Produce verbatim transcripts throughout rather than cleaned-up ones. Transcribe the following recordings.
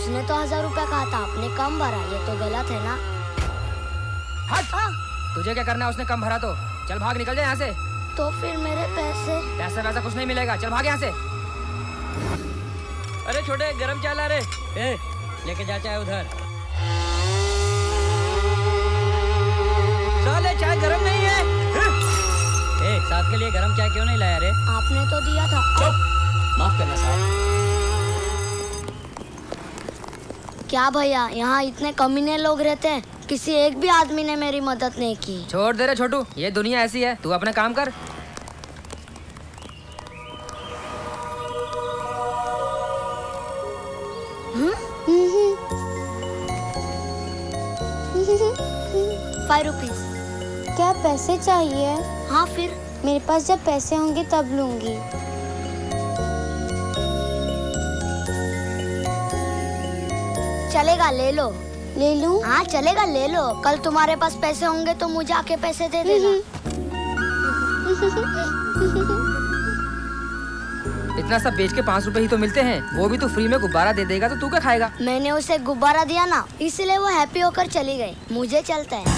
उसने तो हजार रुपया कहा था, आपने कम भरा, ये तो गलत है ना। हट। तुझे क्या करना है, उसने कम भरा तो। चल भाग, निकल जाए यहाँ से। तो फिर मेरे पैसे? पैसा वैसा कुछ नहीं मिलेगा, चल भाग यहाँ से। अरे छोटे, गरम चाय ला रे। ए, लेके जा चाय उधर। साले चाय गरम नहीं है। ए, साहब के लिए गरम चाय क्यों नहीं लाया रे? आपने तो दिया था। माफ करना साहब। क्या भैया, यहाँ इतने कमीने लोग रहते हैं, किसी एक भी आदमी ने मेरी मदद नहीं की। छोड़ दे रे छोटू, ये दुनिया ऐसी है, तू अपने काम कर। Five rupees. क्या पैसे चाहिए? हाँ फिर? मेरे पास जब पैसे होंगे तब लूंगी। चलेगा, ले लो। ले लूं? हाँ चलेगा, ले लो। कल तुम्हारे पास पैसे होंगे तो मुझे आके पैसे दे देना। इतना सब बेच के पाँच रुपए ही तो मिलते हैं, वो भी तू फ्री में गुब्बारा दे देगा तो तू क्या खाएगा? मैंने उसे गुब्बारा दिया ना, इसलिए वो हैप्पी होकर चली गई। मुझे चलता है।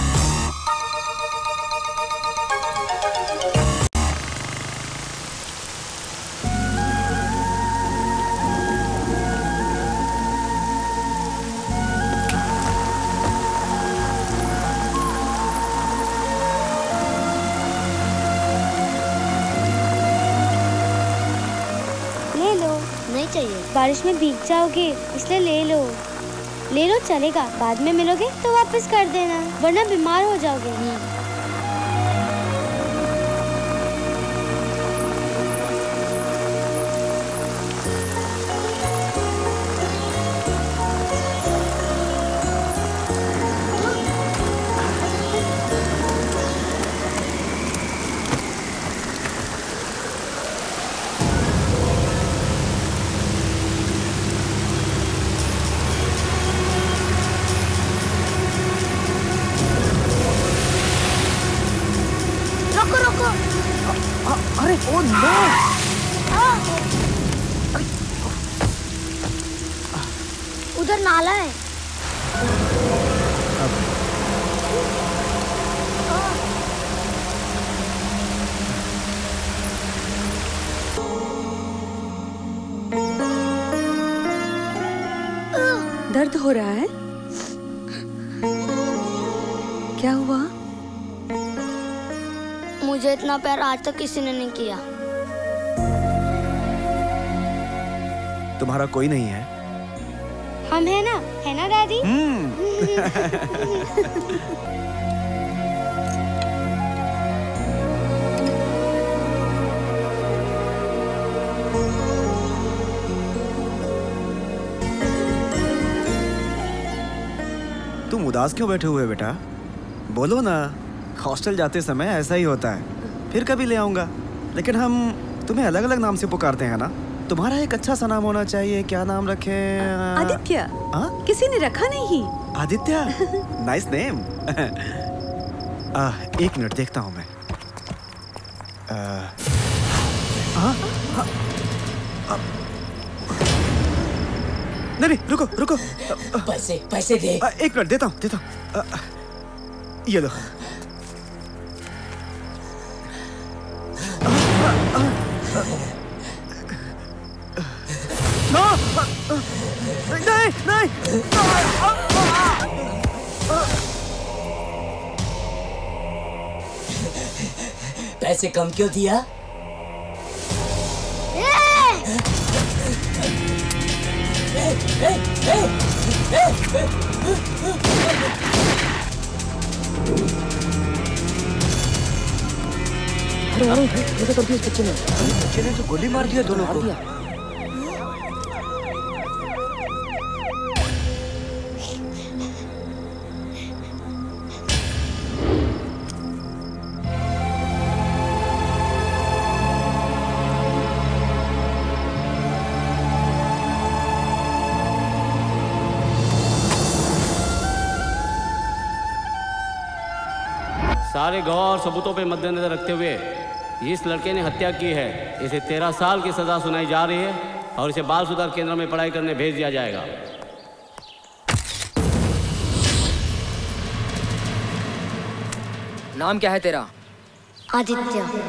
चाहिए। बारिश में भीग जाओगे इसलिए ले लो। ले लो चलेगा, बाद में मिलोगे तो वापस कर देना, वरना बीमार हो जाओगे। उधर नाला है। दर्द हो रहा है? क्या हुआ? मुझे इतना प्यार आज तक किसी ने नहीं किया। तुम्हारा कोई नहीं है? हम है ना, है ना दादी? तुम उदास क्यों बैठे हुए बेटा? बोलो ना, हॉस्टल जाते समय ऐसा ही होता है। फिर कभी ले आऊंगा, लेकिन हम तुम्हें अलग अलग नाम से पुकारते हैं ना। तुम्हारा एक अच्छा सा नाम होना चाहिए। क्या नाम रखें? आदित्य। हाँ? किसी ने रखा नहीं। Aditya, nice name. एक मिनट देखता हूँ मैं। आ, आ, आ, आ, नहीं नहीं, रुको रुको। पैसे पैसे दे। आ, एक मिनट देता हूँ देता हूँ। ये लो। नहीं नहीं, पैसे कम क्यों दिया? अरे अरे, ये तो कर दिया इस बच्चे ने। बच्चे ने तो गोली मार दिया दोनों को। सारे गवाह और सबूतों पे मद्देनजर रखते हुए इस लड़के ने हत्या की है। इसे तेरह साल की सजा सुनाई जा रही है और इसे बाल सुधार केंद्र में पढ़ाई करने भेज दिया जाएगा। नाम क्या है तेरा? आदित्य।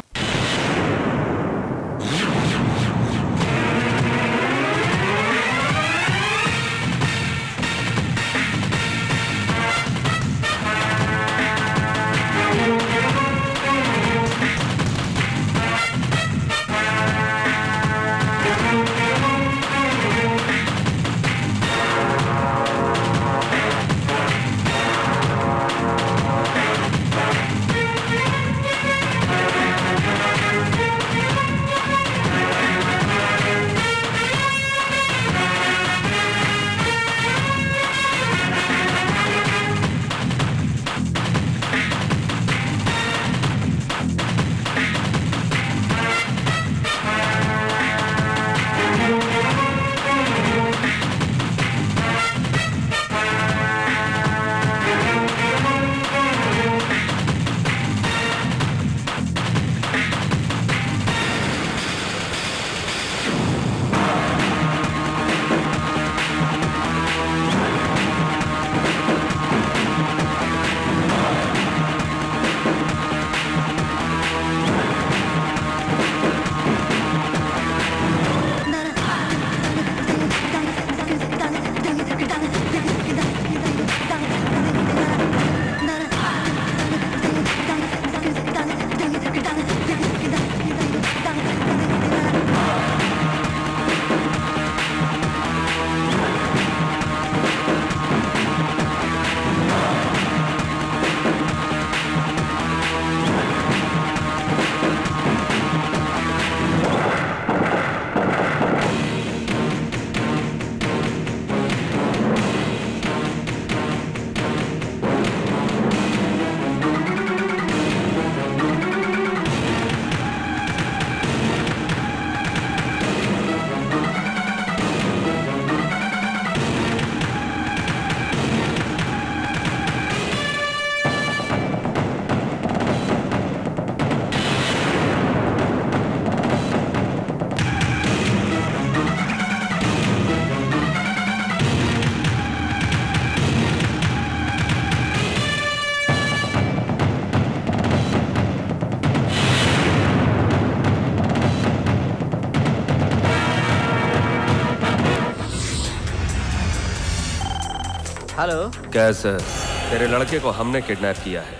हेलो कैसर, तेरे लड़के को हमने किडनैप किया है।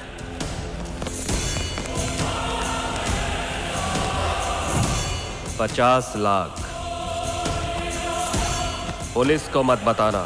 पचास लाख। पुलिस को मत बताना।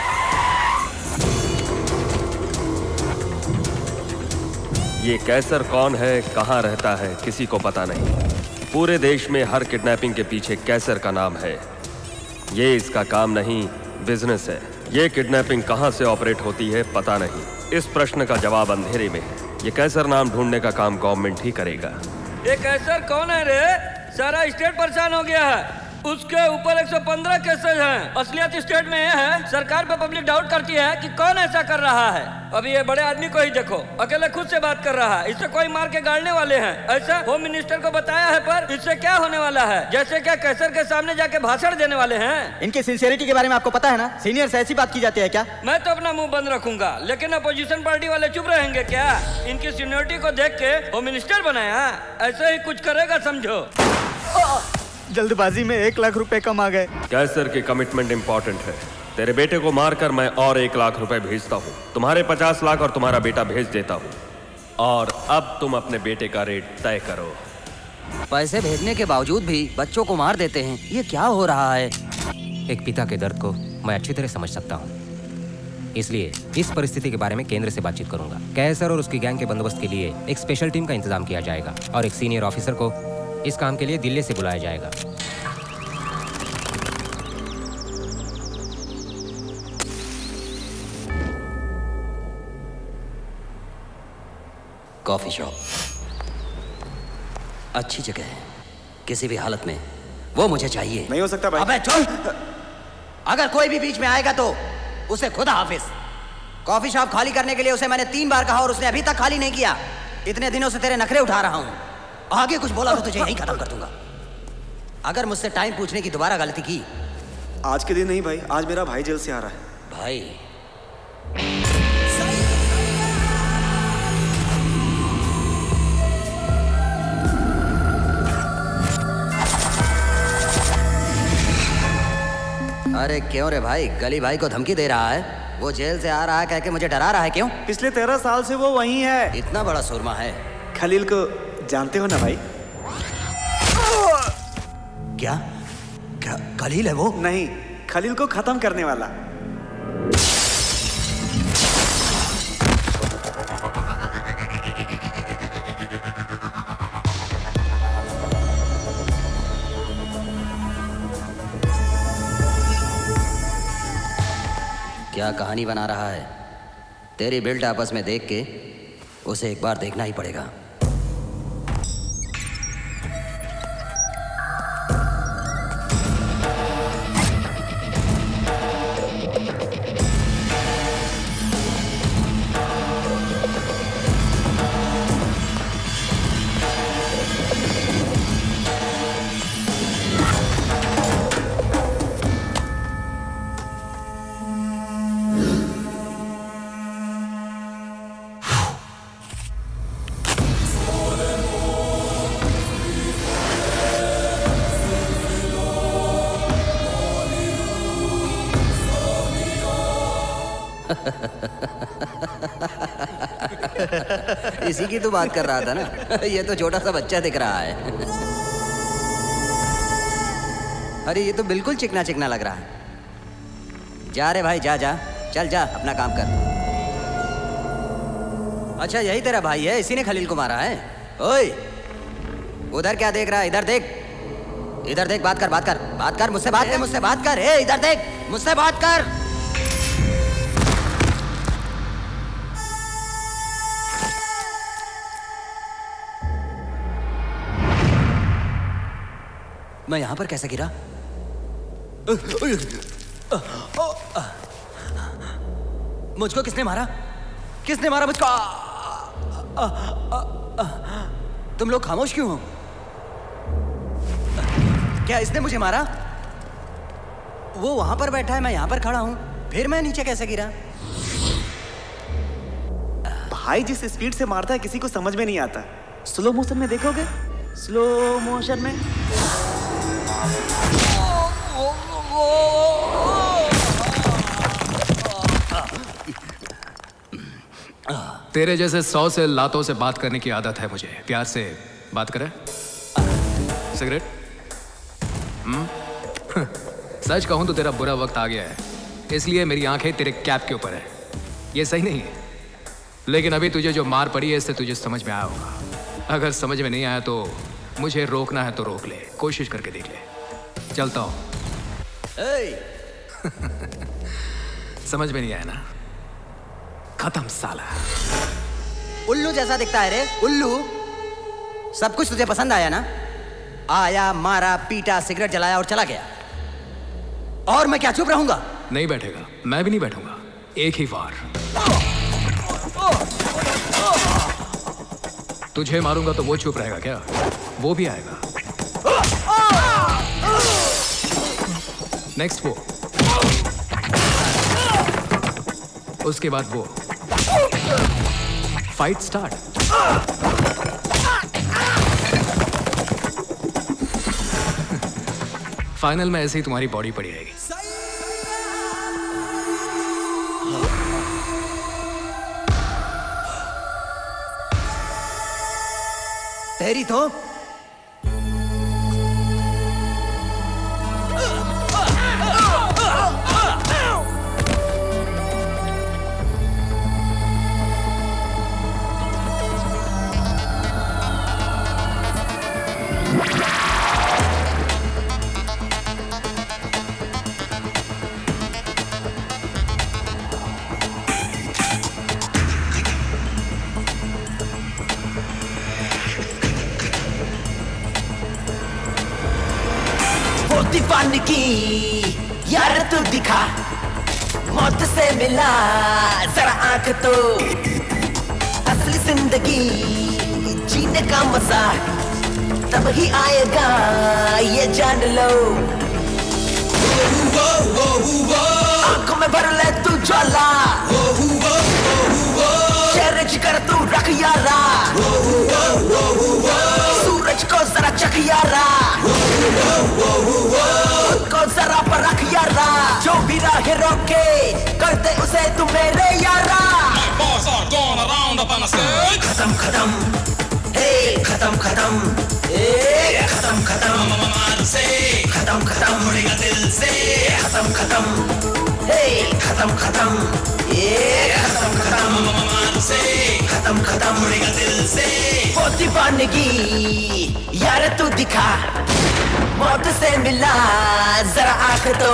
ये कैसर कौन है, कहां रहता है, किसी को पता नहीं। पूरे देश में हर किडनैपिंग के पीछे कैसर का नाम है। ये इसका काम नहीं, बिजनेस है। ये किडनैपिंग कहां से ऑपरेट होती है पता नहीं। इस प्रश्न का जवाब अंधेरे में है। ये कैसर नाम ढूंढने का काम गवर्नमेंट ही करेगा। ये कैसर कौन है रे? सारा स्टेट परेशान हो गया है। उसके ऊपर एक सौ पंद्रह केसेस हैं। असलियत स्टेट में ये है, सरकार पे पब्लिक डाउट करती है कि कौन ऐसा कर रहा है। अभी ये बड़े आदमी को ही देखो, अकेले खुद से बात कर रहा है। इससे कोई मार के गाड़ने वाले हैं, ऐसा होम मिनिस्टर को बताया है। पर इससे क्या होने वाला है? जैसे क्या कैसर के सामने जाके भाषण देने वाले हैं। इनकी सिंसियरिटी के बारे में आपको पता है ना? सीनियर से ऐसी बात की जाती है क्या? मैं तो अपना मुंह बंद रखूंगा, लेकिन अपोजिशन पार्टी वाले चुप रहेंगे क्या? इनकी सीनियरिटी को देख के होम मिनिस्टर बनाया, ऐसे ही कुछ करेगा समझो। जल्दबाजी में एक लाख रुपए कम आ गए। कैसर की कमिटमेंट इंपॉर्टेंट है। तेरे बेटे को मारकर मैं और एक लाख रुपए भेजता हूँ। तुम्हारे पचास लाख और तुम्हारा बेटा भेज देता हूँ। और अब तुम अपने बेटे का रेट तय करो। पैसे भेजने के बावजूद भी बच्चों को मार देते हैं, ये क्या हो रहा है? एक पिता के दर्द को मैं अच्छी तरह समझ सकता हूँ, इसलिए इस परिस्थिति के बारे में केंद्र से बातचीत करूंगा। कैसर और उसकी गैंग के बंदोबस्त के लिए एक स्पेशल टीम का इंतजाम किया जाएगा और एक सीनियर ऑफिसर को इस काम के लिए दिल्ली से बुलाया जाएगा। कॉफी शॉप अच्छी जगह है, किसी भी हालत में वो मुझे चाहिए। नहीं हो सकता भाई। अबे चुप! अगर कोई भी बीच में आएगा तो उसे खुदा हाफिज। कॉफी शॉप खाली करने के लिए उसे मैंने तीन बार कहा और उसने अभी तक खाली नहीं किया। इतने दिनों से तेरे नखरे उठा रहा हूं, आगे कुछ बोला तो तुझे यहीं खत्म कर दूंगा। अगर मुझसे टाइम पूछने की दोबारा गलती की। आज के दिन नहीं भाई, आज मेरा भाई जेल से आ रहा है। भाई अरे क्यों रे भाई, गली भाई को धमकी दे रहा है? वो जेल से आ रहा है कह के मुझे डरा रहा है, क्यों? पिछले तेरह साल से वो वहीं है। इतना बड़ा सुरमा है। खलील को जानते हो ना भाई? क्या क्या खलील है वो? नहीं, खलील को खत्म करने वाला। क्या कहानी बना रहा है? तेरी बिल्ट आपस में देख के उसे एक बार देखना ही पड़ेगा। इसी की तो बात कर रहा था ना। ये तो छोटा सा बच्चा दिख रहा है। अरे ये तो बिल्कुल चिकना चिकना लग रहा है। जा रे भाई, जा जा, चल जा, अपना काम कर। अच्छा यही तेरा भाई है, इसी ने खलील को मारा है? ओए उधर क्या देख रहा है? इधर देख, इधर देख, बात कर, बात कर, बात कर, मुझसे बात कर, मुझसे बात कर। ए इधर देख, मुझसे बात कर। मैं यहां पर कैसे गिरा? मुझको किसने मारा? किसने मारा मुझको? तुम लोग खामोश क्यों हो? क्या इसने मुझे मारा? वो वहां पर बैठा है, मैं यहां पर खड़ा हूं, फिर मैं नीचे कैसे गिरा? भाई जिस स्पीड से मारता है किसी को समझ में नहीं आता। स्लो मोशन में देखोगे? स्लो मोशन में तेरे जैसे सौ से लातों से बात करने की आदत है मुझे। प्यार से बात करें? सिगरेट? हम्म? सच कहूं तो तेरा बुरा वक्त आ गया है, इसलिए मेरी आंखें तेरे कैप के ऊपर है। ये सही नहीं है, लेकिन अभी तुझे जो मार पड़ी है इससे तुझे समझ में आया होगा। अगर समझ में नहीं आया तो मुझे रोकना है तो रोक ले, कोशिश करके देख ले। चलता हूं। समझ में नहीं आया ना? खत्म साला। उल्लू जैसा दिखता है रे, उल्लू। सब कुछ तुझे पसंद आया ना? आया, मारा, पीटा, सिगरेट जलाया और चला गया। और मैं क्या चुप रहूंगा? नहीं बैठेगा, मैं भी नहीं बैठूंगा। एक ही वार। तुझे मारूंगा तो वो चुप रहेगा क्या? वो भी आएगा। नेक्स्ट वो, उसके बाद वो। Fight start. फाइनल में ऐसे ही तुम्हारी बॉडी पड़ी रहेगी। तेरी तो दीवान की यार तू दिखा, मौत से मिला जरा आंख तो, असली जिंदगी जीने का मजा तब ही आएगा ये जान लो। आंखों में भर ले तू ज्वाला, चेहरे कर तू रख यारा, सूरज को जरा चख यारा, को जरा पर रख यारा, जो ये रोके करते उसे तू मेरे यारा खत्म खत्म हे खत्म खत्म ए खत्म खत्म से खत्म खत्म उड़ेगा दिल से खत्म खत्म हे खत्म खत्म ये खत्म खत्म से खत्म खत्म उड़ेगा दिल से वो दीवानगी यार तू दिखा मौत से मिला जरा आंख तो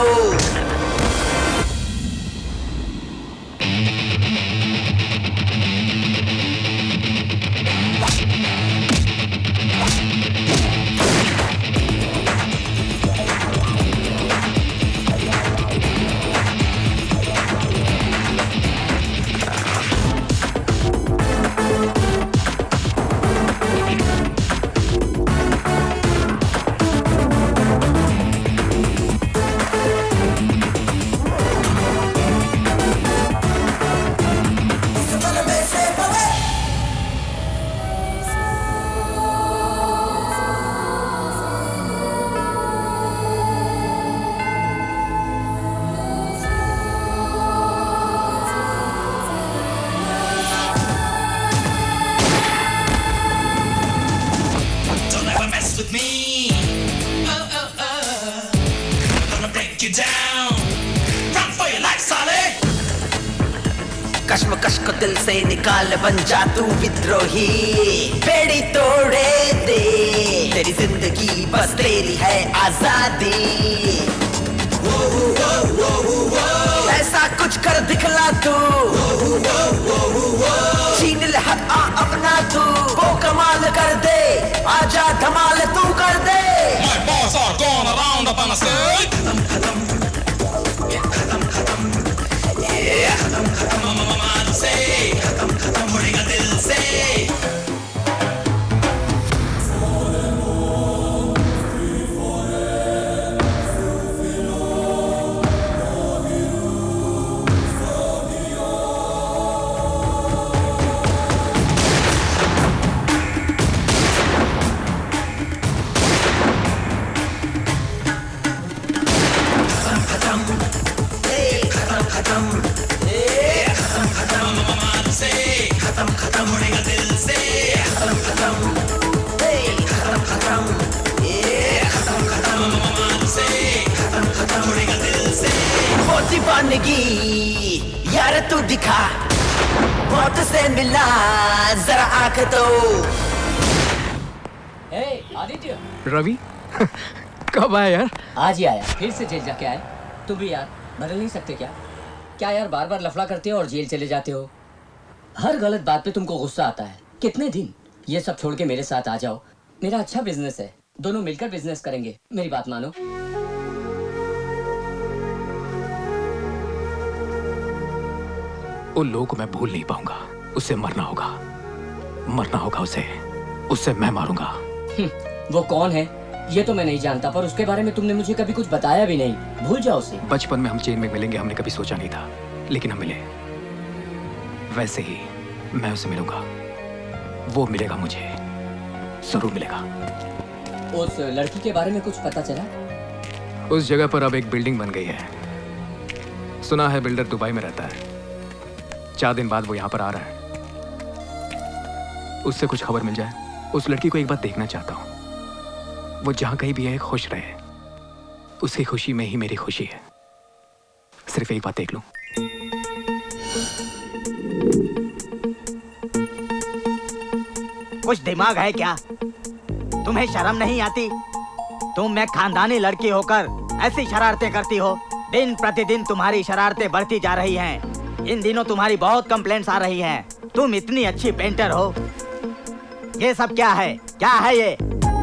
कश्मकश को दिल से निकाल बन जा तू विद्रोही बेड़ी तोड़े दे तेरी जिंदगी बस तेरी है आजादी ऐसा कुछ कर दिखला तू छीन ले हक आ अपना तू वो कमाल कर दे आजा धमाल तू कर दे My boys are going around up on the stage खत्म खत्म खत्म खत्म yeah खत्म खत्म से खत्म खत्म उड़ेगा दिल से दीवानगी यार तू दिखा मौत से मिला जरा आंख तो हे आदित्य रवि कब आया यार? आज ही आया, फिर से जेल जाके आए। तुम भी यार बदल नहीं सकते क्या? क्या यार बार बार लफड़ा करते हो और जेल चले जाते हो? हर गलत बात पे तुमको गुस्सा आता है। कितने दिन? ये सब छोड़ के मेरे साथ आ जाओ, मेरा अच्छा बिजनेस है, दोनों मिलकर बिजनेस करेंगे। मेरी बात मानो। उन लोगों को मैं भूल नहीं पाऊंगा, उससे मरना होगा, मरना होगा उसे, उससे मैं मारूंगा। वो कौन है ये तो मैं नहीं जानता, पर उसके बारे में तुमने मुझे कभी कुछ बताया भी नहीं। भूल जाओ उसे। बचपन में हम चेन में मिलेंगे हमने कभी सोचा नहीं था, लेकिन हम मिले। वैसे ही मैं उसे मिलूंगा, वो मिलेगा मुझे, जरूर मिलेगा। उस लड़की के बारे में कुछ पता चला? उस जगह पर अब एक बिल्डिंग बन गई है। सुना है बिल्डर दुबई में रहता है। चार दिन बाद वो यहाँ पर आ रहा है। उससे कुछ खबर मिल जाए। उस लड़की को एक बार देखना चाहता हूँ। वो जहाँ कहीं भी है खुश रहे। उसकी खुशी में ही मेरी खुशी है। सिर्फ एक बार देख लूं। कुछ दिमाग है क्या? तुम्हें शर्म नहीं आती? तुम एक खानदानी लड़की होकर ऐसी शरारतें करती हो। दिन प्रतिदिन तुम्हारी शरारतें बढ़ती जा रही हैं। इन दिनों तुम्हारी बहुत कंप्लेंट्स आ रही हैं। तुम इतनी अच्छी पेंटर हो। ये सब क्या है? क्या है ये?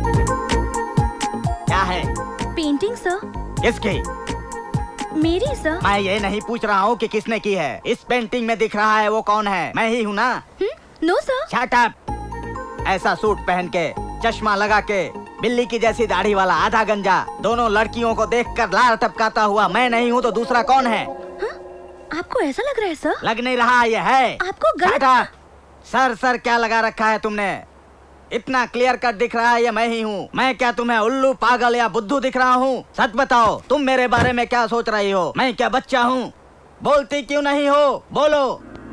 क्या है? Painting sir. किसकी? मेरी सर। मैं ये नहीं पूछ रहा हूँ कि किसने की है। इस पेंटिंग में दिख रहा है वो कौन है? मैं ही हूँ ना? No sir. Shut up. ऐसा सूट पहन के, चश्मा लगा के, बिल्ली की जैसी दाढ़ी वाला आधा गंजा, दोनों लड़कियों को देखकर लार टपकाता हुआ मैं नहीं हूँ तो दूसरा कौन है? आपको ऐसा लग रहा है सर? लग नहीं रहा, ये है। आपको गलत... सर सर क्या लगा रखा है तुमने? इतना क्लियर कट दिख रहा है ये मैं ही हूँ। मैं क्या तुम्हें उल्लू पागल या बुद्धू दिख रहा हूँ? सच बताओ, तुम मेरे बारे में क्या सोच रही हो? मैं क्या बच्चा हूँ? बोलती क्यों नहीं हो? बोलो।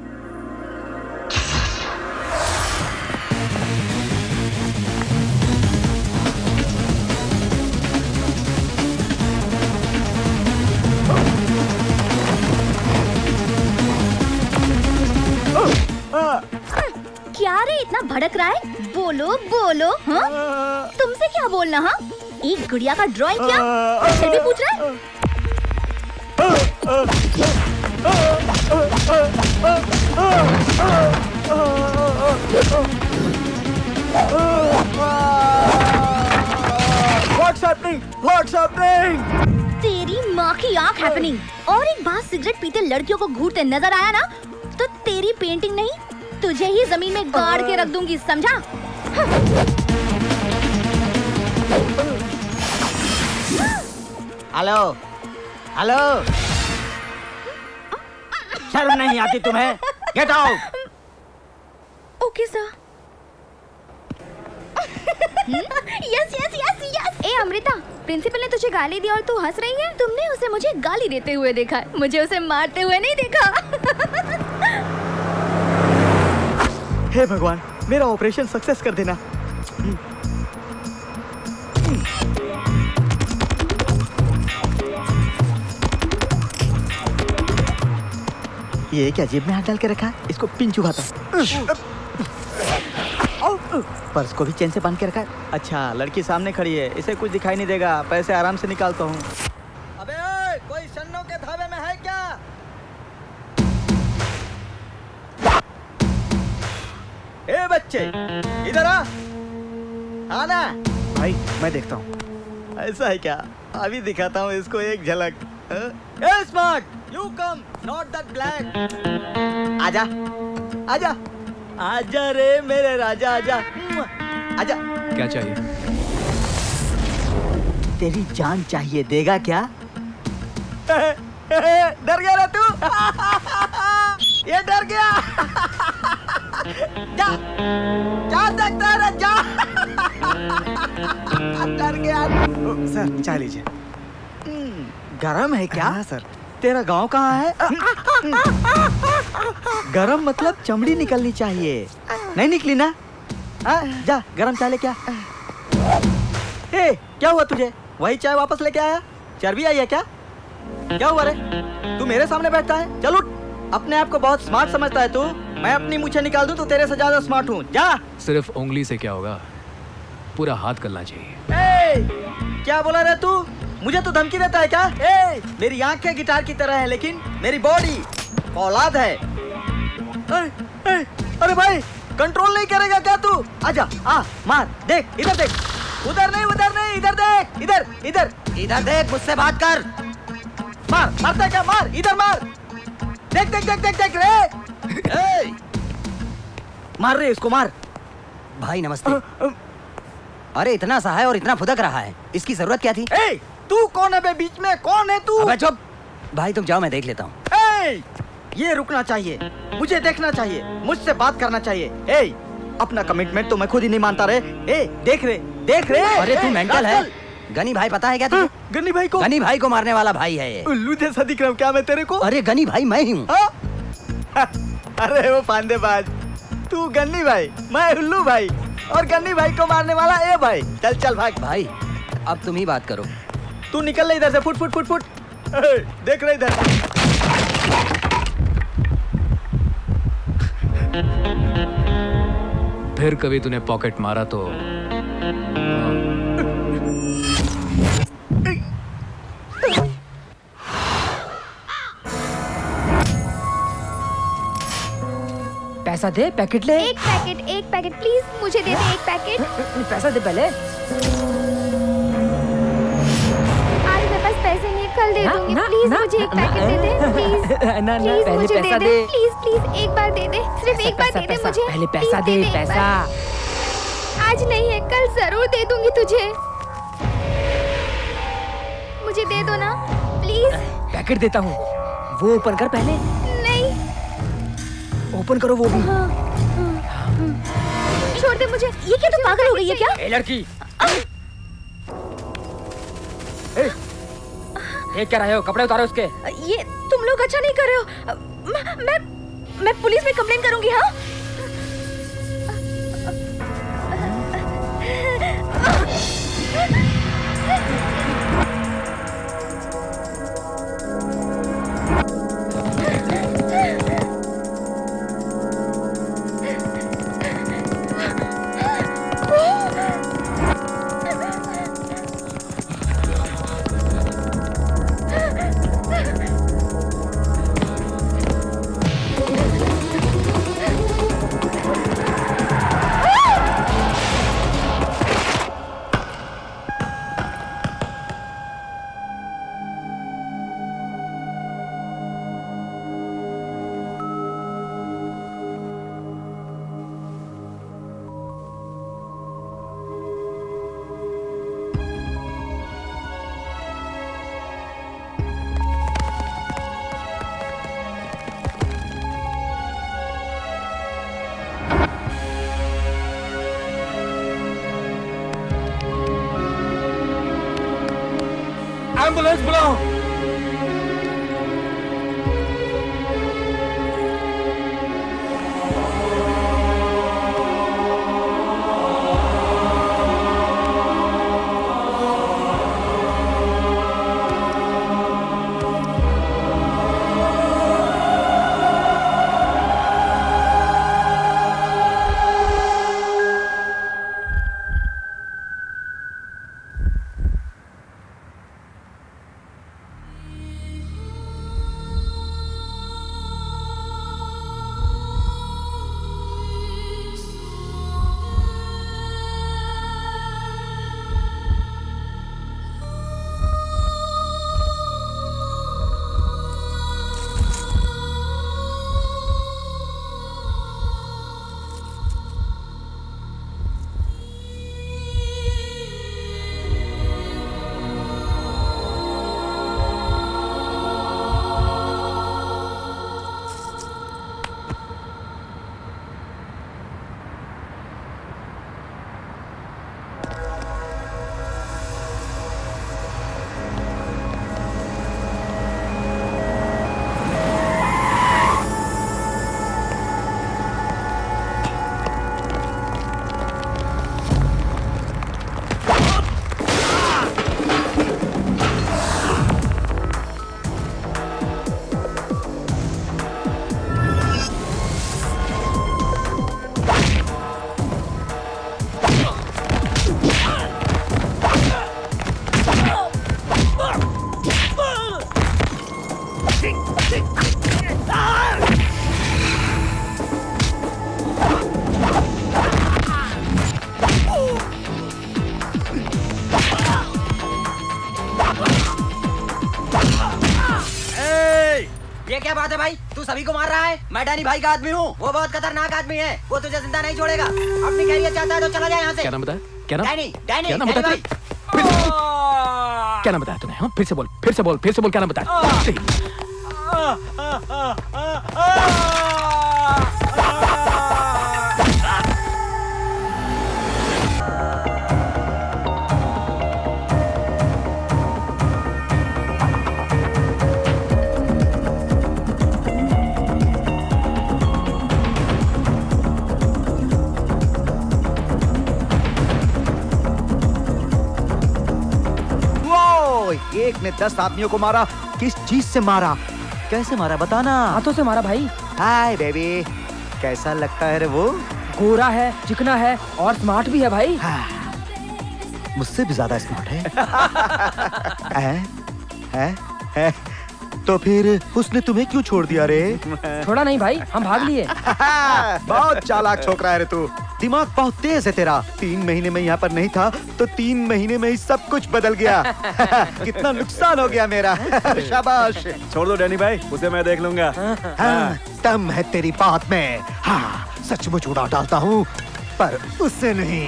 क्या रे इतना भड़क रहा है? बोलो बोलो। हाँ? तुमसे क्या बोलना? हाँ, एक गुड़िया का ड्राइंग किया फिर भी पूछ रहा है? What's happening? What's happening? तेरी माँ की आँख हैपनिंग। और एक बार सिगरेट पीते लड़कियों को घूरते नजर आया ना तो तेरी पेंटिंग नहीं, तुझे ही जमीन में गाड़ के रख दूंगी, समझा? हेलो हेलो, शर्म नहीं आती तुम्हें? Get out. Okay sir. Yes yes yes yes. ए अमृता, प्रिंसिपल ने तुझे गाली दी और तू हंस रही है? तुमने उसे मुझे गाली देते हुए देखा है, मुझे उसे मारते हुए नहीं देखा। हे भगवान, मेरा ऑपरेशन सक्सेस कर देना। ये क्या जेब में हाथ डाल के रखा है? इसको पिन चुभाता हूँ। पर्स को भी चेन से बांध के रखा है। अच्छा, लड़की सामने खड़ी है, इसे कुछ दिखाई नहीं देगा, पैसे आराम से निकालता हूँ। अबे ओए, कोई सन्नों के धाबे में है क्या? ए बच्चे, इधर आ। आना। भाई मैं देखता हूँ। ऐसा है क्या? अभी दिखाता हूँ इसको एक झलक। A smart, you come, not that black. आजा, आजा, आजा रे मेरे राजा, आजा, आजा। क्या चाहिए? तेरी जान चाहिए, देगा क्या? डर गया ना तू? ये डर गया। जा, जा देखता है, जा। डर गया। सर चाय लीजिए। गरम है क्या? हाँ सर। तेरा गांव कहाँ है? गरम मतलब चमड़ी निकलनी चाहिए, नहीं निकली ना? आ, जा गरम चाय लेके आ। ए, क्या हुआ तुझे? वही चाय वापस लेके आया? चर्बी आई है क्या? क्या हुआ रे? तू मेरे सामने बैठता है? चल उठ। अपने आप को बहुत स्मार्ट समझता है तू। मैं अपनी मूंछें निकाल दूं तो तेरे से ज्यादा स्मार्ट हूँ। जा। सिर्फ उंगली से क्या होगा, पूरा हाथ करना चाहिए। ए, क्या बोला रे तू? मुझे तो धमकी देता है क्या? ए, मेरी आंखें गिटार की तरह है, लेकिन मेरी बॉडी औलाद है। ए, ए, अरे भाई, कंट्रोल नहीं करेगा क्या तू? आजा, आ, मार, देख, इधर देख, उधर नहीं, उधर नहीं, इधर देख, इधर, इधर, इधर देख, मुझसे बात कर। मार, मारता है क्या? मार, इधर मार, देख, देख, देख, देख, देख रे। ए, मार रे इसको, मार। भाई नमस्ते। अरे इतना सा है और इतना फुदक रहा है, इसकी जरूरत क्या थी? ए, तू कौन है बे बीच में? कौन है तू? अबे चुप। भाई तुम जाओ, मैं देख लेता हूँ। ए, ये रुकना चाहिए, मुझे देखना चाहिए, मुझसे बात करना चाहिए। ए, अपना कमिटमेंट तो मैं खुद ही नहीं मानता रे। ए, देख रे, देख रे। अरे तू मेंटल है? गनी भाई पता है क्या तुझे? गनी भाई को? गनी भाई को मारने वाला भाई है ये। उल्लू जैसा दिख रहा हूँ क्या मैं तेरे को? अरे गनी भाई मैं ही हूँ। अरे वो फांदेबाज, तू गन्नी भाई, मैं उल्लू भाई, और गन्नी भाई को मारने वाला ए भाई। चल चल भाग। भाई अब तुम ही बात करो। तू निकल ले इधर से, फुट फुट फुट फुट। देख रहे इधर। फिर कभी तूने पॉकेट मारा तो पैसा दे, पैकेट ले। एक पैकेट, एक पैकेट प्लीज, मुझे दे दे एक पैकेट। पैसा दे पहले। आज मेरे पास पैसे नहीं, कल दे दूंगी। प्लीज मुझे एक पैकेट दे दे, प्लीज। ना ना, प्लीज पहले मुझे पैसा दे दे। प्लीज प्लीज, एक बार दे दे, सिर्फ एक बार दे दे मुझे। पहले पैसा दे, पैसा। आज नहीं है, कल जरूर दे दूंगी तुझे। मुझे दे दो ना प्लीज। पैकेट देता हूँ, वो ओपन कर पहले। नहीं, ओपन करो वो भी। छोड़ दे मुझे। ये क्या तू पागल हो गई है क्या? ए लड़की, ए, ये क्या रहे हो? कपड़े उतारो उसके। ये तुम लोग अच्छा नहीं कर रहे हो। मैं मैं, मैं पुलिस में कंप्लेन करूंगी। हाँ एम्बुलेंस बुलाओ। ये क्या बात है भाई? तू सभी को मार रहा है? मैं डैनी भाई का आदमी हूँ। वो बहुत खतरनाक आदमी है। वो तुझे जिंदा नहीं छोड़ेगा। अपनी खैरियत चाहता है तो चला जाए यहाँ से। क्या नाम बताया? क्या नाम? डैनी, डैनी, क्या नाम डैनी बताया? भाई। क्या नाम बताया तूने? हाँ, फिर से बोल, फिर से बोल, फिर से बोल, क्या नाम बताया? एक ने दस आदमियों को मारा। किस चीज से मारा? कैसे मारा बताना। हाथों से मारा भाई। हाय बेबी, कैसा लगता है रे वो? गोरा है, चिकना है और स्मार्ट भी है भाई। मुझसे भी ज्यादा स्मार्ट है। है? है? है? तो फिर उसने तुम्हें क्यों छोड़ दिया रे? छोड़ा नहीं भाई, हम भाग लिए। बहुत चालाक छोकरा है रे तू। दिमाग बहुत तेज है तेरा। तीन महीने में यहाँ पर नहीं था तो तीन महीने में ही सब कुछ बदल गया। कितना नुकसान हो गया मेरा। शाबाश। छोड़ दो डैनी भाई, उसे मैं देख लूंगा। हाँ, दम है तेरी बात में। हाँ, सचमुच उड़ा डालता हूँ, पर उससे नहीं।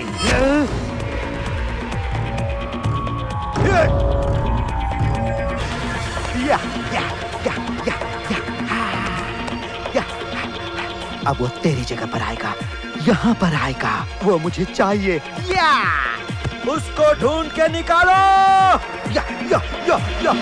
या, या, या, या, या, या। अब वो तेरी जगह पर आएगा। यहाँ पर आएगा, वो मुझे चाहिए। या! उसको ढूंढ के निकालो। या, या, या, या।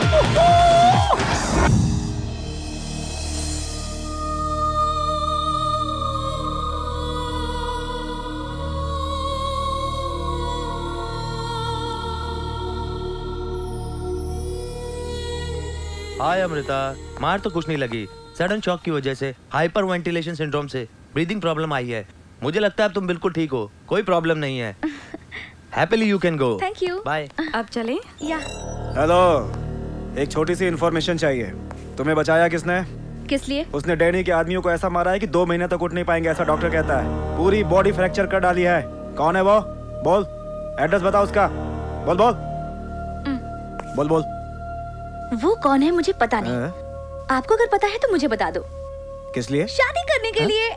हाय अमृता, मार तो कुछ नहीं लगी, सडन शॉक की वजह से हाइपर वेंटिलेशन सिंड्रोम से ब्रीदिंग प्रॉब्लम आई है। मुझे लगता है अब तुम बिल्कुल ठीक हो, कोई प्रॉब्लम नहीं है। Happily you can go. Thank you. Bye. अब चलें? या हेलो, एक छोटी सी इन्फॉर्मेशन चाहिए। तुम्हें बचाया किसने? किस लिए? उसने डैनी के आदमियों को ऐसा मारा है कि दो महीने तक उठ नहीं पाएंगे, ऐसा डॉक्टर कहता है। पूरी बॉडी फ्रैक्चर कर डाली है। कौन है वो? बोल, एड्रेस बता उसका। बोल बोल बोल बोल। वो कौन है मुझे पता नहीं। है? आपको अगर पता है तो मुझे बता दो। किस लिए? शादी करने के लिए।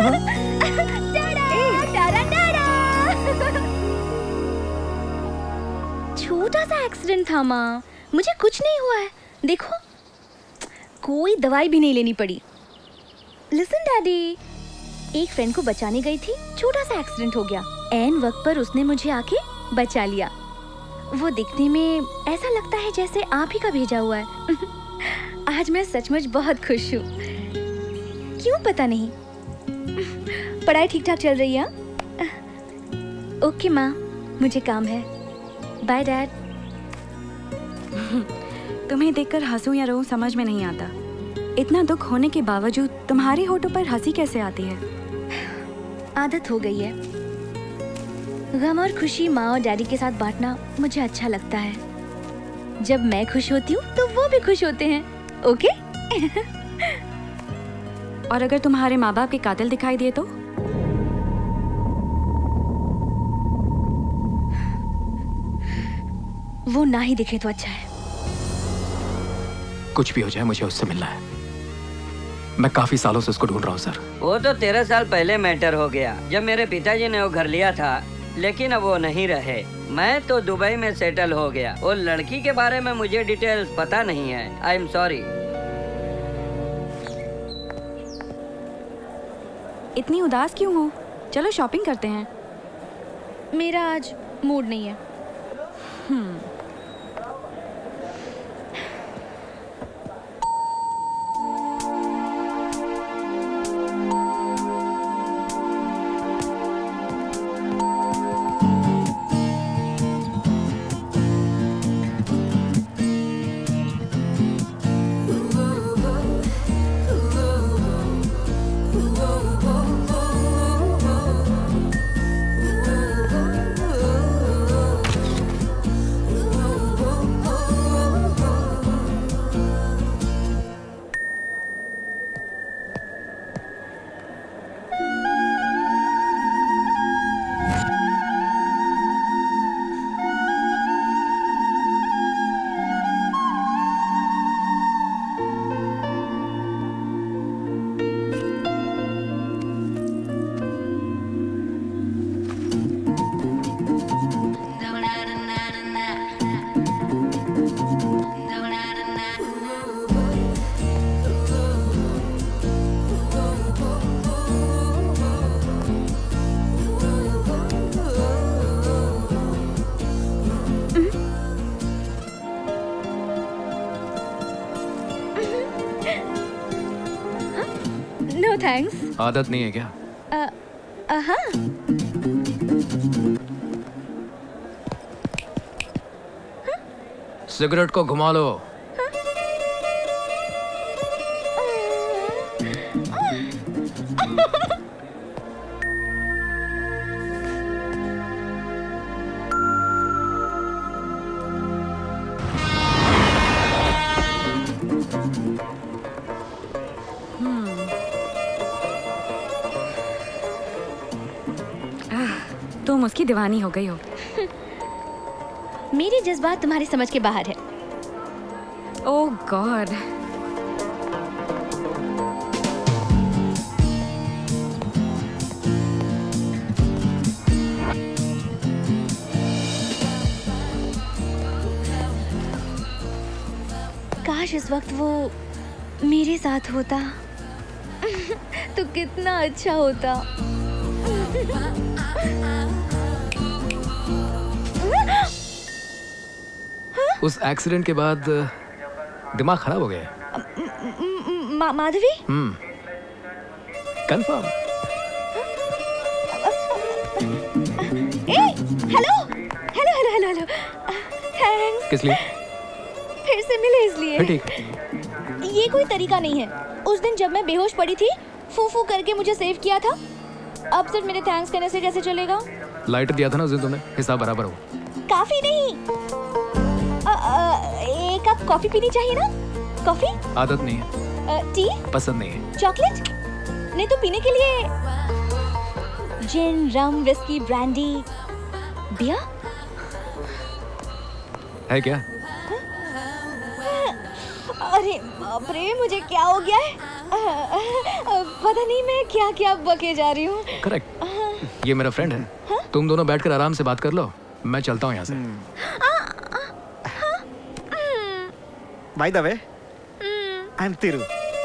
छोटा सा एक्सीडेंट था माँ, मुझे कुछ नहीं हुआ है। देखो, कोई दवाई भी नहीं लेनी पड़ी। लिसन डैडी, एक फ्रेंड को बचाने गई थी, छोटा सा एक्सीडेंट हो गया। एन वक्त पर उसने मुझे आके बचा लिया। वो दिखने में ऐसा लगता है जैसे आप ही का भेजा हुआ है। आज मैं सचमुच बहुत खुश हूँ। क्यों पता नहीं। पढ़ाई ठीक ठाक चल रही है? ओके माँ, मुझे काम है। Bye dad. तुम्हें देखकर हंसूं या रोऊं समझ में नहीं आता। इतना दुख होने के बावजूद तुम्हारे होठों पर हंसी कैसे आती है? आदत हो गई है। गम और खुशी माँ और डैडी के साथ बांटना मुझे अच्छा लगता है। जब मैं खुश होती हूँ तो वो भी खुश होते हैं। ओके? और अगर तुम्हारे माँ बाप के कातिल दिखाई दिए तो? वो ना ही दिखे तो अच्छा है। कुछ भी हो जाए, मुझे उससे मिलना है। मैं काफी सालों से उसको ढूंढ रहा हूँ सर। वो तो तेरह साल पहले मैटर हो गया, जब मेरे पिताजी ने वो घर लिया था, लेकिन अब वो नहीं रहे। मैं तो दुबई में सेटल हो गया। वो लड़की के बारे में मुझे डिटेल्स पता नहीं है। I am sorry. इतनी उदास क्यों हो? चलो शॉपिंग करते हैं। मेरा आज मूड नहीं है। हम्म। No thanks. आदत नहीं है क्या? uh, हाँ। सिगरेट को घुमा लो। तुम उसकी दीवानी हो गई हो। मेरी जज्बात तुम्हारी समझ के बाहर है। Oh God. काश इस वक्त वो मेरे साथ होता तो कितना अच्छा होता। उस एक्सीडेंट के बाद दिमाग खराब हो गया। मा, माधवी? Hmm, confirm. ए, hello hello hello hello hello thanks. किस लिए? फिर से मिले इसलिए। ठीक। ये कोई तरीका नहीं है। उस दिन जब मैं बेहोश पड़ी थी, फू फू करके मुझे सेव किया था। अब सिर्फ मेरे थैंक्स कहने से कैसे चलेगा? लाइटर दिया था ना उस दिन तुमने, हिसाब बराबर हो। काफी नहीं। आ, आ, एक कप कॉफी पीनी चाहिए ना? कॉफी? आदत नहीं है। आ, टी? पसंद नहीं है। चॉकलेट? नहीं तो पीने के लिए gin, rum, whisky, brandy, beer? है क्या? अरे बाप रे, मुझे क्या हो गया है? पता नहीं मैं क्या क्या बके जा रही हूँ। करेक्ट। ये मेरा फ्रेंड है। हा? तुम दोनों बैठकर आराम से बात कर लो, मैं चलता हूँ यहाँ से। By the way, I am Tiru.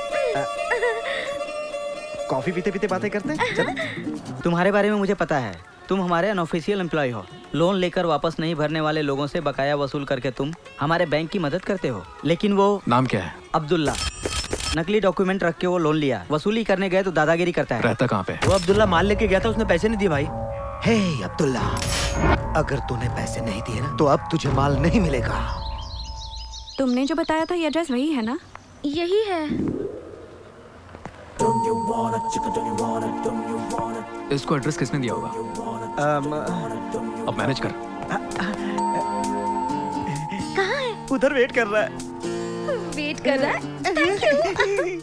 Coffee पीते पीते बातें करते हैं। चलो। तुम्हारे बारे में मुझे पता है। तुम हमारे अनऑफिशियल एम्प्लॉय हो। लोन लेकर वापस नहीं भरने वाले लोगों से बकाया वसूल करके तुम हमारे बैंक की मदद करते हो। लेकिन वो नाम क्या है? अब्दुल्ला। नकली डॉक्यूमेंट रख के वो लोन लिया। वसूली करने गए तो दादागिरी करता है। रहता कहाँ पे? वो अब्दुल्ला माल लेके गया था, उसने पैसे नहीं दिए भाई। हे अब्दुल्ला, अगर तूने पैसे नहीं दिए ना तो अब तुझे माल नहीं मिलेगा। तुमने जो बताया था ये एड्रेस वही है ना? यही है। इसको एड्रेस किसने दिया होगा? um, अब मैनेज कर। कहाँ है? उधर वेट कर रहा है। वेट कर रहा है? Thank you.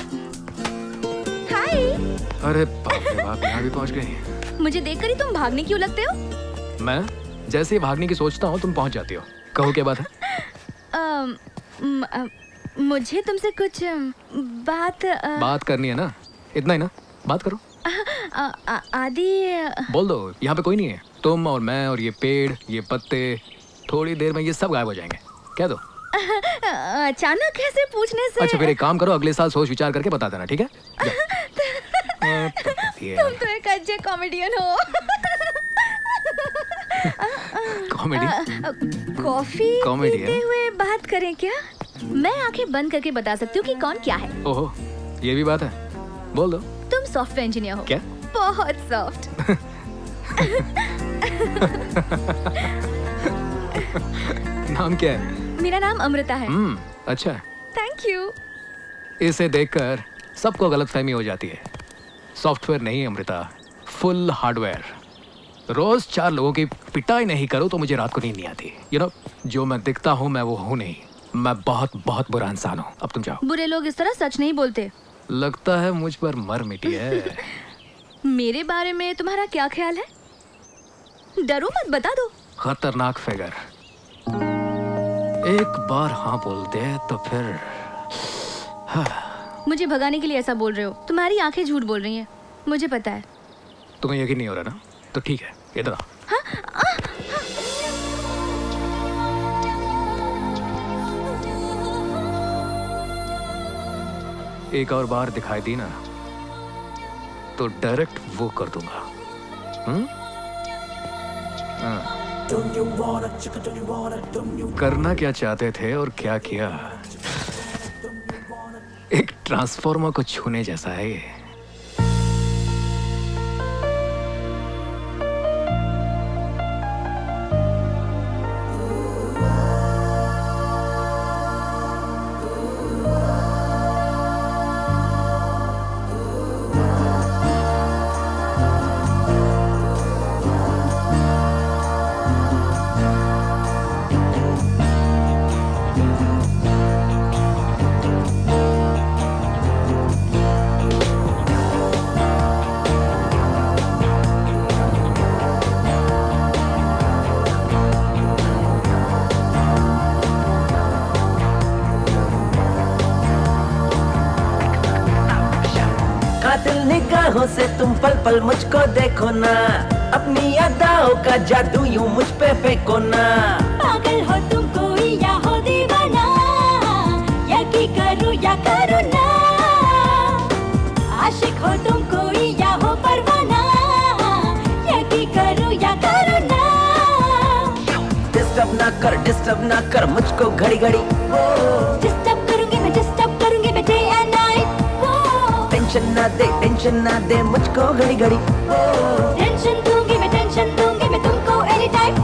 हाय। अरे बाप रे बाप, यहाँ भी पहुँच गई। मुझे देखकर ही तुम भागने क्यों लगते हो? मैं जैसे ही भागने की सोचता हूँ तुम पहुँच जाती हो। कहो क्या बात है? आ, म, आ, मुझे तुमसे कुछ बात आ, बात करनी है ना, इतना ही ना, बात करो। आ, आ, आदि बोल दो, यहाँ पे कोई नहीं है। तुम और मैं और ये पेड़, ये पत्ते, थोड़ी देर में ये सब गायब हो जाएंगे। कह दो। अचानक ऐसे पूछने से। अच्छा फिर एक काम करो, अगले साल सोच विचार करके बता देना, ठीक है? तुम तो एक अच्छे कॉमेडियन हो। कॉमेडी? कॉफी पीते हुए बात करें क्या? मैं आंखें बंद करके बता सकती हूँ कि कौन क्या है। ओहो, ये भी बात है। बोल दो। तुम सॉफ्टवेयर इंजीनियर हो। क्या? बहुत सॉफ्ट। नाम क्या है? मेरा नाम अमृता है। हम्म, अच्छा। Thank you. इसे देखकर सबको गलतफहमी हो जाती है। सॉफ्टवेयर नहीं अमृता, फुल हार्डवेयर। रोज चार लोगों की पिटाई नहीं करूं तो मुझे रात को नींद नहीं आती। यू नो, जो मैं दिखता हूं मैं वो हूं नहीं। मैं बहुत बहुत बुरा इंसान हूं। अब तुम जाओ। बुरे लोग इस तरह सच नहीं बोलते। लगता है मुझ पर मर मिटी है। मेरे बारे में तुम्हारा क्या ख्याल है? डरो मत, बता दो। खतरनाक फिगर। एक बार हाँ बोल दे तो फिर हाँ। मुझे भगाने के लिए ऐसा बोल रहे हो। तुम्हारी आंखें झूठ बोल रही हैं, मुझे पता है। तुम्हें यकीन नहीं हो रहा ना? तो ठीक है, इधर आओ। हाँ? आ, हाँ। एक और बार दिखाई दी ना तो डायरेक्ट वो कर दूंगा। हम्म? हाँ। करना क्या चाहते थे और क्या किया? एक ट्रांसफॉर्मर को छूने जैसा है ये। निगाहों से तुम पल पल मुझको देखो ना, अपनी अदाओं का जादू यूं मुझ पे फेंको ना। पागल हो तुम कोई या हो दीवाना, या की करूं या करूं ना। आशिक हो तुम कोई या हो परवाना, डिस्टर्ब ना कर डिस्टर्ब ना कर मुझको घड़ी घड़ी डिस्टर्ब करूंगी मैं डिस्टर्ब करूंगी मैं डे एंड नाइट टेंशन ना दे टेंशन ना दे मुझको घड़ी घड़ी टेंशन दूंगी मैं टेंशन दूंगी मैं तुमको एनी टाइम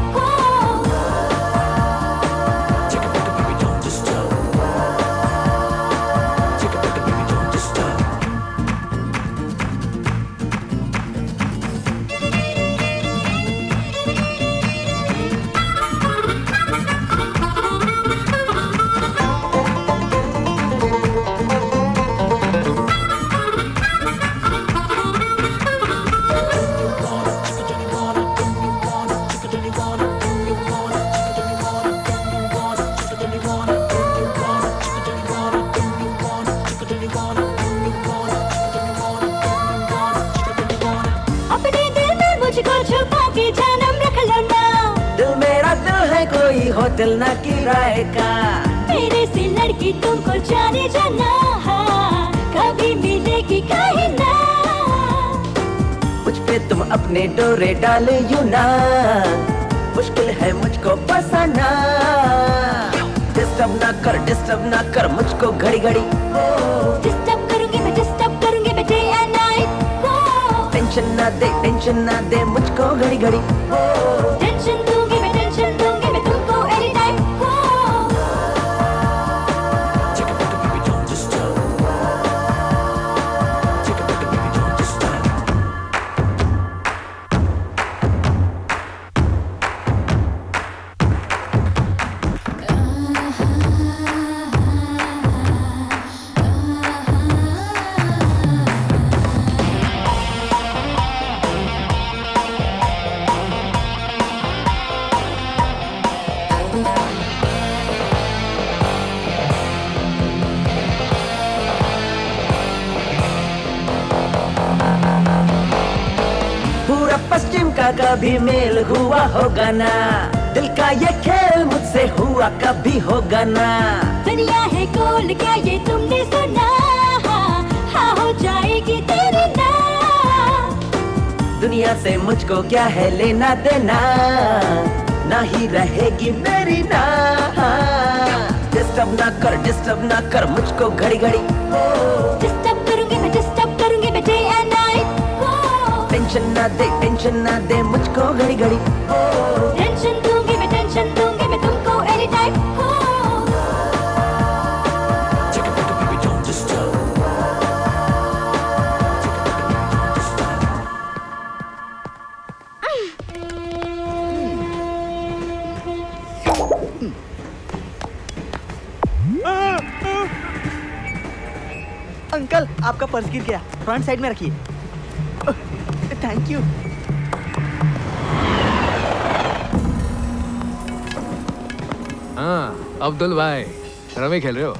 होटल ना किराए का मेरे से लड़की तुमको जाने जाना कभी मिलेगी कहीं ना मुझ पे तुम अपने डोरे डाले यू ना मुश्किल है मुझको फंसाना डिस्टर्ब ना कर डिस्टर्ब ना कर मुझको घड़ी घड़ी डिस्टर्ब करूंगी मैं डिस्टर्ब करूंगी मैं डे एंड नाइट टेंशन ना दे टेंशन ना दे मुझको घड़ी घड़ी टेंशन दूंगी मैं टेंशन दूंगी मैं तुमको एनी टाइम कभी मेल हुआ होगा ना दिल का ये खेल मुझसे हुआ कभी होगा ना दुनिया है गोल क्या ये तुमने सुना हाँ हो जाएगी तेरी ना दुनिया से मुझको क्या है लेना देना ना ही रहेगी मेरी ना डिस्टर्ब ना कर डिस्टर्ब ना कर मुझको घड़ी घड़ी डिस्टर्ब करूंगी मैं डिस्टर्ब करूंगी मैं डे एंड नाइट टेंशन ना दे टेंशन ना दे मुझको घड़ी घड़ी टेंशन दूंगी मैं टेंशन दूंगी मैं तुमको एनी टाइम अंकल आपका पर्स गिर गया फ्रंट साइड में रखिए थैंक यू हाँ अब्दुल भाई रमी खेल रहे हो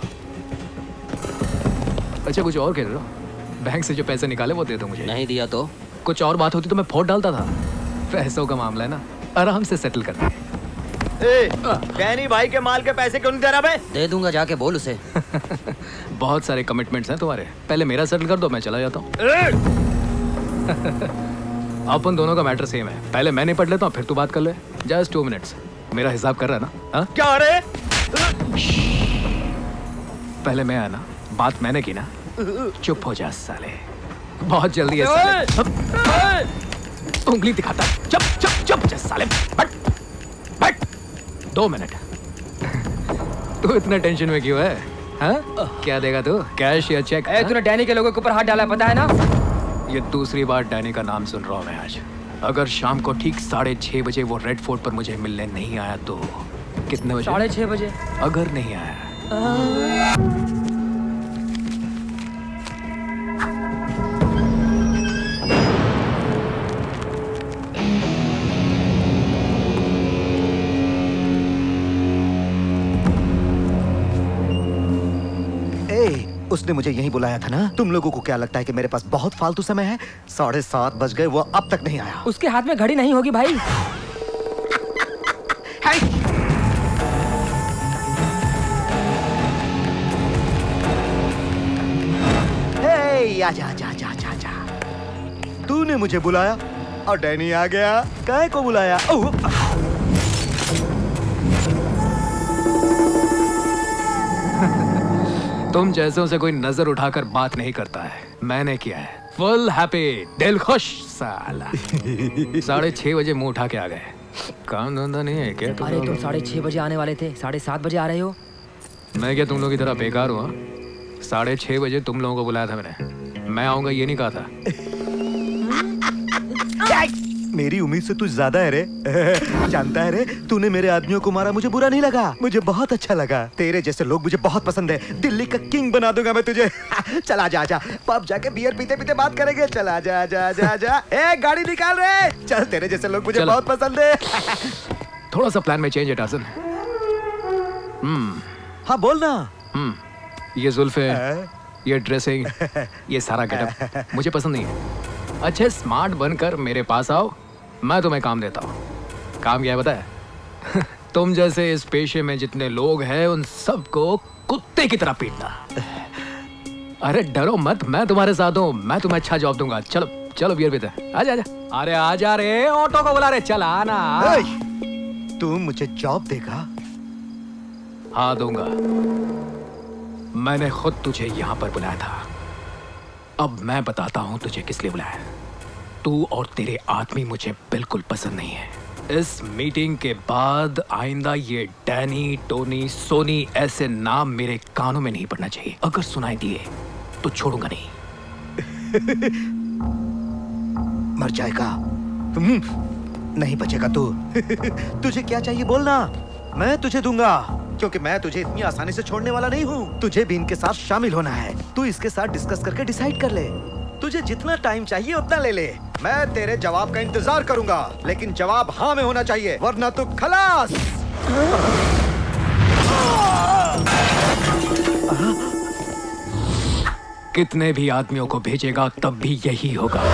अच्छा कुछ और खेल रहे हो बैंक से जो पैसे निकाले वो दे दो मुझे नहीं दिया तो कुछ और बात होती तो मैं फोड़ डालता था पैसों का मामला है ना आराम से सेटल करते हैं डैनी भाई के माल के पैसे क्यों नहीं दे रहा बे? दे दूंगा जाके बोल उसे बहुत सारे कमिटमेंट्स हैं तुम्हारे पहले मेरा सेटल कर दो मैं चला जाता हूँ अपन दोनों का मैटर सेम है पहले मैं निपट लेता हूँ फिर तू बात कर ले जस्ट टू मिनट्स मेरा हिसाब कर रहा है ना हा? क्या रे पहले मैं आया ना बात मैंने की ना चुप हो जा साले बहुत जल्दी है साले उंगली दिखाता चुप चुप चुप जा साले बट बट दो मिनट तू इतना टेंशन में क्यों है हाँ? क्या देगा तू कैश या चेक ए, तूने डैनी के लोगों के ऊपर हाथ डाला पता है ना ये दूसरी बार डैनी का नाम सुन रहा हूँ मैं आज अगर शाम को ठीक साढ़े छह बजे वो रेड फोर्ट पर मुझे मिलने नहीं आया तो कितने बजे साढ़े छह बजे अगर नहीं आया उसने मुझे यहीं बुलाया था ना तुम लोगों को क्या लगता है कि मेरे पास बहुत फालतू समय है साढ़े सात बज गए वो अब तक नहीं आया उसके हाथ में घड़ी नहीं होगी भाई हे आजा आजा आजा आजा आजा तूने मुझे बुलाया और डैनी आ गया काहे को बुलाया तुम जैसों से कोई नजर उठाकर बात नहीं करता है, मैंने किया है। फुल हैप्पी, दिल खुश साला। साढ़े छह बजे मुंह उठा के आ गए। काम धंधा नहीं है क्या? अरे तुम साढ़े छह बजे आने वाले थे, साढ़े सात बजे आ रहे हो। मैं क्या तुम लोग की तरह बेकार हुआ? साढ़े छह बजे तुम लोगों को बुलाया था मैंने, मैं आऊंगा ये नहीं कहा था। मेरी उम्मीद से तू ज्यादा है रे। जानता है रे, तूने मेरे आदमियों को मारा, मुझे बुरा नहीं लगा, मुझे बहुत अच्छा लगा। तेरे जैसे लोग मुझे बहुत पसंद है। दिल्ली का किंग बना दूंगा मैं तुझे। चला जा जा, पब जाके बियर पीते पीते बात करेंगे। चला जा जा जा जा। ए गाड़ी निकाल रे, चल। तेरे जैसे लोग मुझे बहुत पसंद है। थोड़ा सा प्लान में चेंज है टासन। हम्म हाँ बोल ना। हम्म ये जुल्फे, ये ड्रेसिंग, ये सारा गेटअप मुझे पसंद नहीं है। अच्छे स्मार्ट बनकर मेरे पास आओ, मैं तुम्हें काम देता हूँ। काम क्या है पता है? तुम जैसे इस पेशे में जितने लोग हैं उन सबको कुत्ते की तरह पीटना। अरे डरो मत, मैं तुम्हारे साथ हूँ, मैं तुम्हें अच्छा जॉब दूंगा। चलो चलो बियर पीते। आजा आजा। अरे आजा रे, ऑटो को बुला रे, चल आना। तू मुझे जॉब देगा? हाँ दूंगा। मैंने खुद तुझे यहाँ पर बुलाया था। अब मैं बताता हूँ तुझे किस लिए बुलाया। तू और तेरे आदमी मुझे बिल्कुल पसंद नहीं है। इस मीटिंग के बाद आइंदा ये डैनी, टोनी, सोनी ऐसे नाम मेरे कानों में नहीं पड़ना चाहिए। अगर सुनाई दिए तो छोड़ूंगा नहीं। मर जाएगा, नहीं बचेगा तू। तुझे क्या चाहिए बोलना, मैं तुझे दूंगा। क्योंकि मैं तुझे इतनी आसानी से छोड़ने वाला नहीं हूँ। तुझे भी इनके साथ शामिल होना है। तू इसके साथ डिस्कस करके डिसाइड कर ले। तुझे जितना टाइम चाहिए उतना ले ले। मैं तेरे जवाब का इंतजार करूंगा, लेकिन जवाब हाँ में होना चाहिए, वरना तू खलास। कितने भी आदमियों को भेजेगा तब भी यही होगा।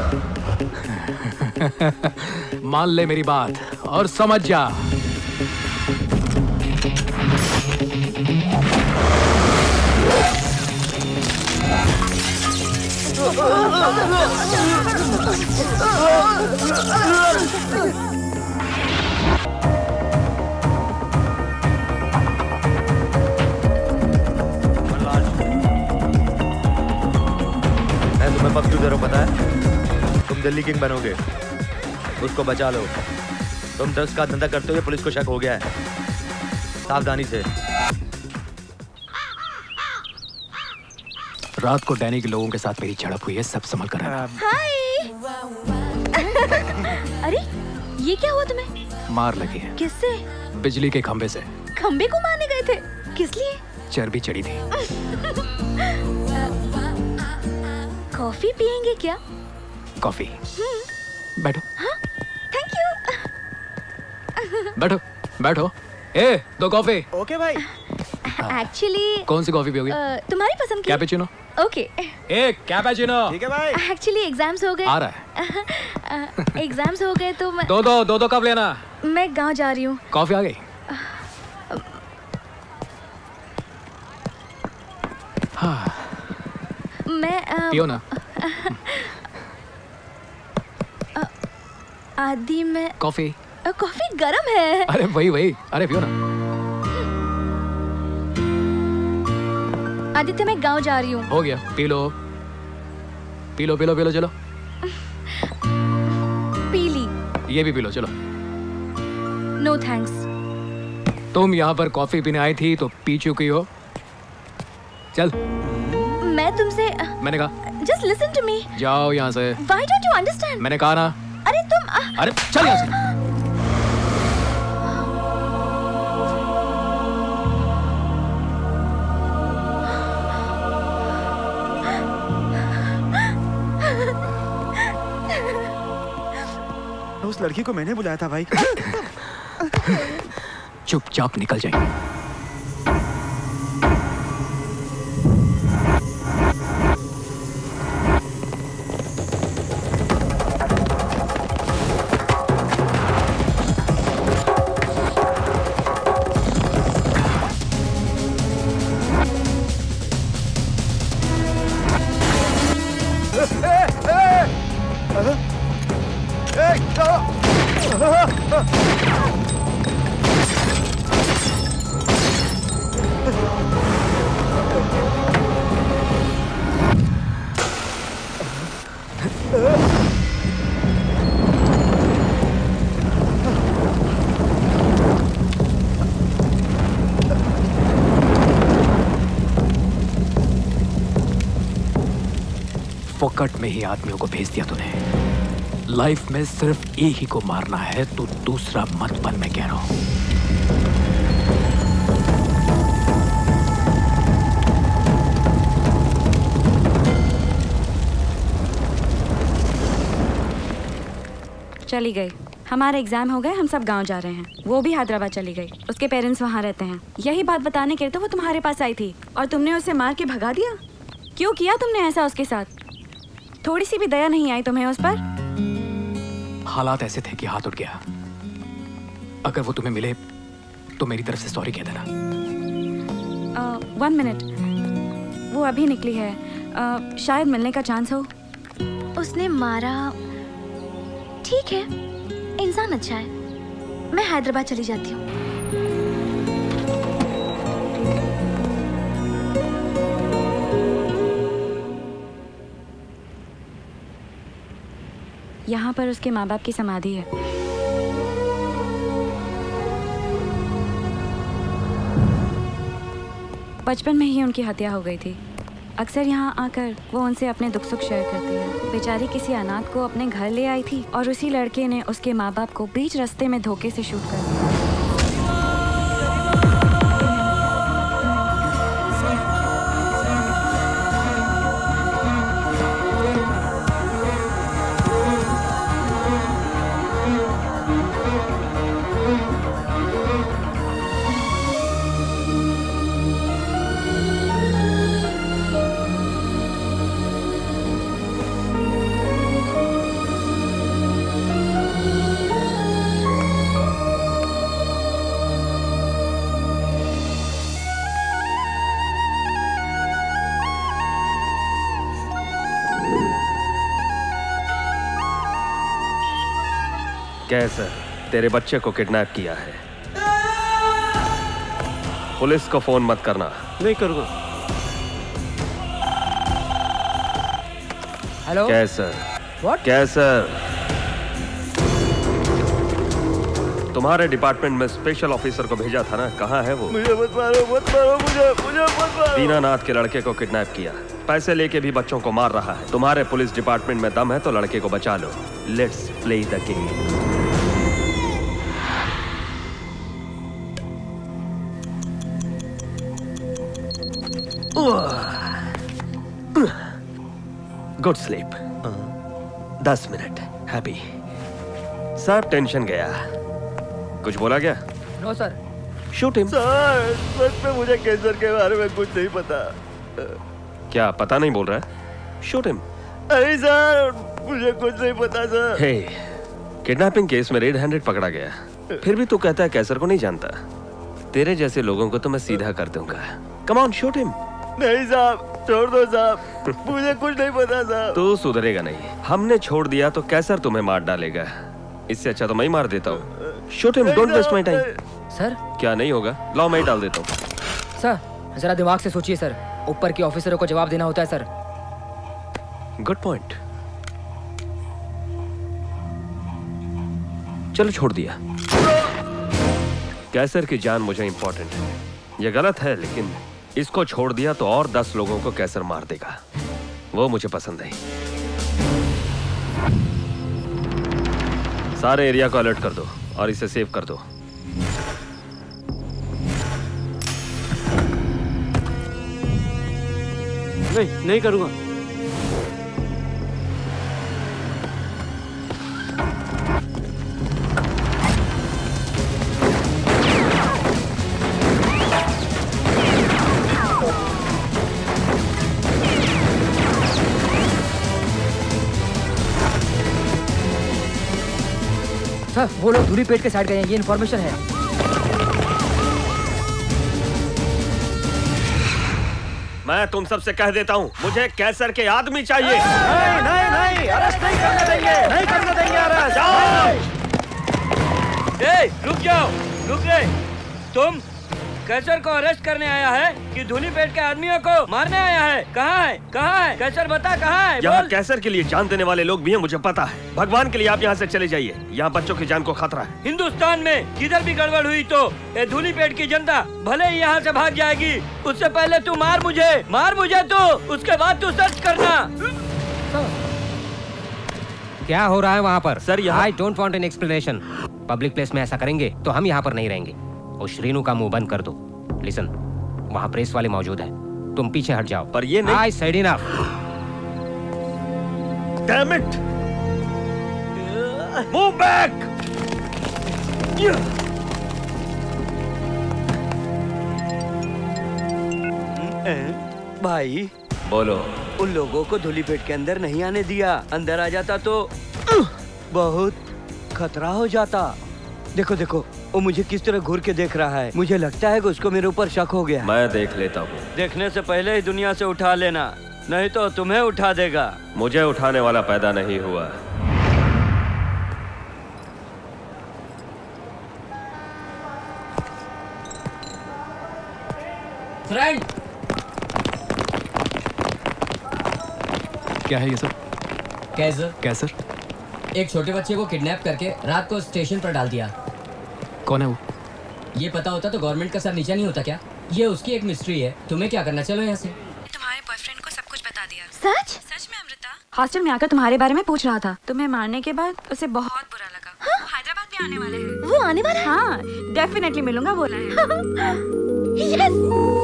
मान ले मेरी बात और समझ जा। मैं तुम्हें कब क्यों दे रहा हूं पता है? तुम दिल्ली किंग बनोगे, उसको बचा लो। तुम ड्रग्स का धंधा करते हुए पुलिस को शक हो गया है, सावधानी से। रात को डैनी के लोगों के साथ मेरी झड़प हुई है, सब संभल कर रहना। हाय। अरे ये क्या हुआ तुम्हें? मार लगी है। किससे? बिजली के खंबे से। खंबे को मारने गए थे? किस लिए? चर्बी चढ़ी थी। कॉफी पियेंगे क्या? कॉफी? बैठो। हाँ? Thank you. बैठो बैठो। ए दो कॉफी। ओके भाई। एक्चुअली कौन सी कॉफी पियोगे? तुम्हारी पसंद की। कैपेचिनो। ओके। A cappuccino. ठीक है भाई। एक्चुअली एग्जाम्स हो गए। आ रहा है। एग्जाम्स हो गए तो मैं दो दो दो दो कप लेना। मैं गांव जा रही हूँ। कॉफी आ गई? हाँ। मैं आ, पियो ना। आदि में कॉफी। कॉफी गरम है। अरे वही वही, अरे पियो ना। आदित्य मैं गांव जा रही हूँ। हो गया, पी लो पी लो पी लो पी लो। चलो पी ली। ये भी पी लो चलो। No thanks. तुम यहाँ पर कॉफी पीने आई थी तो पी चुकी हो। चल। मैं तुमसे मैंने कहा जस्ट लिसन टू मी। जाओ यहाँ से। Why don't you understand? मैंने कहा ना। अरे तुम आ... अरे चल यहाँ से। उस लड़की को मैंने बुलाया था भाई। चुपचाप निकल जाएंगे। फोकट में ही आदमियों को भेज दिया तूने। लाइफ में सिर्फ एक ही को मारना है, तू दूसरा मत बन, मैं कह रहा हूं। चली गई। हमारे एग्जाम हो गए, हम सब गांव जा रहे हैं। वो भी हैदराबाद चली गई, उसके पेरेंट्स वहाँ रहते हैं। यही बात बताने के लिए तो वो तुम्हारे पास आई थी और तुमने उसे मार के भगा दिया। क्यों किया तुमने ऐसा उसके साथ? थोड़ी सी भी दया नहीं आई तुम्हें उस पर? हालात ऐसे थे कि हाथ उठ गया। अगर वो तुम्हें मिले तो मेरी तरफ से सॉरी कह देना। वन मिनट, वो अभी निकली है। uh, शायद मिलने का चांस हो। उसने मारा, ठीक है, इंसान अच्छा है। मैं हैदराबाद चली जाती हूँ। यहाँ पर उसके माँ बाप की समाधि है। बचपन में ही उनकी हत्या हो गई थी। अक्सर यहाँ आकर वो उनसे अपने दुख सुख शेयर करती है। बेचारी किसी अनाथ को अपने घर ले आई थी और उसी लड़के ने उसके माँ बाप को बीच रास्ते में धोखे से शूट कर दिया। कैसर, तेरे बच्चे को किडनैप किया है। पुलिस को फोन मत करना। नहीं करूंगा। Hello Kaiser, What? कैसर, तुम्हारे डिपार्टमेंट में स्पेशल ऑफिसर को भेजा था ना, कहाँ है वो? मुझे मत मारो, मत मारो मुझे, मुझे मत मारो। दीनानाथ के लड़के को किडनैप किया, पैसे लेके भी बच्चों को मार रहा है। तुम्हारे पुलिस डिपार्टमेंट में दम है तो लड़के को बचा लो। Let's play the game. Good sleep. दस मिनट हैप्पी। सब टेंशन गया। कुछ बोला गया? No sir. Shoot him. Sir, सच में मुझे कैंसर के बारे में कुछ नहीं पता। क्या पता नहीं बोल रहा है? Shoot him. अरे सर, मुझे कुछ नहीं पता सर। हे, किडनैपिंग केस में रेड हैंडेड पकड़ा गया, फिर भी तू कहता है कैसर को नहीं जानता। तेरे जैसे लोगों को तो मैं सीधा कर दूंगा। Come on, shoot him. नहीं साहब, छोड़ दो साहब, मुझे कुछ नहीं पता साहब। तू सुधरेगा नहीं। हमने छोड़ दिया तो कैसर तुम्हें मार डालेगा। इससे अच्छा तो मैं ही मार देता हूँ। Shoot him, don't waste my time. Sir क्या नहीं होगा? लाओ मैं ही डाल देता हूँ। सर जरा दिमाग से सोचिए सर, ऊपर के ऑफिसरों को जवाब देना होता है सर। Good point. चलो छोड़ दिया। कैसर की जान मुझे इंपॉर्टेंट है। ये गलत है लेकिन इसको छोड़ दिया तो और दस लोगों को कैसर मार देगा। वो मुझे पसंद नहीं। सारे एरिया को अलर्ट कर दो और इसे सेव कर दो। नहीं, नहीं करूंगा। सर वो लोग धूली पेट के साइड गए हैं, ये इन्फॉर्मेशन है। मैं तुम सबसे कह देता हूँ, मुझे कैसर के आदमी चाहिए। नहीं नहीं नहीं, अरेस्ट नहीं करने देंगे, नहीं करने देंगे अरेस्ट। ए, रुक जाओ, रुक गए। तुम कैसर को अरेस्ट करने आया है कि धूलीपेट के आदमियों को मारने आया है? कहाँ है कहाँ है कैसर, बता कहाँ है? यहाँ कैसर के लिए जान देने वाले लोग भी हैं, मुझे पता है। भगवान के लिए आप यहाँ से चले जाइए, यहाँ बच्चों की जान को खतरा है। हिंदुस्तान में किधर भी गड़बड़ हुई तो ये धूलीपेट की जनता भले ही यहाँ से भाग जाएगी। उससे पहले तू मार मुझे, मार मुझे तू, उसके बाद तू सर्च करना। क्या हो रहा है वहाँ पर? Sir I don't want an explanation. Public place में ऐसा करेंगे तो हम यहाँ पर नहीं रहेंगे। और श्रीनु का मुंह बंद कर दो। लिसन, वहाँ प्रेस वाले मौजूद हैं, तुम पीछे हट जाओ। पर ये नहीं। I said enough. Damn it, move back. भाई बोलो। उन लोगों को धूलीपेट के अंदर नहीं आने दिया। अंदर आ जाता तो बहुत खतरा हो जाता। देखो देखो वो मुझे किस तरह घूर के देख रहा है। मुझे लगता है कि उसको मेरे ऊपर शक हो गया। मैं देख लेता हूँ। देखने से पहले ही दुनिया से उठा लेना, नहीं तो तुम्हें उठा देगा। मुझे उठाने वाला पैदा नहीं हुआ। फ्रेंड, क्या है ये सब? कैसर कैसर? एक छोटे बच्चे को किडनैप करके रात को स्टेशन पर डाल दिया। कौन है वो? ये पता होता तो गवर्नमेंट का सर नीचा नहीं होता क्या? ये उसकी एक मिस्ट्री है। तुम्हें क्या करना, चलो यहाँ से। तुम्हारे बॉयफ्रेंड को सब कुछ बता दिया। सच? सच में अमृता। हॉस्टल में आकर तुम्हारे बारे में पूछ रहा था। तुम्हें मारने के बाद उसे बहुत बुरा लगा। हाँ? हैदराबाद भी आने वाले हैं। वो आने वाला है? हाँ, डेफिनेटली मिलूंगा बोला है। यस।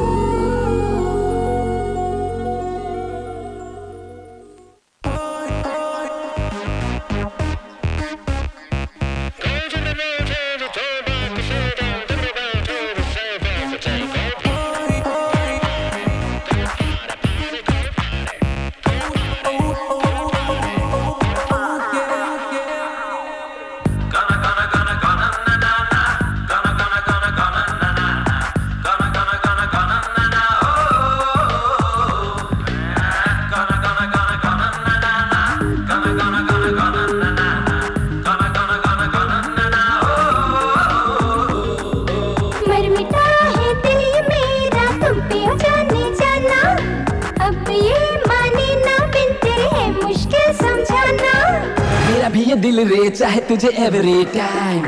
दिल रे चाहे तुझे एवरी टाइम,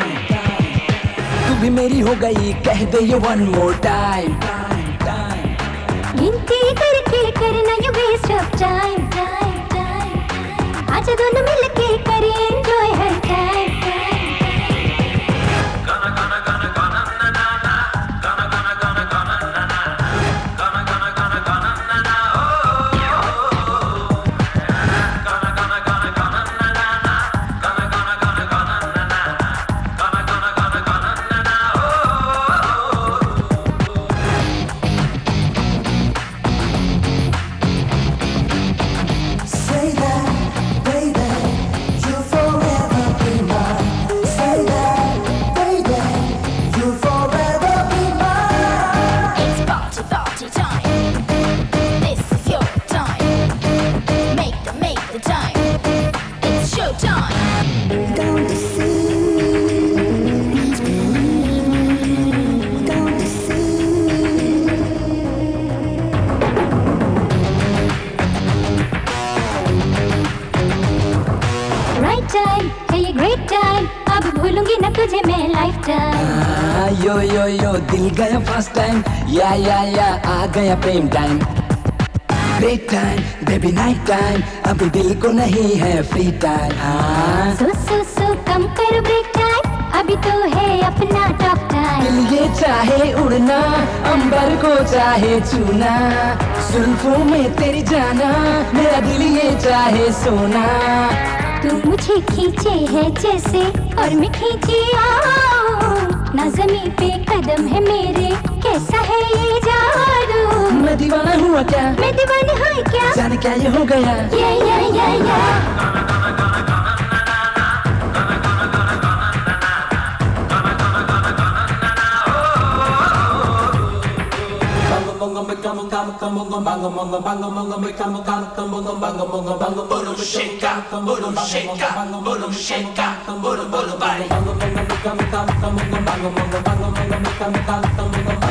तू भी मेरी हो गई कह दे ये वन मोर टाइम। गिनती करके करना ये waste of time, time time. आज दोनों मिलके करें एंजॉय हर टाइम। तुझे मैं लाइफ टाइम। यो यो यो दिल गया फर्स्ट टाइम, या या या आ गया प्रेम time. Great time baby night time, अभी दिल को नहीं है फ्री टाइम। हाँ सो सो सो कम कर ब्रेक टाइम, अभी तो है अपना टॉप टाइम। दिल ये चाहे उड़ना, अंबर को चाहे छूना, जुल्फों में तेरी जाना, मेरा दिल ये चाहे सोना। तू मुझे खींचे है जैसे और मैं खींची आऊं, ना ज़मीं पे कदम है मेरे, कैसा है ये जादू। मैं दीवाना हुआ क्या? मैं दीवानी हुई क्या? जाने क्या ये हो गया? ये ये ये ये shake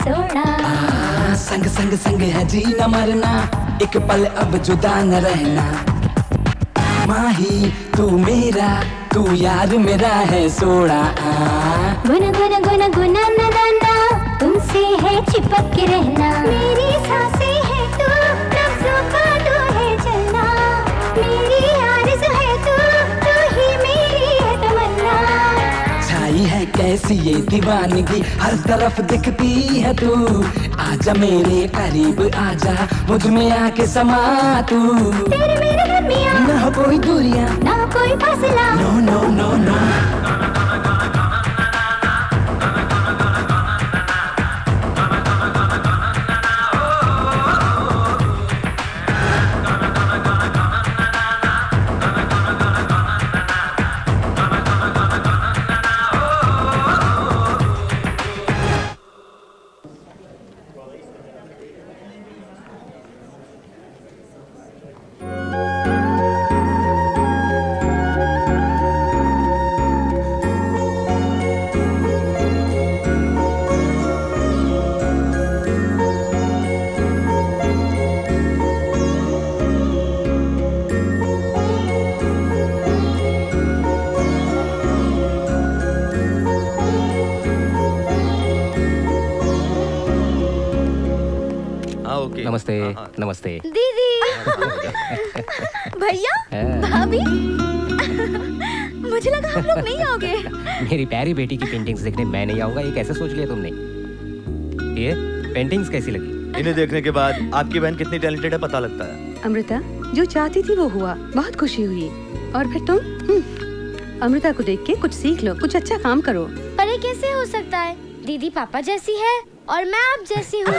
सोना। आ, संग संग संग है जी न मरना, एक पल अब जुदा न रहना। माही तू मेरा, तू यार मेरा है सोना। गुन गुन गुन गुना न गाना, तुमसे है चिपक के रहना। मेरी सांसें है तू, लफ्जों का तू है चलना। मेरी आरज़ू है तू, तू ही मेरी है तमन्ना। छाई है कैसी ये दीवानगी, हर तरफ दिखती है तू। आजा मेरे करीब आजा, मुझ में आके समा तू। तेरे मेरे दरमियां ना हो कोई दूरियां, ना कोई फासला। No no no no. नमस्ते नमस्ते दीदी। भैया, भाभी, मुझे लगा आप लोग नहीं आओगे। मेरी प्यारी बेटी की पेंटिंग्स देखने मैं नहीं आऊंगा, ये कैसे सोच लिया तुमने? ये पेंटिंग्स कैसी लगी? इन्हें देखने के बाद आपकी बहन कितनी टैलेंटेड है पता लगता है। अमृता, जो चाहती थी वो हुआ, बहुत खुशी हुई। और फिर तुम हम्म, अमृता को देख के कुछ सीख लो, कुछ अच्छा काम करो। पर ये कैसे हो सकता है? दीदी पापा जैसी है और मैं आप जैसी हूँ।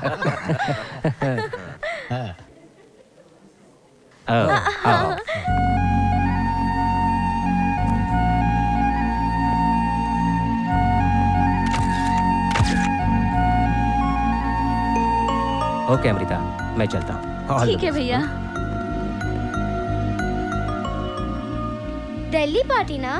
ओके अमृता, मैं चलता हूँ। ठीक है भैया। दिल्ली पार्टी ना?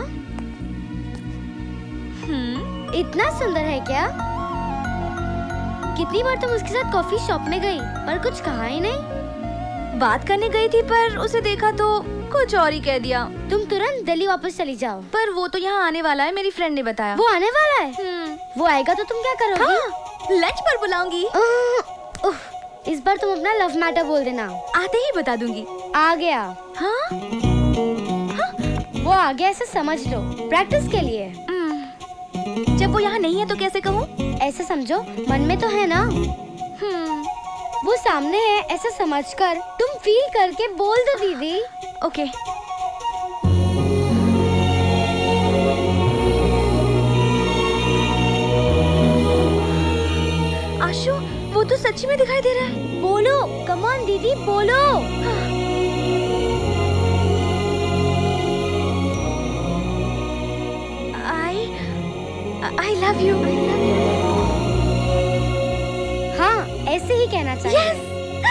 हम्म, इतना सुंदर है क्या? कितनी बार तुम उसके साथ कॉफी शॉप में गई पर कुछ कहा ही नहीं। बात करने गई थी पर उसे देखा तो कुछ और ही कह दिया। तुम तुरंत दिल्ली वापस चली जाओ। पर वो तो यहाँ आने वाला है, मेरी फ्रेंड ने बताया। वो आने वाला है? वो आएगा तो तुम क्या करोगी? हाँ, लंच पर बुलाऊंगी। इस बार तुम अपना लव मैटर बोल देना। आते ही बता दूंगी। आ गया? हाँ? हाँ? वो आ गया ऐसे समझ लो, प्रैक्टिस के लिए। जब वो यहाँ नहीं है तो कैसे कहूँ? ऐसे समझो, मन में तो है ना। हम्म, वो सामने है ऐसा समझकर तुम फील करके बोल दो दीदी। ओके। आशु, वो तो सच्ची में दिखाई दे रहा है। बोलो, कम ऑन दीदी बोलो। I love you. I love you. हाँ, ऐसे ही कहना चाहिए। Yes.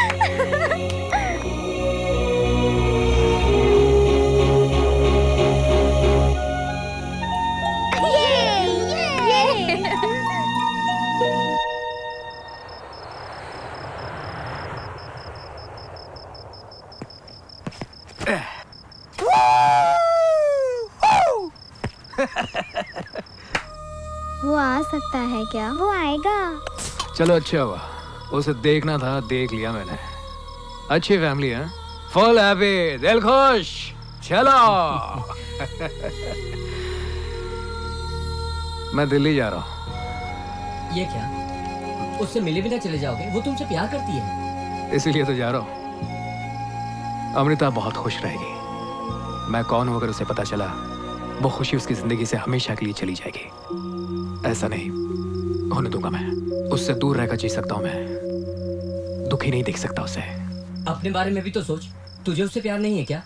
वो आ सकता है क्या? वो आएगा। चलो अच्छा हुआ, उसे देखना था, देख लिया मैंने। अच्छी फैमिली है, फुल हैप्पी, दिल खुश। चलो। मैं दिल्ली जा रहा हूँ। ये क्या? उससे मिले बिना चले जाओगे? वो तुमसे प्यार करती है। इसीलिए तो जा रहा हूँ। अमृता बहुत खुश रहेगी। मैं कौन हूँ अगर उसे पता चला, वो खुशी उसकी जिंदगी से हमेशा के लिए चली जाएगी। ऐसा नहीं होने दूंगा मैं। उससे दूर रहकर जी सकता हूँ मैं, दुखी नहीं देख सकता उसे। अपने बारे में भी तो सोच, तुझे उससे प्यार नहीं है क्या?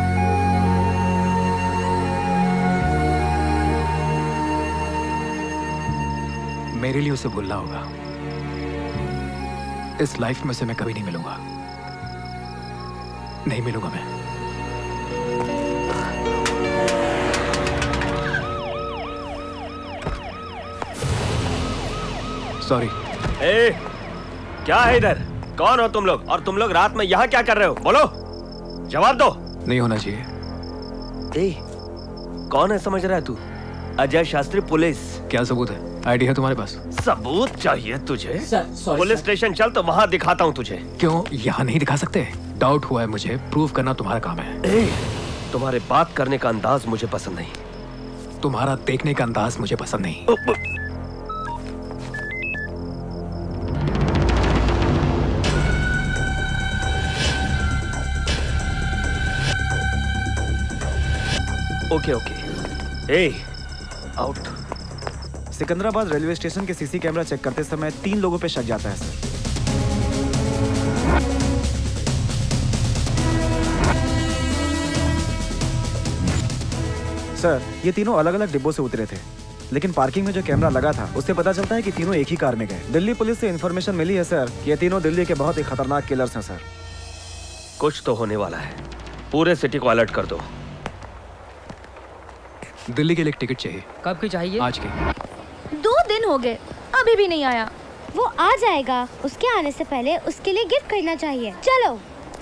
मेरे लिए उसे भूलना होगा। इस लाइफ में से मैं कभी नहीं मिलूंगा, नहीं मिलूंगा मैं। सॉरी ए, क्या है इधर? कौन हो तुम लोग और तुम लोग रात में यहाँ क्या कर रहे हो? बोलो, जवाब दो। नहीं होना चाहिए। ए, कौन है समझ रहा है तू? अजय शास्त्री पुलिस। क्या सबूत है? आईडी है तुम्हारे पास? सबूत चाहिए तुझे? Sir, sorry, police sir. Station चल तो वहाँ दिखाता हूँ तुझे। क्यों यहाँ नहीं दिखा सकते? डाउट हुआ है मुझे, प्रूव करना तुम्हारा काम है। ए, तुम्हारे बात करने का अंदाज मुझे पसंद नहीं। तुम्हारा देखने का अंदाज मुझे पसंद नहीं। Okay okay. ए, आउट। सिकंदराबाद रेलवे स्टेशन के सीसी कैमरा चेक करते समय तीन लोगों पे शक जाता है सर। सर, ये तीनों अलग अलग डिब्बों से उतरे थे, लेकिन पार्किंग में जो कैमरा लगा था उससे पता चलता है कि तीनों एक ही कार में गए। दिल्ली पुलिस से इन्फॉर्मेशन मिली है सर कि ये तीनों दिल्ली के बहुत ही खतरनाक किलर्स हैं सर। कुछ तो होने वाला है। पूरे सिटी को अलर्ट कर दो। दिल्ली के लिए एक टिकट चाहिए। कब की चाहिए? आज की। दो दिन हो गए, अभी भी नहीं आया। वो आ जाएगा। उसके आने से पहले उसके लिए गिफ्ट खरीदना चाहिए। चलो।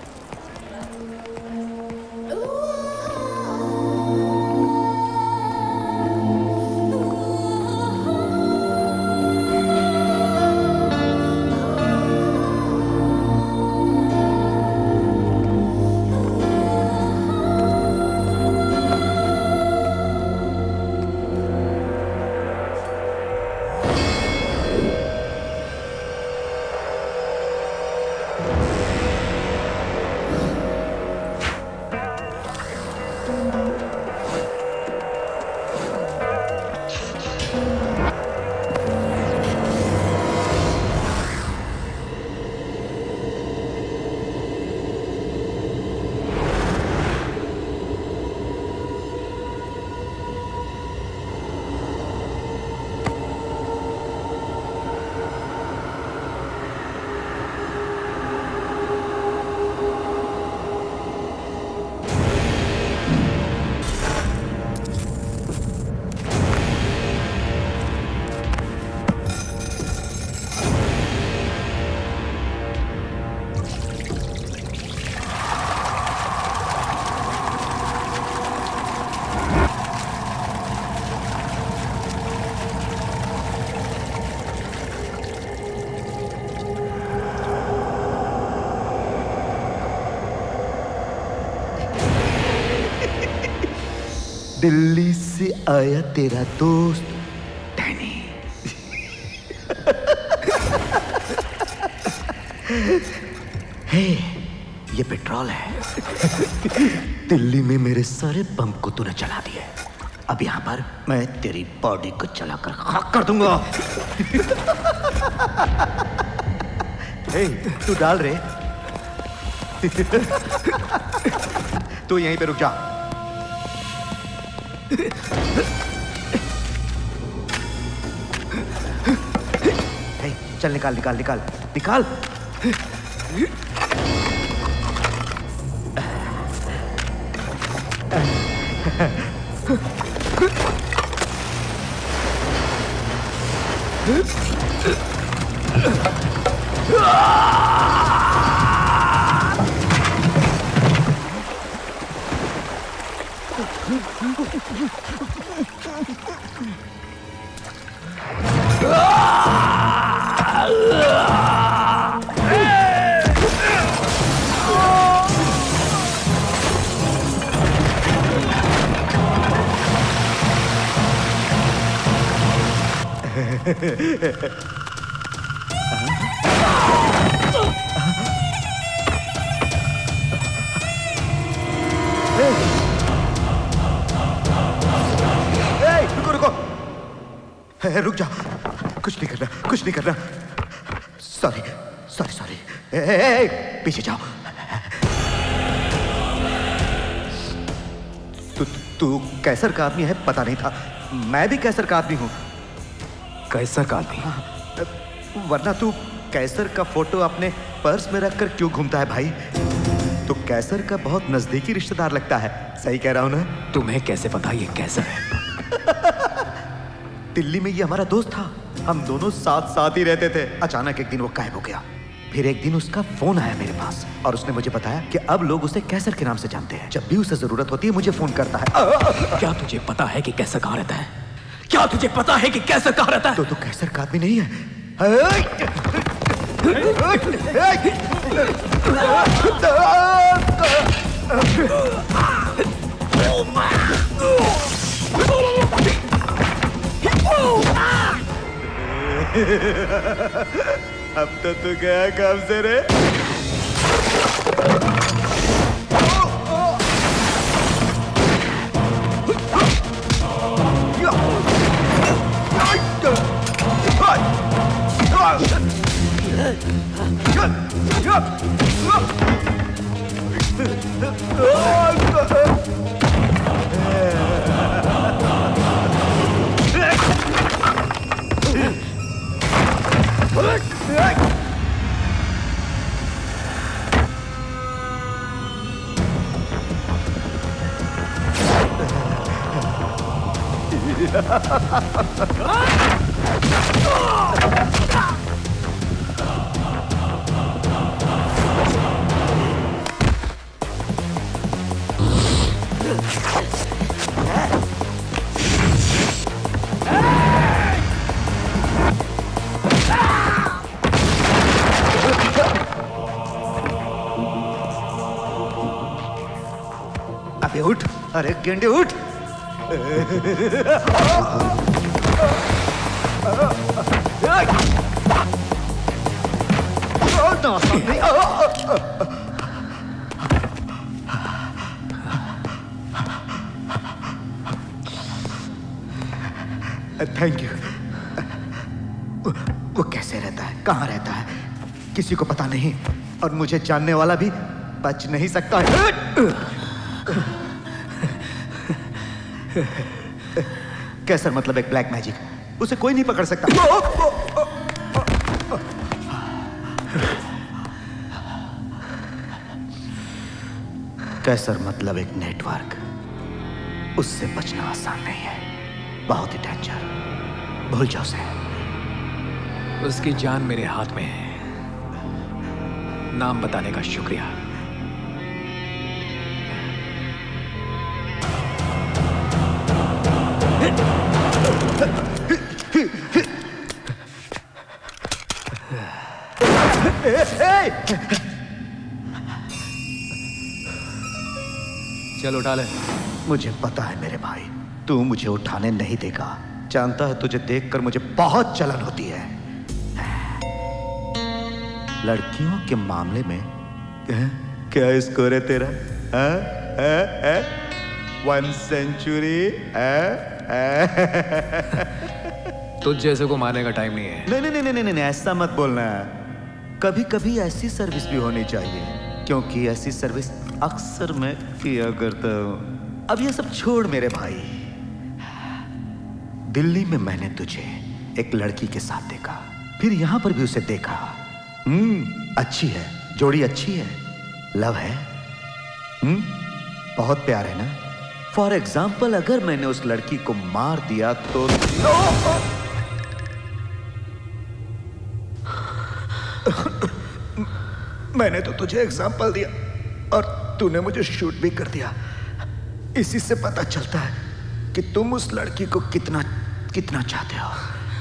दिल्ली से आया तेरा दोस्त डैनी। हे, ये पेट्रोल है। दिल्ली में मेरे सारे बम को तूने जला दिए। अब यहाँ पर मैं तेरी बॉडी को जलाकर खाक कर दूंगा। हे, तू डाल रे। तू यहीं पे रुक जा। हे, चल निकाल निकाल निकाल निकाल। रुको रुको, रुक जा। कुछ नहीं करना, कुछ नहीं करना। Sorry sorry sorry. पीछे जाओ। तू तू कैसर का आदमी है पता नहीं था। मैं भी कैसर का आदमी हूँ। कैसर का आदमी? वरना तू कैसर का फोटो अपने पर्स में रखकर क्यों घूमता है भाई? तो कैसर का बहुत नजदीकी रिश्तेदार लगता है। सही कह रहा हूं ना? तुम्हें कैसे पता ये कैसर है? दिल्ली में ये हमारा दोस्त था। हम दोनों साथ साथ ही रहते थे। अचानक एक दिन वो गायब हो गया। फिर एक दिन उसका फोन आया मेरे पास और उसने मुझे बताया कि अब लोग उसे कैसर के नाम से जानते हैं। जब भी उसे जरूरत होती है मुझे फोन करता है। क्या तुझे पता है कि कैसर कहाँ रहता है? क्या तुझे पता है कि कैसर कहाँ रहता है? तो तू कैसर का आदमी नहीं है। अब तो तू गया काम से रे। अबे उठ, अरे गेंडे उठ। Thank you. वो, वो कैसे रहता है, कहाँ रहता है, किसी को पता नहीं और मुझे जानने वाला भी बच नहीं सकता है। कैसर मतलब एक ब्लैक मैजिक, उसे कोई नहीं पकड़ सकता। कैसर मतलब एक नेटवर्क, उससे बचना आसान नहीं है, बहुत ही डेंजर। भूल जाओ उसे। उसकी जान मेरे हाथ में है। नाम बताने का शुक्रिया। चल उठा ले। मुझे पता है मेरे भाई, तू मुझे उठाने नहीं देगा। जानता है तुझे देखकर मुझे बहुत जलन होती है। लड़कियों के मामले में क्या स्कोर है तेरा? One century? तुझ जैसे को मारने का टाइम नहीं है। नहीं नहीं नहीं नहीं नहीं, ऐसा मत बोलना। कभी कभी ऐसी सर्विस भी होनी चाहिए, क्योंकि ऐसी सर्विस अक्सर मैं किया करता हूँ। अब ये सब छोड़ मेरे भाई। दिल्ली में मैंने तुझे एक लड़की के साथ देखा, फिर यहाँ पर भी उसे देखा। हम्म अच्छी है, जोड़ी अच्छी है, लव है, हम्म बहुत प्यार है ना। फॉर एग्जाम्पल, अगर मैंने उस लड़की को मार दिया तो मैंने तो तुझे एग्जाम्पल दिया और तूने मुझे शूट भी कर दिया। इसी से पता चलता है कि तुम उस लड़की को कितना कितना चाहते हो।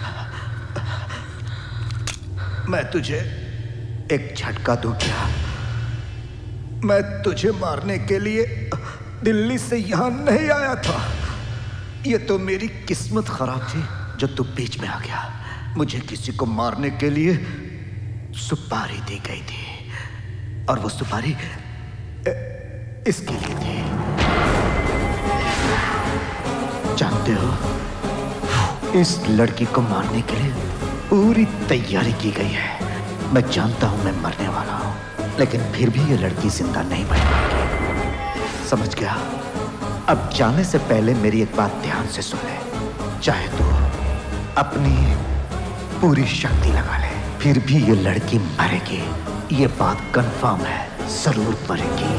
मैं तुझे एक झटका दूं क्या? मैं तुझे मारने के लिए दिल्ली से यहां नहीं आया था। ये तो मेरी किस्मत खराब थी जो तू बीच में आ गया। मुझे किसी को मारने के लिए सुपारी दी गई थी और वो सुपारी इसके लिए थी। जानते हो, इस लड़की को मारने के लिए पूरी तैयारी की गई है। मैं जानता हूं मैं मरने वाला हूं, लेकिन फिर भी ये लड़की जिंदा नहीं बच पाएगी। समझ गया? अब जाने से पहले मेरी एक बात ध्यान से सुन ले। चाहे तो अपनी पूरी शक्ति लगा ले, फिर भी ये लड़की मरेगी। ये बात कंफर्म है, जरूर मरेगी।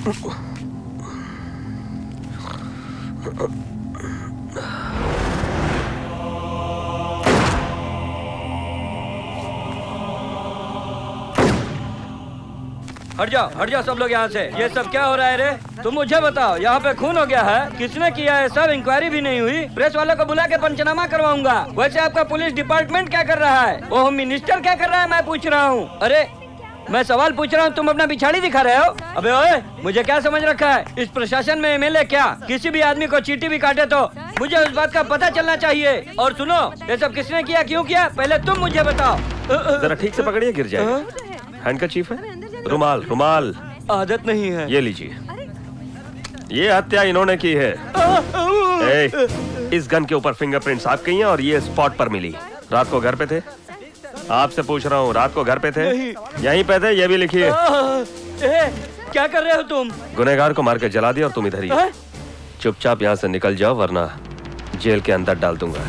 हट जाओ हट जाओ सब लोग यहाँ से। ये सब क्या हो रहा है रे? तुम मुझे बताओ, यहाँ पे खून हो गया है, किसने किया है? सब इंक्वायरी भी नहीं हुई। प्रेस वालों को बुला के पंचनामा करवाऊंगा। वैसे आपका पुलिस डिपार्टमेंट क्या कर रहा है? वो होम मिनिस्टर क्या कर रहा है मैं पूछ रहा हूँ। अरे मैं सवाल पूछ रहा हूँ, तुम अपना पिछाड़ी दिखा रहे हो। अबे ओए, मुझे क्या समझ रखा है? इस प्रशासन में एमएलए क्या, किसी भी आदमी को चींटी भी काटे तो मुझे उस बात का पता चलना चाहिए। और सुनो, ये सब किसने किया, क्यों किया, पहले तुम मुझे बताओ। जरा ठीक से पकड़िए, गिर जाएगा। हैंडकरचीफ है? रुमाल रुमाल। आदत नहीं है। ये लीजिए। ये हत्या इन्होंने की है। ए, इस गन के ऊपर फिंगरप्रिंट्स आपके ही हैं और ये स्पॉट पर मिली। रात को घर पे थे? आपसे पूछ रहा हूँ, रात को घर पे थे? यहीं पे थे, ये भी लिखिए। क्या कर रहे हो तुम? गुनहगार को मार के जला दिया और तुम इधर ही। चुपचाप यहाँ से निकल जाओ वरना जेल के अंदर डाल दूंगा।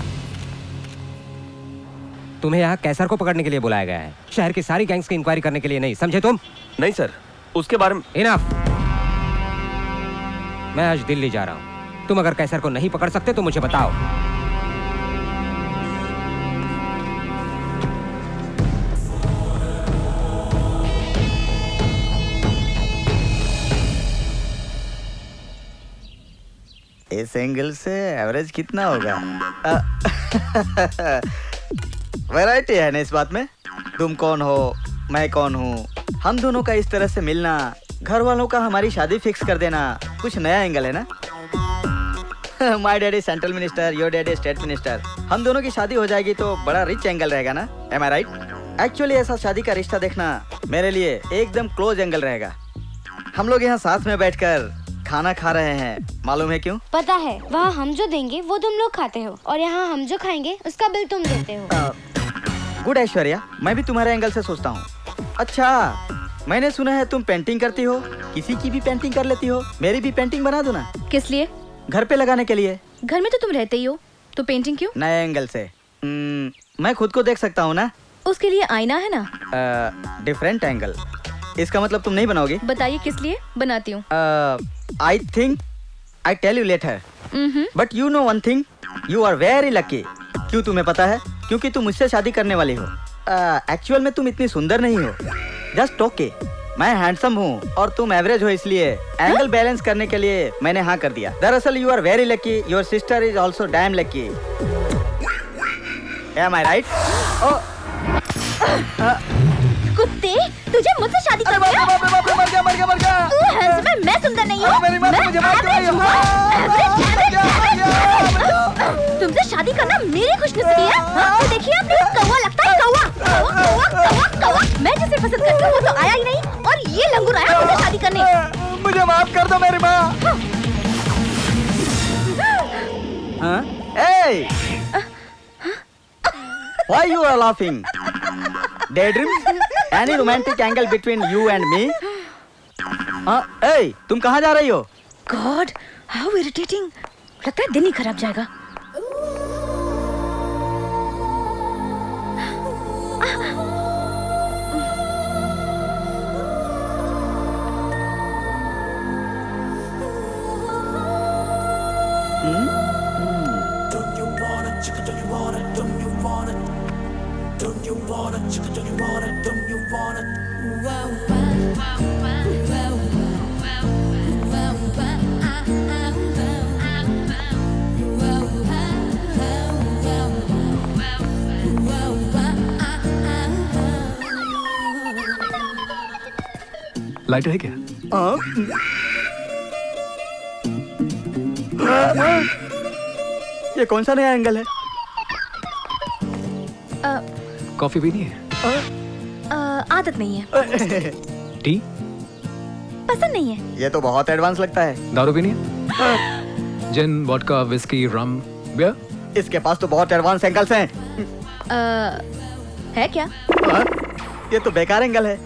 तुम्हें यहाँ कैसर को पकड़ने के लिए बुलाया गया है, शहर की सारी गैंग्स की इंक्वायरी करने के लिए नहीं, समझे तुम? नहीं सर, उसके बारे में। इनफ। मैं आज दिल्ली जा रहा हूँ। तुम अगर कैसर को नहीं पकड़ सकते तो मुझे बताओ। इस एंगल से एवरेज कितना होगा? वैरायटी है ना इस बात में। तुम कौन हो, मैं कौन हूँ, हम दोनों का इस तरह से मिलना, घर वालों का हमारी शादी फिक्स कर देना, कुछ नया एंगल है ना। My daddy central minister, your daddy state minister, हम दोनों की शादी हो जाएगी तो बड़ा रिच एंगल रहेगा ना। M I right? एक्चुअली ऐसा शादी का रिश्ता देखना मेरे लिए एकदम क्लोज एंगल रहेगा। हम लोग यहाँ साथ में बैठकर खाना खा रहे हैं, मालूम है क्यों? पता है, वहाँ हम जो देंगे वो तुम लोग खाते हो और यहाँ हम जो खाएंगे उसका बिल तुम देते हो। गुड ऐश्वर्या, मैं भी तुम्हारे एंगल से सोचता हूँ। अच्छा, मैंने सुना है तुम पेंटिंग करती हो, किसी की भी पेंटिंग कर लेती हो, मेरी भी पेंटिंग बना दो ना। किस लिए? घर पे लगाने के लिए। घर में तो तुम रहते ही हो, तो पेंटिंग क्यों? नए एंगल से। न, मैं खुद को देख सकता हूँ ना। उसके लिए आईना है ना। Different angle. इसका मतलब तुम नहीं बनाओगे? बताइए किस लिए बनाती हूँ। I think I tell you later, but you know one thing, you are very lucky. क्यों तुम्हें पता है? क्योंकि तुम मुझसे शादी करने वाली हो। एक्चुअल uh, में तुम इतनी सुंदर नहीं हो, जस्ट ओके। मैं हैंडसम हूँ और तुम एवरेज हो, इसलिए एंगल बैलेंस करने के लिए मैंने हाँ कर दिया। दरअसल you are very lucky, your sister is also damn lucky. Am I right? कुत्ते, तुझे मुझसे शादी करनी है? मर गया, मर गया, मर गया। तू हैंडसम है, मैं सुंदर नहीं हूँ। मेरी बात मुझे माफ करो। तुमसे शादी करना मेरी खुशनसीबी है। हाँ, तो देखिए आप, कौवा लगता है, कौवा कौवा कौवा कौवा कौवा। मैं जिसे पसंद करती हूँ वो तो आया ही नहीं और ये लंगूर आया मुझसे शादी करने। मुझे माफ कर दो मेरी माँ। हाँ? Hey! Why you are laughing? Daydream? Any romantic angle between you and me? हाँ, hey, तुम कहाँ जा रही हो? God, how irritating. लगता है दिन ही खराब जाएगा। लाइटर है क्या? ये कौन सा नया एंगल है? कॉफी पीनी है? आ, आदत नहीं है। टी? पसंद नहीं है। ये तो बहुत एडवांस लगता है। दारू पीनी है? Gin, vodka, whisky, rum, beer? इसके पास तो बहुत एडवांस एंगल्स हैं। आ, है क्या? आ, ये तो बेकार एंगल है।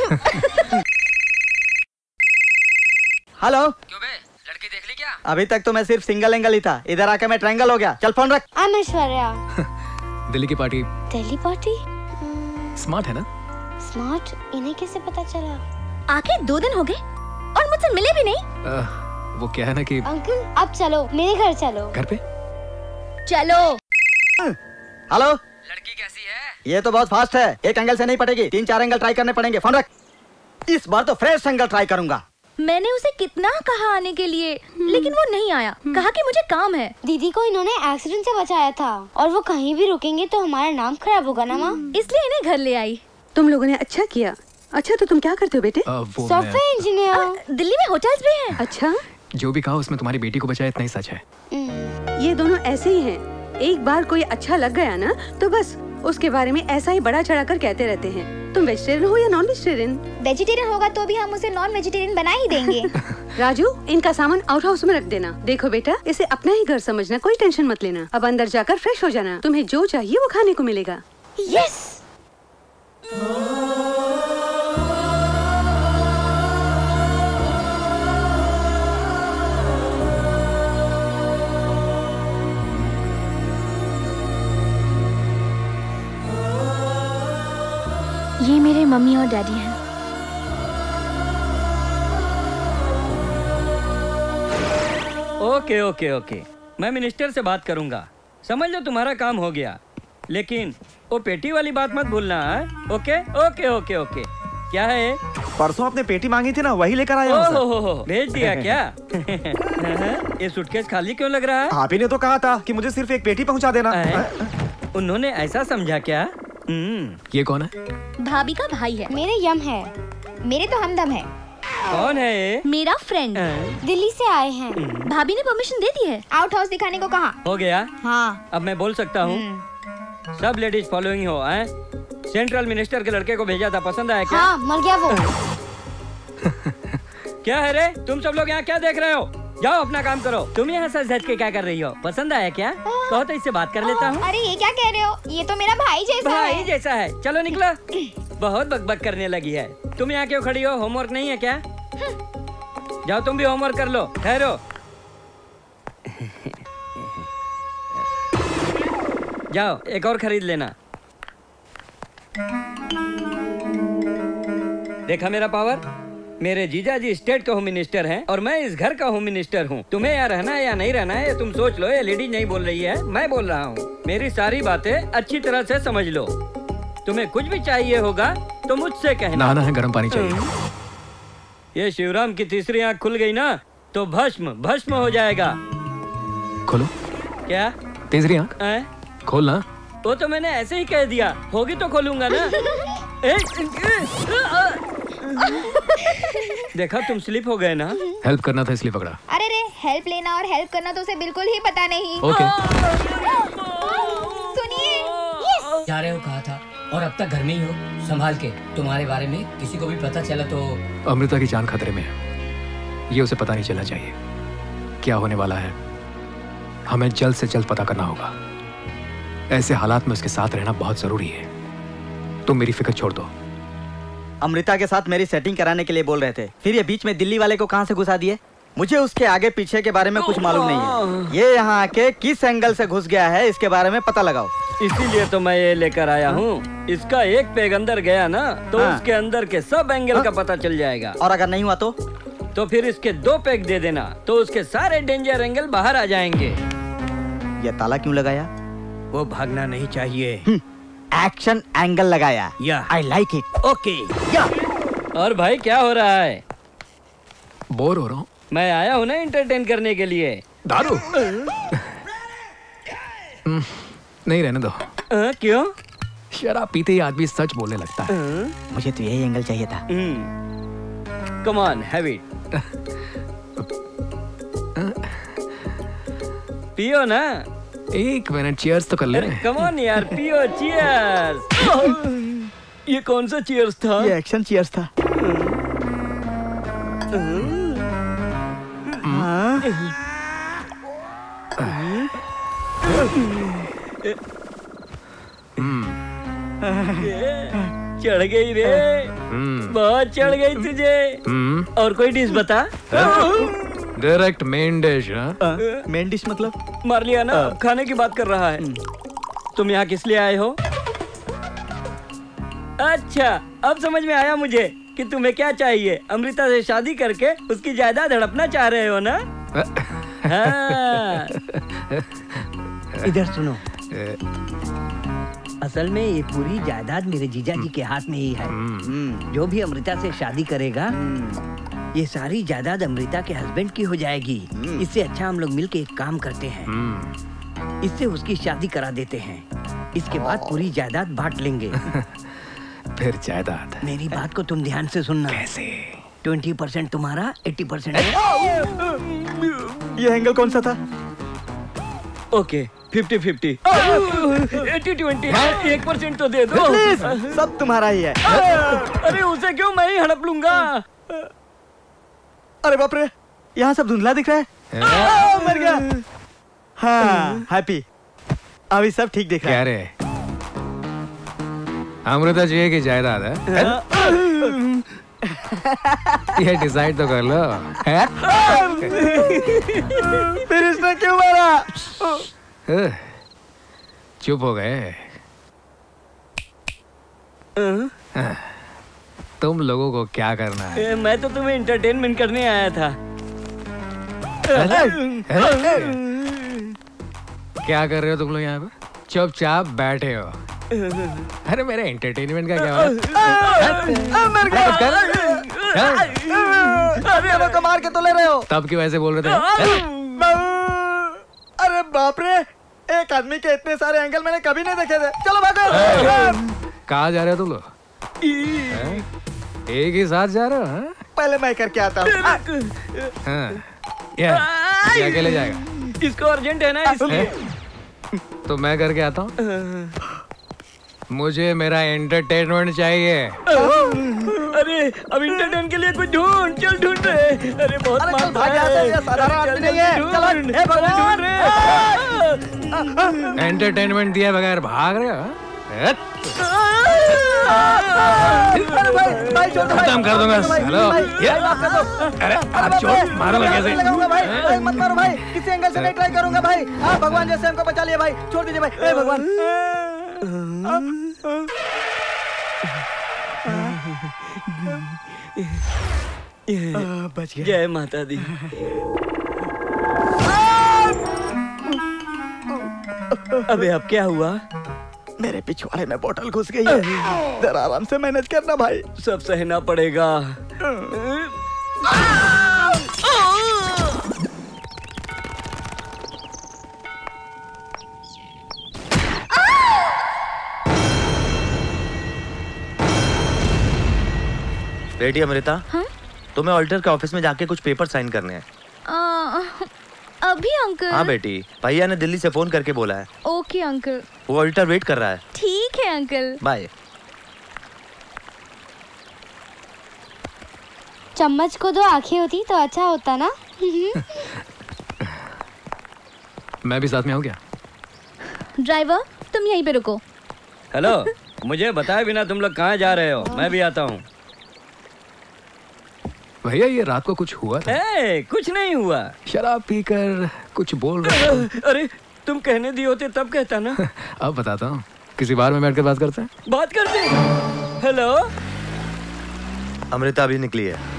हेलो। क्यों बे, लड़की देख ली क्या? अभी तक तो मैं सिर्फ सिंगल एंगल ही था, इधर आके मैं ट्रायंगल हो गया। चल फोन रख। I'm ऐश्वर्या। दिल्ली की पार्टी। दिल्ली पार्टी? स्मार्ट है ना? स्मार्ट? इन्हें कैसे पता चला? आके दो दिन हो गए और मुझसे मिले भी नहीं। आ, वो क्या है ना कि अंकल अब चलो मेरे घर चलो। घर पे चलो। हेलो, लड़की कैसी है? ये तो बहुत फास्ट है, एक एंगल से नहीं पटेगी, तीन चार एंगल ट्राई करने पड़ेंगे। फोन रख। इस बार तो फ्रेश एंगल ट्राई करूंगा। मैंने उसे कितना कहा आने के लिए, लेकिन वो नहीं आया। कहा कि मुझे काम है। दीदी को इन्होंने एक्सीडेंट से बचाया था और वो कहीं भी रुकेंगे तो हमारा नाम खराब होगा ना माँ, इसलिए इन्हें घर ले आई। तुम लोगों ने अच्छा किया। अच्छा तो तुम क्या करते हो बेटे? Software engineer. दिल्ली में होटल्स भी हैं। अच्छा, जो भी कहा उसमें तुम्हारी बेटी को बचाया इतना ही सच है। ये दोनों ऐसे ही हैं। एक बार कोई अच्छा लग गया ना तो बस उसके बारे में ऐसा ही बड़ा चढ़ा कर कहते रहते हैं। तुम वेजिटेरियन हो या नॉन वेजिटेरियन? वेजिटेरियन होगा तो भी हम उसे नॉन वेजिटेरियन बना ही देंगे। राजू, इनका सामान आउट हाउस में रख देना। देखो बेटा, इसे अपना ही घर समझना, कोई टेंशन मत लेना। अब अंदर जाकर फ्रेश हो जाना, तुम्हें जो चाहिए वो खाने को मिलेगा। यस। ये मेरे मम्मी और डैडी हैं। ओके ओके ओके, मैं मिनिस्टर से बात करूंगा। समझ लो तुम्हारा काम हो गया, लेकिन वो पेटी वाली बात मत भूलना है। Okay okay okay okay. क्या है? परसों आपने पेटी मांगी थी ना, वही लेकर आया हूं। हो हो हो, भेज दिया क्या? ये सूटकेस खाली क्यों लग रहा है? आप ही ने तो कहा था कि मुझे सिर्फ एक पेटी पहुंचा देना। उन्होंने ऐसा समझा क्या? ये कौन है? भाभी का भाई है। मेरे यम है। मेरे तो हमदम है। कौन है ये? मेरा फ्रेंड। दिल्ली से आए हैं। भाभी ने परमिशन दे दी है, आउट हाउस दिखाने को कहा। हो गया? हाँ। अब मैं बोल सकता हूँ? सब लेडीज फॉलोइंग हो। हैं? सेंट्रल मिनिस्टर के लड़के को भेजा था, पसंद आया क्या? हाँ, मर गया वो। क्या है रे, तुम सब लोग यहाँ क्या देख रहे हो? जाओ अपना काम करो। तुम यहाँ सच सच के क्या कर रही हो? पसंद आया क्या? कहो तो इससे बात कर लेता हूँ। अरे ये क्या कह रहे हो? ये तो मेरा भाई जैसा भाई है। जैसा है। चलो निकलो। बहुत बकबक करने लगी है। तुम यहाँ क्यों खड़ी हो? होमवर्क नहीं है क्या? जाओ तुम भी होमवर्क कर लो। ठहरो। जाओ एक और खरीद लेना। देखा मेरा पावर? मेरे जीजा जी स्टेट के होम मिनिस्टर हैं और मैं इस घर का होम मिनिस्टर हूँ। तुम्हें यहाँ रहना है या नहीं रहना है ये तुम सोच लो। ये लेडी नहीं बोल रही है, मैं बोल रहा हूँ। मेरी सारी बातें अच्छी तरह से समझ लो। तुम्हें कुछ भी चाहिए होगा तो मुझसे कहना। नहाना है, गर्म पानी चाहिए। ये शिवराम की तीसरी आँख खुल गई ना तो भस्म भस्म हो जाएगा। खोलो। क्या? तीसरी आँख खोलना। वो तो मैंने ऐसे ही कह दिया, होगी तो खोलूंगा ना। देखा तुम स्लिप हो गए ना। हेल्प करना था इसलिए पकड़ा। अरे रे, हेल्प लेना और हेल्प करना तो उसे बिल्कुल ही पता नहीं। ओके। सुनिए, जा रहे हो कहा था और अब तक घर में ही हो। संभाल के, तुम्हारे बारे में किसी को भी पता चला तो। अमृता की जान खतरे में है, ये उसे पता नहीं चलना चाहिए। क्या होने वाला है हमें जल्द से जल्द पता करना होगा। ऐसे हालात में उसके साथ रहना बहुत जरूरी है। तुम मेरी फिक्र छोड़ दो। अमृता के साथ मेरी सेटिंग कराने के लिए बोल रहे थे, फिर ये बीच में दिल्ली वाले को कहां से घुसा दिए? मुझे उसके आगे पीछे के बारे में कुछ मालूम नहीं है। ये यहाँ आके किस एंगल से घुस गया है इसके बारे में पता लगाओ। इसीलिए तो मैं ये लेकर आया हूँ। इसका एक पेग अंदर गया ना तो हाँ। उसके अंदर के सब एंगल का पता चल जाएगा। और अगर नहीं हुआ तो? तो फिर इसके दो पेग दे देना तो उसके सारे डेंजर एंगल बाहर आ जाएंगे। ये ताला क्यों लगाया? वो भागना नहीं चाहिए। एक्शन एंगल लगाया। या आई लाइक इट। ओके। या और भाई क्या हो रहा है? बोर हो रहा हूँ। मैं आया हूँ ना एंटरटेन करने के लिए। दारू? नहीं रहने दो। आ, क्यों? शराब पीते ही आदमी सच बोलने लगता है। मुझे तो यही एंगल चाहिए था। Come on, have it. पियो ना। एक मिनट, चीयर्स तो कर ले। कम ऑन यार, पियो। चीयर्स। ये कौन सा चीयर्स था? ये एक्शन चीयर्स था। चढ़ गई रे, बहुत चढ़ गई तुझे। और कोई डिश बता। Direct main dish. Main dish मतलब? मार लिया ना, खाने की बात कर रहा है। तुम यहाँ किस लिए आए हो? अच्छा अब समझ में आया मुझे। कि तुम्हें क्या चाहिए। अमृता से शादी करके उसकी जायदाद हड़पना चाह रहे हो ना? हाँ। इधर सुनो, असल में ये पूरी जायदाद मेरे जीजा जी के हाथ में ही है। जो भी अमृता से शादी करेगा, ये सारी जायदाद अमृता के हस्बैंड की हो जाएगी। इससे अच्छा हम लोग मिलके एक काम करते हैं, इससे उसकी शादी करा देते हैं। इसके बाद पूरी जायदाद बांट लेंगे। फिर जायदाद? मेरी बात को तुम ध्यान से सुनना। कैसे? ट्वेंटी परसेंट तुम्हारा, एट्टी परसेंट। ये एंगल कौन सा था? Okay, fifty fifty. Eighty twenty. एक परसेंट तो दे दो। प्लीज, सब तुम्हारा ही है। अरे उसे क्यों, मैं ही हड़प लूंगा। अरे बाप रे, यहाँ सब धुंधला दिख रहा है। मर गया। हाँ, हैप्पी। अभी सब ठीक दिख रहा है। क्या रे, अमृता जी की जायदाद है? ये डिसाइड तो कर लो। फिर इसने क्यों मारा? चुप हो गए। तुम लोगों को क्या करना है? मैं तो तुम्हें एंटरटेनमेंट करने आया था। क्या कर रहे हो तुम लोग यहाँ पे? चुपचाप बैठे हो। अरे मेरे एंटरटेनमेंट का क्या हुआ? अरे वो मार के तो ले रहे हो। तब क्यों ऐसे बोल रहे थे? अरे बाप रे, एक आदमी के इतने सारे एंगल मैंने कभी नहीं देखे थे। चलो भागो। कहाँ जा रहे हो तुम लोग? एक ही साथ जा रहे हो? पहले मैं करके आता हूँ। ये अकेले जाएगा? इसको अर्जेंट है ना, इसलिए। तो मैं करके आता हूँ। मुझे मेरा एंटरटेनमेंट चाहिए। अरे अब एंटरटेन के लिए कुछ ढूंढ, चल ढूंढ रहे। अरे बहुत मार है, साधारण आदमी नहीं है। चल हे भगवान, एंटरटेनमेंट दिए बगैर भाग रहे हो? खत्म कर दूंगा। हेलो, अरे आप छोड़, मारूंगा कैसे? भाई मत मारो भाई, किसी एंगल से नहीं ट्राई करूंगा भाई। आप भगवान जैसे हमको बचा लिया भाई, छोड़ दीजिए भाई। हे भगवान। बच गया। जय माता दी। अबे अब क्या हुआ? मेरे पिछवाड़े में बोतल घुस गई है। जरा आराम से मैनेज करना भाई। सब सहना पड़ेगा। बेटी अमृता, हाँ? तुम्हें ऑल्टर के ऑफिस में जाके कुछ पेपर साइन करने हैं। आ, अभी अंकल? हाँ बेटी, भैया ने दिल्ली से फोन करके बोला है। Okay uncle. वो ऑल्टर वेट कर रहा है। ठीक है अंकल। बाय। चम्मच को दो आंखें होती तो अच्छा होता ना। मैं भी साथ में आऊँ क्या? ड्राइवर, तुम यहीं पे रुको। हेलो, मुझे बताए बिना तुम लोग कहाँ जा रहे हो? मैं भी आता हूँ। भैया ये रात को कुछ हुआ था? ए, कुछ नहीं हुआ। शराब पीकर कुछ बोल रहे हो। अरे तुम कहने दिए होते तब कहता ना। अब बताता हूँ, किसी बार में बैठकर बात करते हैं। बात करते हैं। हेलो, अमृता अभी निकली है।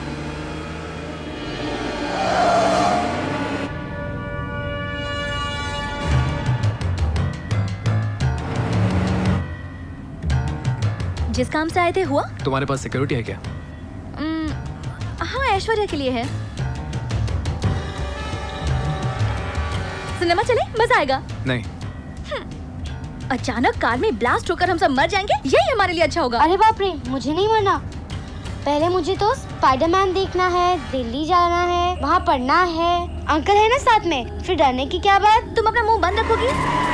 जिस काम से आए थे हुआ? तुम्हारे पास सिक्योरिटी है क्या? हाँ, ऐश्वर्या के लिए है। सिनेमा चले, मजा आएगा। नहीं। अचानक कार में ब्लास्ट होकर हम सब मर जाएंगे, यही हमारे लिए अच्छा होगा। अरे बाप रे, मुझे नहीं मरना। पहले मुझे तो स्पाइडरमैन देखना है, दिल्ली जाना है, वहाँ पढ़ना है। अंकल है ना साथ में, फिर डरने की क्या बात? तुम अपना मुंह बंद रखोगी?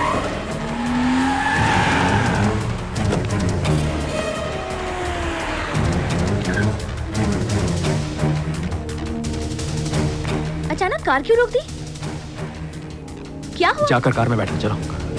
अचानक कार क्यों रोक दी? क्या हुआ? जाकर कार में बैठो, चलो।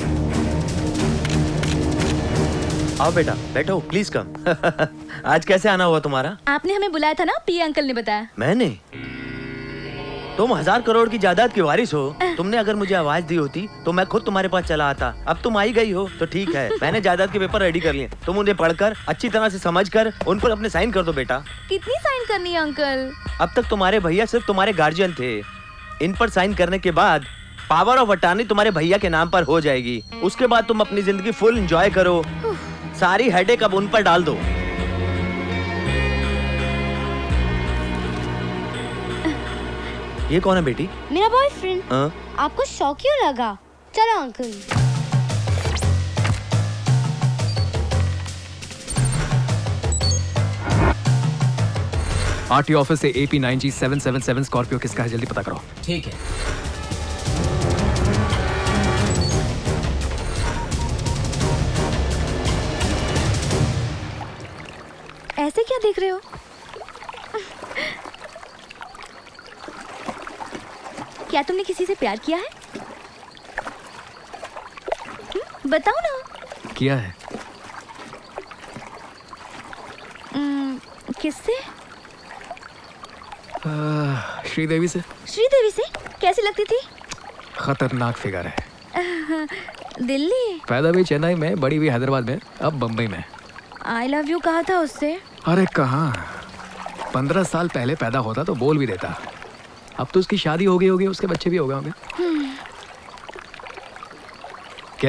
आओ बेटा, बैठो, प्लीज कम। आज कैसे आना हुआ तुम्हारा? आपने हमें बुलाया था ना, पी अंकल ने बताया। मैंने? तुम हजार करोड़ की जायदाद की वारिस हो। तुमने अगर मुझे आवाज दी होती तो मैं खुद तुम्हारे पास चला आता। अब तुम आई गई हो तो ठीक है, मैंने जायदाद के पेपर रेडी कर लिए। तुम उन्हें पढ़कर अच्छी तरह से समझकर उन पर अपने साइन कर दो बेटा। कितनी साइन करनी है अंकल? अब तक तुम्हारे भैया सिर्फ तुम्हारे गार्जियन थे। इन पर साइन करने के बाद पावर ऑफ अटॉर्नी तुम्हारे भैया के नाम पर हो जाएगी। उसके बाद तुम अपनी जिंदगी फुल एंजॉय करो। सारी हेडेक अब उन पर डाल दो। ये कौन है बेटी? मेरा बॉयफ्रेंड। हाँ? आपको शौक क्यों लगा? चलो अंकल। आरटी ऑफिस से AP nine G seven seven seven Scorpio किसका है, जल्दी पता करो। ठीक है। ऐसे क्या देख रहे हो? क्या तुमने किसी से प्यार किया है? हुँ? बताओ ना। किया है। किससे? श्रीदेवी से। श्रीदेवी से? कैसी लगती थी? खतरनाक फिगर है। दिल्ली। पैदा हुई चेन्नई में, बड़ी हुई हैदराबाद में, अब बम्बई में। आई लव यू कहा था उससे। अरे कहाँ, पंद्रह साल पहले पैदा होता तो बोल भी देता। अब तो उसकी शादी हो गई होगी, उसके बच्चे भी हो गए होंगे। क्या?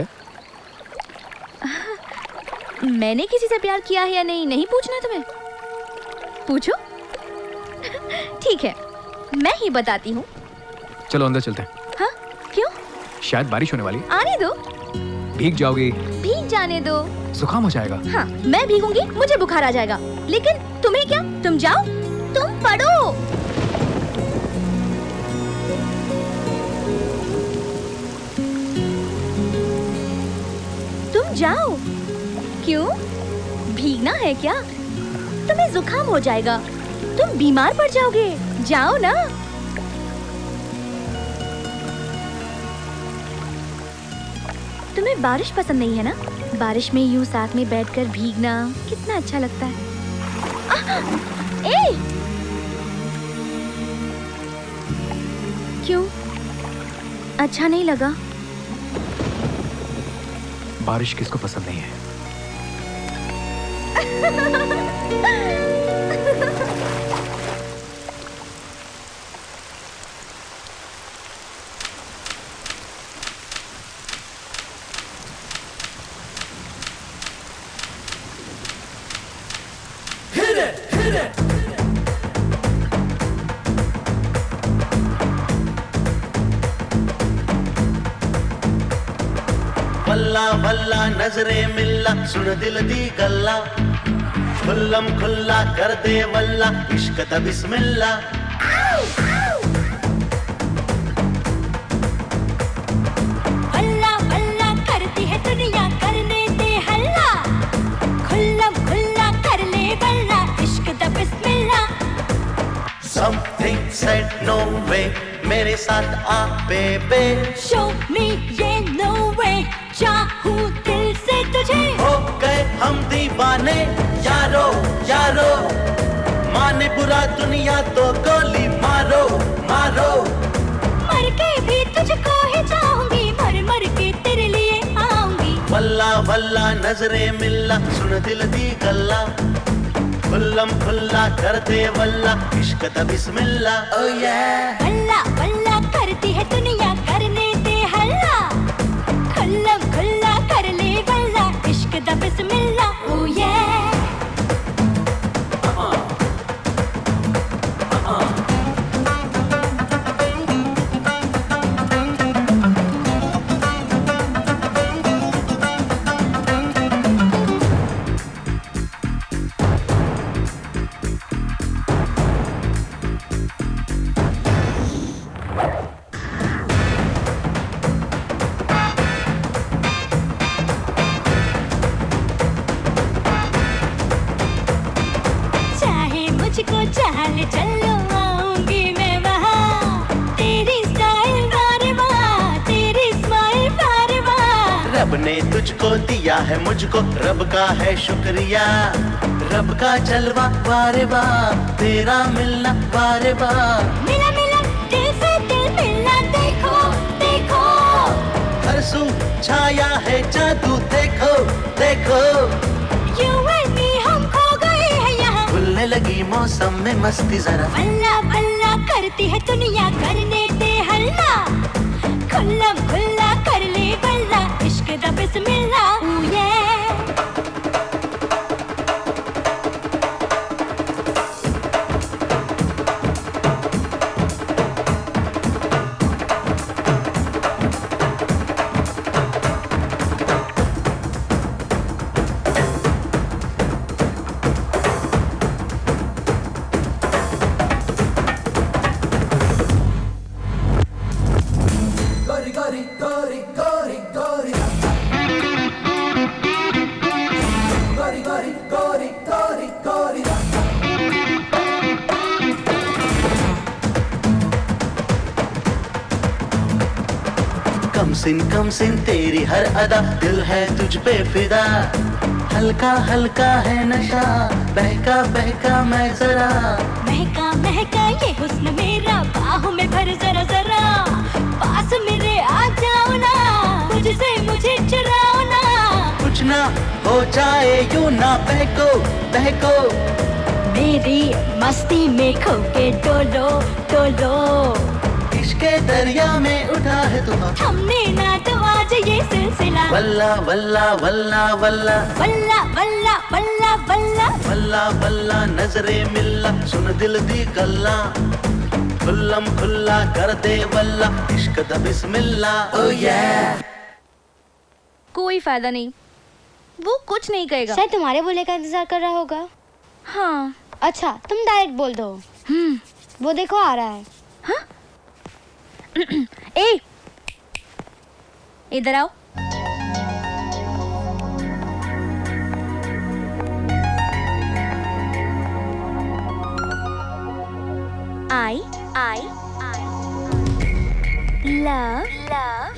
मैंने किसी से प्यार किया है या नहीं, नहीं पूछना तुम्हें? पूछो। ठीक है, मैं ही बताती हूँ। चलो अंदर चलते हैं। हाँ? क्यों? शायद बारिश होने वाली। आने दो। भीग जाओगी। भीग जाने दो। जुकाम हो जाएगा। हाँ, मैं भीगूंगी, मुझे बुखार आ जाएगा। लेकिन तुम्हें क्या? तुम जाओ, तुम पढ़ो। तुम जाओ। क्यों? भीगना है क्या? तुम्हें जुकाम हो जाएगा, तुम बीमार पड़ जाओगे। जाओ ना। तुम्हें बारिश पसंद नहीं है ना? बारिश में यूं साथ में बैठकर भीगना कितना अच्छा लगता है। आ, ए! क्यों? अच्छा नहीं लगा? बारिश किसको पसंद नहीं है? वल्ला वल्ला नजरे मिल्ला, सुन दिल दी गल्ला, खुल्लम खुल्ला कर दे वल्ला, इश्क दा बिस्मिल्ला। वल्ला वल्ला करती है दुनिया, करने दे हल्ला, खुल्लम खुल्ला कर ले वल्ला, इश्क दा बिस्मिल्ला। Something said no way, मेरे साथ आ बेबे। Show me ये no way, चाहूं दिल से तुझे। हो गए हम दीवाने यारो यारो, माने बुरा दुनिया तो गोली मारो मारो। मर के भी तुझको ही चाहूंगी, मर मर के तेरे लिए आऊंगी। वल्ला वल्ला नजरे मिल्ला, सुन दिल दी गल्ला, खुल्लम खुल्ला कर दे वल्ला, इश्क दा बिस्मिल्ला। Oh yeah। वल्ला वल्ला करती है दुनिया, करने दे हल्ला, खुल्लम खुल्ला कर ले वल्ला, इश्क दा बिस्मिल्ला। Oh yeah। मुझको चाल चलो, आऊंगी मैं वहाँ, तेरी स्टाइल वारे वाह, तेरी स्माइल वारे वाह। रब ने तुझको दिया है मुझको, रब का है शुक्रिया, रब का जलवा वारे वाह, तेरा मिलना वारे वाह। मिला मिला दिल से ये जादू देखो देखो, You and me हम खो गए हैं यहाँ, खुलने लगी मौसम में मस्ती जरा, बल्ला बल्ला करती है दुनिया, करने दे हल्ला, खुल्ला खुल्ला कर ले बल्ला, इश्क दा बिस्मिल्लाह, ooh yeah। कम सिन कम सिन तेरी हर अदा, दिल है तुझ पे फिदा, हल्का हल्का है नशा, बहका बहका मैं जरा, महका महका ये हुस्न मेरा, बाहों में भर जरा जरा, पास मेरे आ जाओ ना, मुझसे मुझे चुराओ ना, कुछ ना हो जाए यूं ना बहको बहको, मेरी मस्ती में खो के डोलो डोलो, इश्के दरिया में उठा है तूफान, हमने ना तो आज ये सिलसिला, वल्ला वल्ला वल्ला वल्ला वल्ला वल्ला वल्ला वल्ला वल्ला वल्ला नजरे मिल्ला, सुन दिल दी गल्ला, खुल्लम खुल्ला कर दे वल्ला, इश्क दा बिस्मिल्लाह, ओ ये। कोई फायदा नहीं, वो कुछ नहीं कहेगा। शायद तुम्हारे बोलने का इंतजार कर रहा होगा। हाँ। अच्छा तुम डायरेक्ट बोल दो। हम्म वो देखो आ रहा है। हाँ? ए, इधर आओ। आई आई आई लव लव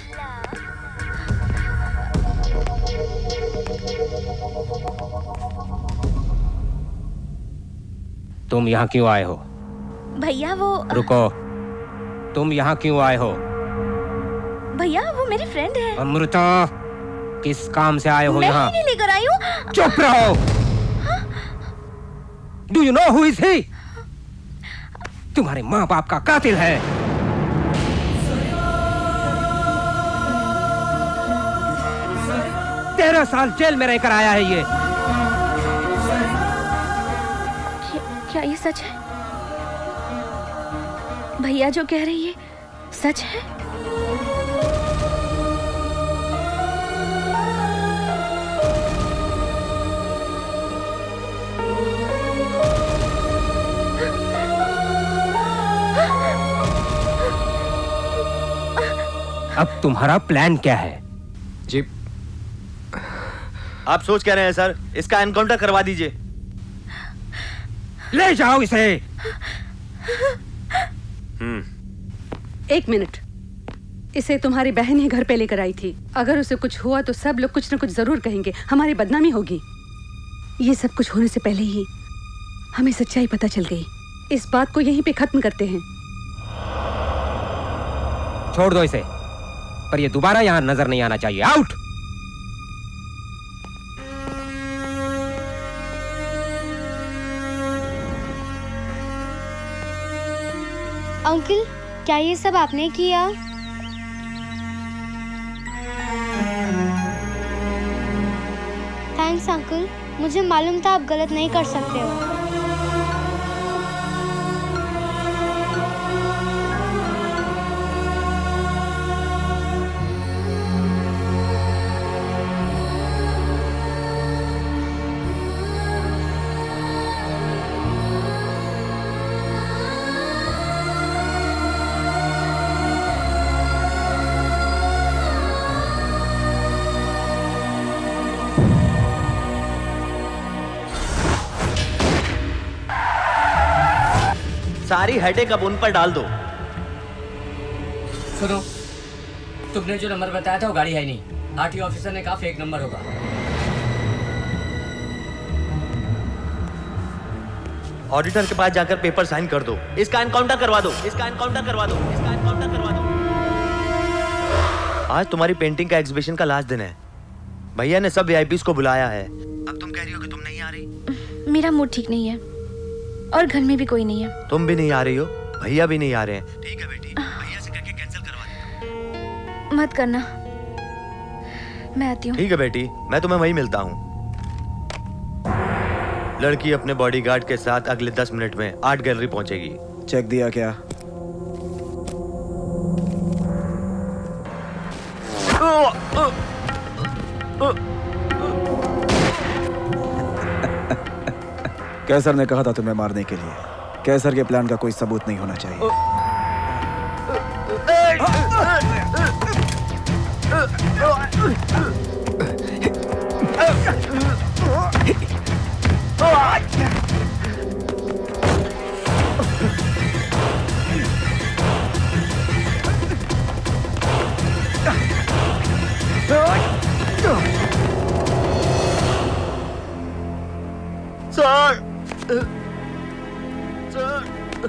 तुम यहाँ क्यों आए हो? भैया वो रुको, तुम यहाँ क्यों आए हो? भैया वो मेरी फ्रेंड है। अमृता, किस काम से आए हो मैं यहाँ? ही नहीं लेकर आई हूँ। चुप रहो। Do you know who is he? तुम्हारे माँ बाप का कातिल है। तेरह साल जेल में रहकर आया है ये। क्या, क्या ये सच है? भैया जो कह रही है सच है? अब तुम्हारा प्लान क्या है? जी, आप सोच क्या रहे हैं सर? इसका एनकाउंटर करवा दीजिए। ले जाओ इसे। एक मिनट, इसे तुम्हारी बहन ही घर पे लेकर आई थी। अगर उसे कुछ हुआ तो सब लोग कुछ न कुछ जरूर कहेंगे, हमारी बदनामी होगी। ये सब कुछ होने से पहले ही हमें सच्चाई पता चल गई। इस बात को यहीं पे खत्म करते हैं। छोड़ दो इसे, पर ये दोबारा यहाँ नजर नहीं आना चाहिए। आउट। अंकल, क्या ये सब आपने किया? थैंक्स अंकल, मुझे मालूम था आप गलत नहीं कर सकते हो। सारी हेडेक अब उन पर डाल दो। सुनो, तुमने जो नंबर बताया था वो गाड़ी है नहीं। आरटीओ ऑफिसर ने कहा फेक नंबर होगा। ऑडिटर के पास जाकर पेपर साइन कर दो। इसका एनकाउंटर करवा दो। इसका एनकाउंटर करवा दो। इसका एनकाउंटर करवा दो। आज तुम्हारी पेंटिंग का एग्जीबिशन का लास्ट दिन है। भैया ने सब वीआईपीज़ को बुलाया है। अब तुम कह रही हो कि तुम नहीं आ रही? मेरा मूड ठीक नहीं है और घर में भी कोई नहीं है। तुम भी नहीं आ रही हो, भैया भी नहीं आ रहे हैं। ठीक है बेटी, भैया से करके कैंसिल करवा देता हूं। मत करना, मैं आती हूँ। ठीक है बेटी, मैं तुम्हें वहीं मिलता हूँ। लड़की अपने बॉडीगार्ड के साथ अगले दस मिनट में आर्ट गैलरी पहुंचेगी। चेक दिया क्या? कैसर ने कहा था तुम्हें मारने के लिए। कैसर के प्लान का कोई सबूत नहीं होना चाहिए। Sir, sir,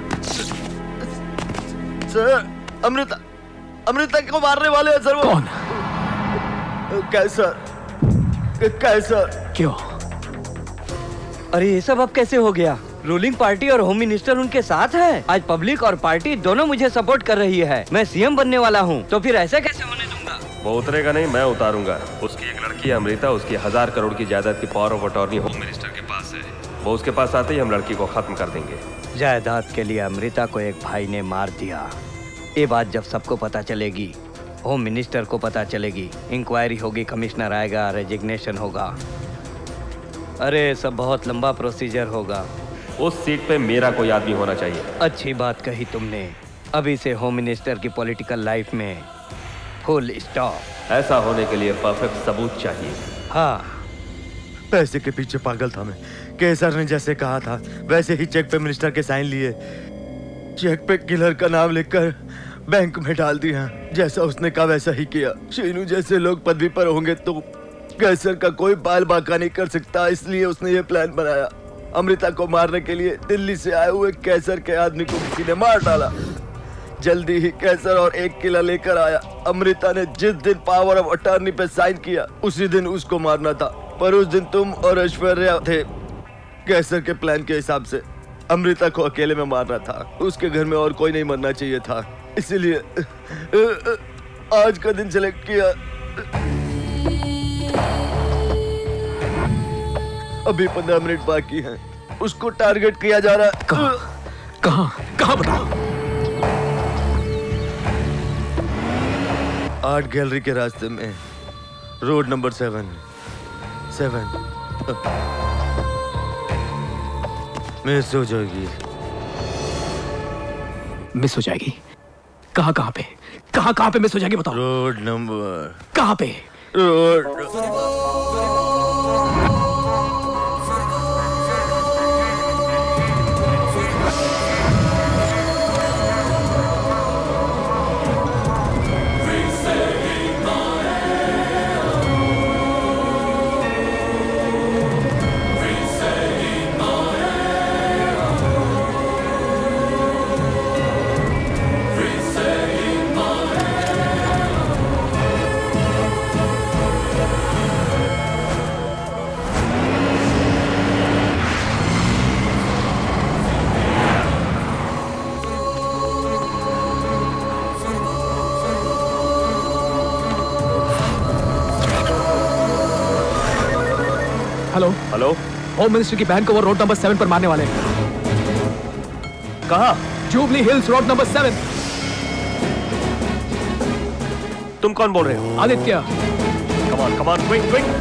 sir, Amrita, Amrita को मारने वाले हैं सर वो। कौन? कैसर, कैसर। क्यों? अरे ये सब अब कैसे हो गया? रूलिंग पार्टी और होम मिनिस्टर उनके साथ है। आज पब्लिक और पार्टी दोनों मुझे सपोर्ट कर रही है। मैं सीएम बनने वाला हूँ, तो फिर ऐसे कैसे होने दूंगा? वो उतरेगा नहीं, मैं उतारूंगा। उसकी एक लड़की है अमृता, उसकी हजार करोड़ की जायदाद की power of attorney home minister के पास है। वो उसके पास आते ही हम लड़की को खत्म कर देंगे। जायदाद के लिए अमृता को एक भाई ने मार दिया। ये बात जब सबको पता चलेगी, होम मिनिस्टर को पता चलेगी, इंक्वायरी होगी, कमिश्नर आएगा, रेजिग्नेशन होगा। अरे सब बहुत लंबा प्रोसीजर होगा। उस सीट पे मेरा कोई आदमी होना चाहिए। अच्छी बात कही तुमने। अभी से होम मिनिस्टर की पॉलिटिकल लाइफ में फुल स्टॉप। ऐसा होने के लिए परफेक्ट सबूत चाहिए। हाँ, पैसे के पीछे पागल था मैं। कैसर ने जैसे कहा था वैसे ही चेक पे मिनिस्टर के साइन लिए, चेक पे किलर का नाम लिखकर बैंक में डाल दिया। जैसा उसने कहा वैसा ही किया। शीनू जैसे लोग पदवी पर होंगे तो कैसर का कोई बाल बाका नहीं कर सकता, इसलिए उसने ये प्लान बनाया। अमृता को मारने के लिए दिल्ली से आए हुए कैसर के आदमी को किसी ने मार डाला। जल्दी ही कैसर और एक किला लेकर आया। अमृता ने जिस दिन पावर ऑफ अटॉर्नी पे साइन किया उसी दिन उसको मारना था, पर उस दिन तुम और ऐश्वर्या थे। कैसर के प्लान के हिसाब से अमृता को अकेले में मारना था। उसके घर में और कोई नहीं मरना चाहिए था, इसीलिए आज का दिन सेलेक्ट किया। अभी पंद्रह मिनट बाकी हैं। उसको टारगेट किया जा रहा है। कहाँ कहाँ कहाँ बताओ? आर्ट गैलरी के रास्ते में, road number seven seven. Miss हो जाएगी। मिस हो जाएगी? कहाँ कहाँ पे? कहाँ कहाँ पे मिस हो जाएगी बताओ? Road number. कहाँ पे? Road. Hello hello, home minister की बहन को वो रोड नंबर सेवन पर मारने वाले हैं। कहाँ? Jubilee Hills road number seven. तुम कौन बोल रहे हो? Aditya. Come on come on, quick quick.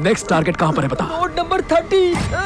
Next target कहाँ पर है बता। Road number thirty.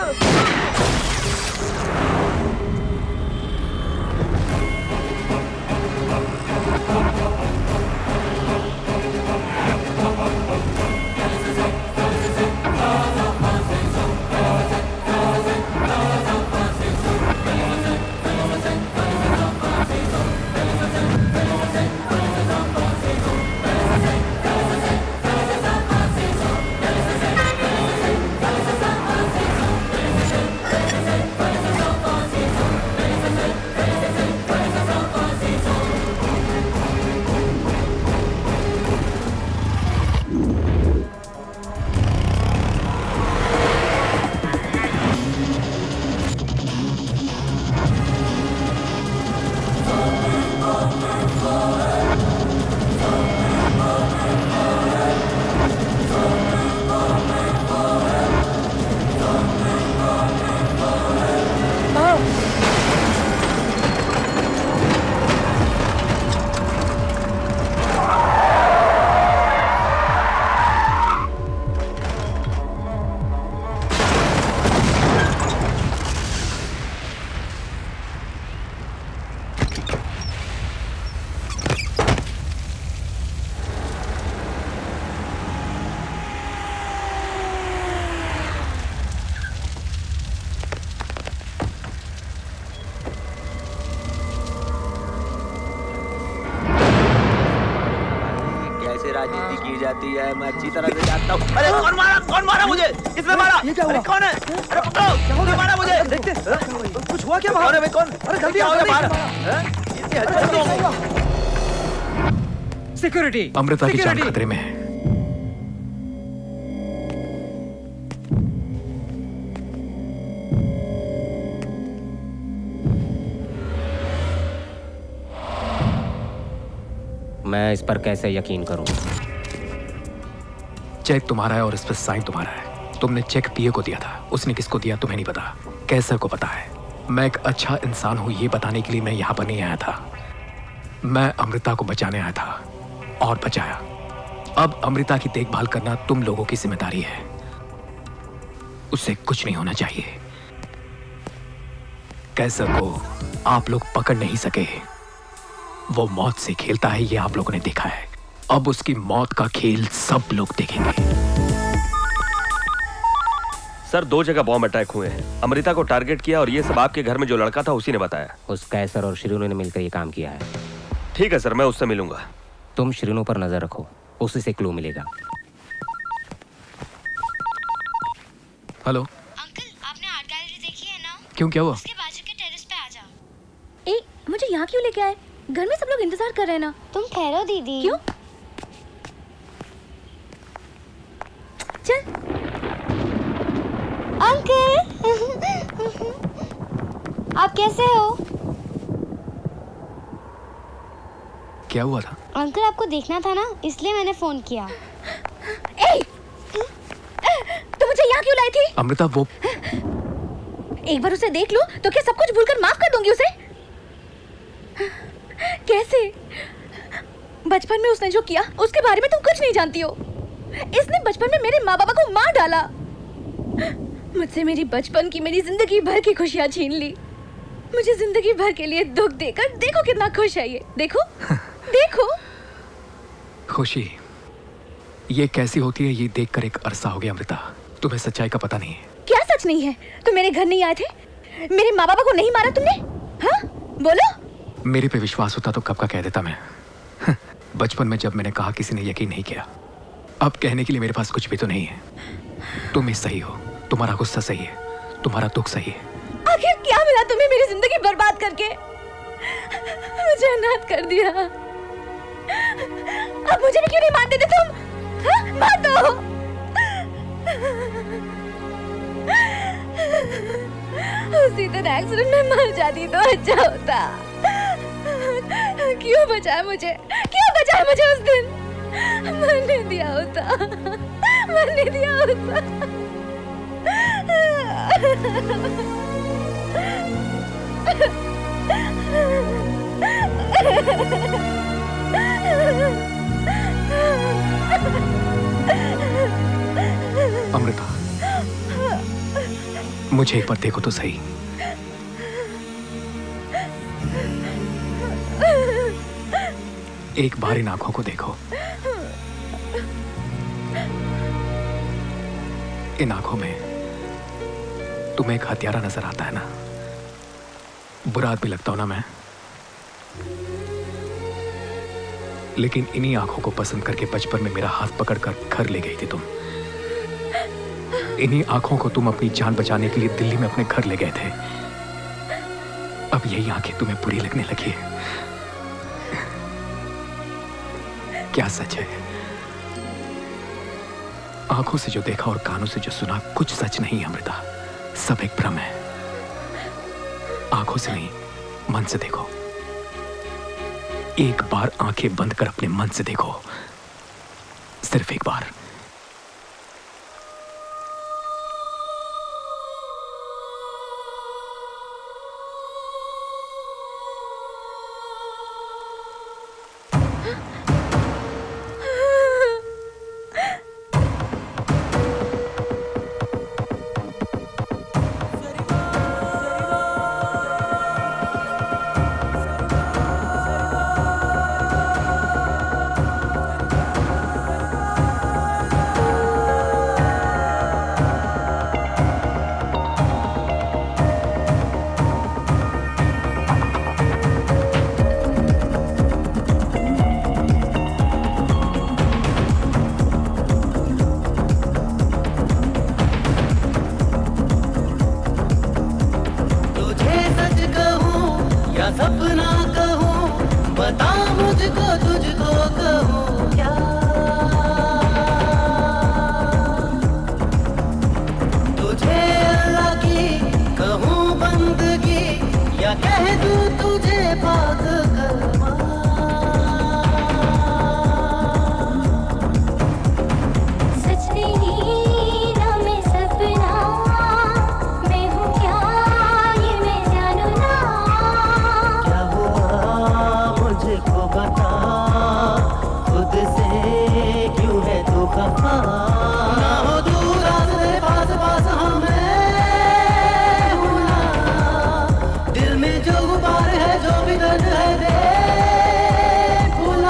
राजनीति की जाती है मैं अच्छी तरह से जानता हूँ। अरे कौन मारा कौन मारा मुझे? किसने मारा? ये क्या हुआ? अरे कौन है? अरे पकड़ो किसने मारा मुझे? देखते कुछ हुआ क्या बाहर? अरे भाई कौन? अरे जल्दी आओ आओ बाहर। सिक्योरिटी। अमृता की जान खतरे में है। मैं इस पर कैसे यकीन करूं? चेक तुम्हारा है और इस पर साइन तुम्हारा है। तुमने चेक पीए को दिया था, उसने किसको दिया तुम्हें नहीं पता, कैसर को पता है। मैं एक अच्छा इंसान हूं ये बताने के लिए मैं यहां पर नहीं आया था। मैं अमृता को बचाने आया था और बचाया। अब अमृता की देखभाल करना तुम लोगों की जिम्मेदारी है। उससे कुछ नहीं होना चाहिए। कैसर को आप लोग पकड़ नहीं सके। वो मौत से खेलता है ये आप लोगों ने देखा है। अब उसकी मौत का खेल सब लोग देखेंगे। सर दो जगह बॉम्ब अटैक हुए हैं। अमृता को टारगेट किया और ये सब आपके घर में जो लड़का था उसी ने बताया। उस कैसर और श्रीनू ने मिलकर ये काम किया है। ठीक है सर मैं उससे मिलूंगा। तुम श्रीनू पर नजर रखो, उसी से क्लू मिलेगा। हेलो अंकल आपने आर्ट गैलरी देखी है ना? क्यों क्या हुआ? उसके बाजू के टेरेस पे आ जाओ। ए, मुझे यहाँ क्यों लेके आए? घर में सब लोग इंतजार कर रहे हैं ना। तुम ठहरो दीदी। क्यों? चल। अंकल आप कैसे हो? क्या हुआ था? अंकल आपको देखना था ना, इसलिए मैंने फोन किया। ए! तुम मुझे यहाँ क्यों लाई थी? अमृता वो एक बार उसे देख लो तो क्या सब कुछ भूलकर माफ कर दूंगी उसे? कैसे? बचपन में उसने जो किया उसके बारे में तुम कुछ नहीं जानती हो। इसने बचपन में मेरे माँ बाबा को मार डाला। मुझसे मेरी बचपन की, मेरी जिंदगी भर की खुशियाँ छीन ली। मुझे जिंदगी भर के लिए दुख देकर देखो कितना खुश है ये। देखो देखो। खुशी ये कैसी होती है ये देखकर एक अरसा हो गया अमृता। तुम्हें सच्चाई का पता नहीं है। क्या सच नहीं है? तुम मेरे घर नहीं आए थे? मेरे माँ बाबा को नहीं मारा तुमने? हाँ बोलो। मेरे पे विश्वास होता तो कब का कह देता मैं। बचपन में जब मैंने कहा किसी ने यकीन नहीं किया। अब कहने के लिए मेरे पास कुछ भी तो नहीं है। तुम ही सही हो, तुम्हारा गुस्सा सही है, तुम्हारा दुख सही है। आखिर क्या मिला तुम्हें मेरी जिंदगी बर्बाद करके? मुझे अनाथ कर दिया। अब मुझे भी क्यों नहीं मानते थे तुम? हाँ? मार दो। उसी दिन एक्सीडेंट में मर जाती तो अच्छा होता। क्यों बचाया मुझे? क्यों बचाया मुझे उस दिन? मरने दिया होता, मरने दिया होता। अमृता मुझे एक बार देखो तो सही। एक बार इन आंखों को देखो। इन आंखों में तुम्हें एक हत्यारा नजर आता है ना? बुरा आदमी लगता हूं ना मैं? लेकिन इन्हीं आंखों को पसंद करके बचपन में मेरा हाथ पकड़कर घर ले गई थी तुम। इन्हीं आंखों को तुम अपनी जान बचाने के लिए दिल्ली में अपने घर ले गए थे। अब यही आंखें तुम्हें बुरी लगने लगी है। क्या सच है? आंखों से जो देखा और कानों से जो सुना कुछ सच नहीं है अमृता, सब एक भ्रम है। आंखों से नहीं, मन से देखो। एक बार आंखें बंद कर अपने मन से देखो, सिर्फ एक बार। सपना कहूँ, बता मुझको तुझको कहूँ क्या? तुझे अल्लाह की कहूँ बंदगी, या कह दूँ तुझे पाक कलमा? सच नहीं ना मैं सपना, मैं हूँ क्या ये मैं जानू ना। क्या हुआ मुझको बता, खुद से क्यों है तू खफा? ना हो दूर आसरे पास पास हमें हूँ ना, दिल में जो गुबार है जो भी दर्द है दे भुला।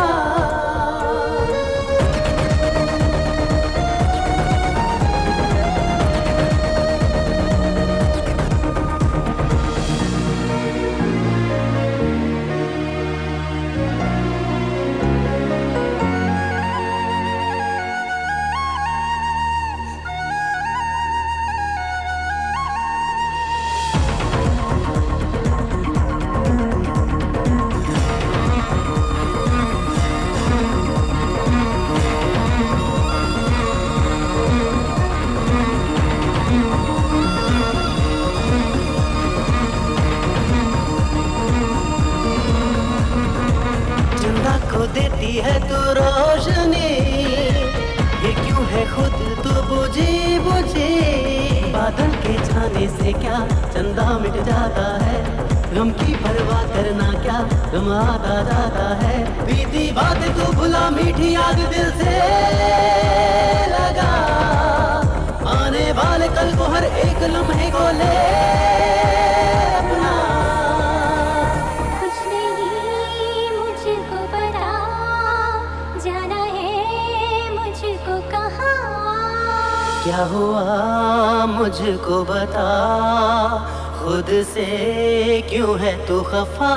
चंदा को देती है तू रोशनी, ये क्यों है खुद तू बुझी बुझी? बादल के जाने से क्या चंदा मिट जाता है, गम की परवाह करना क्या गम आता जाता है। बीती बात तू भुला, मीठी याद दिल से लगा, आने वाले कल को हर एक लम्हे को ले अपना। कुछ नहीं मुझको पता, जाना है मुझको कहाँ। क्या हुआ मुझको बता, खुद से क्यों है तू खफा?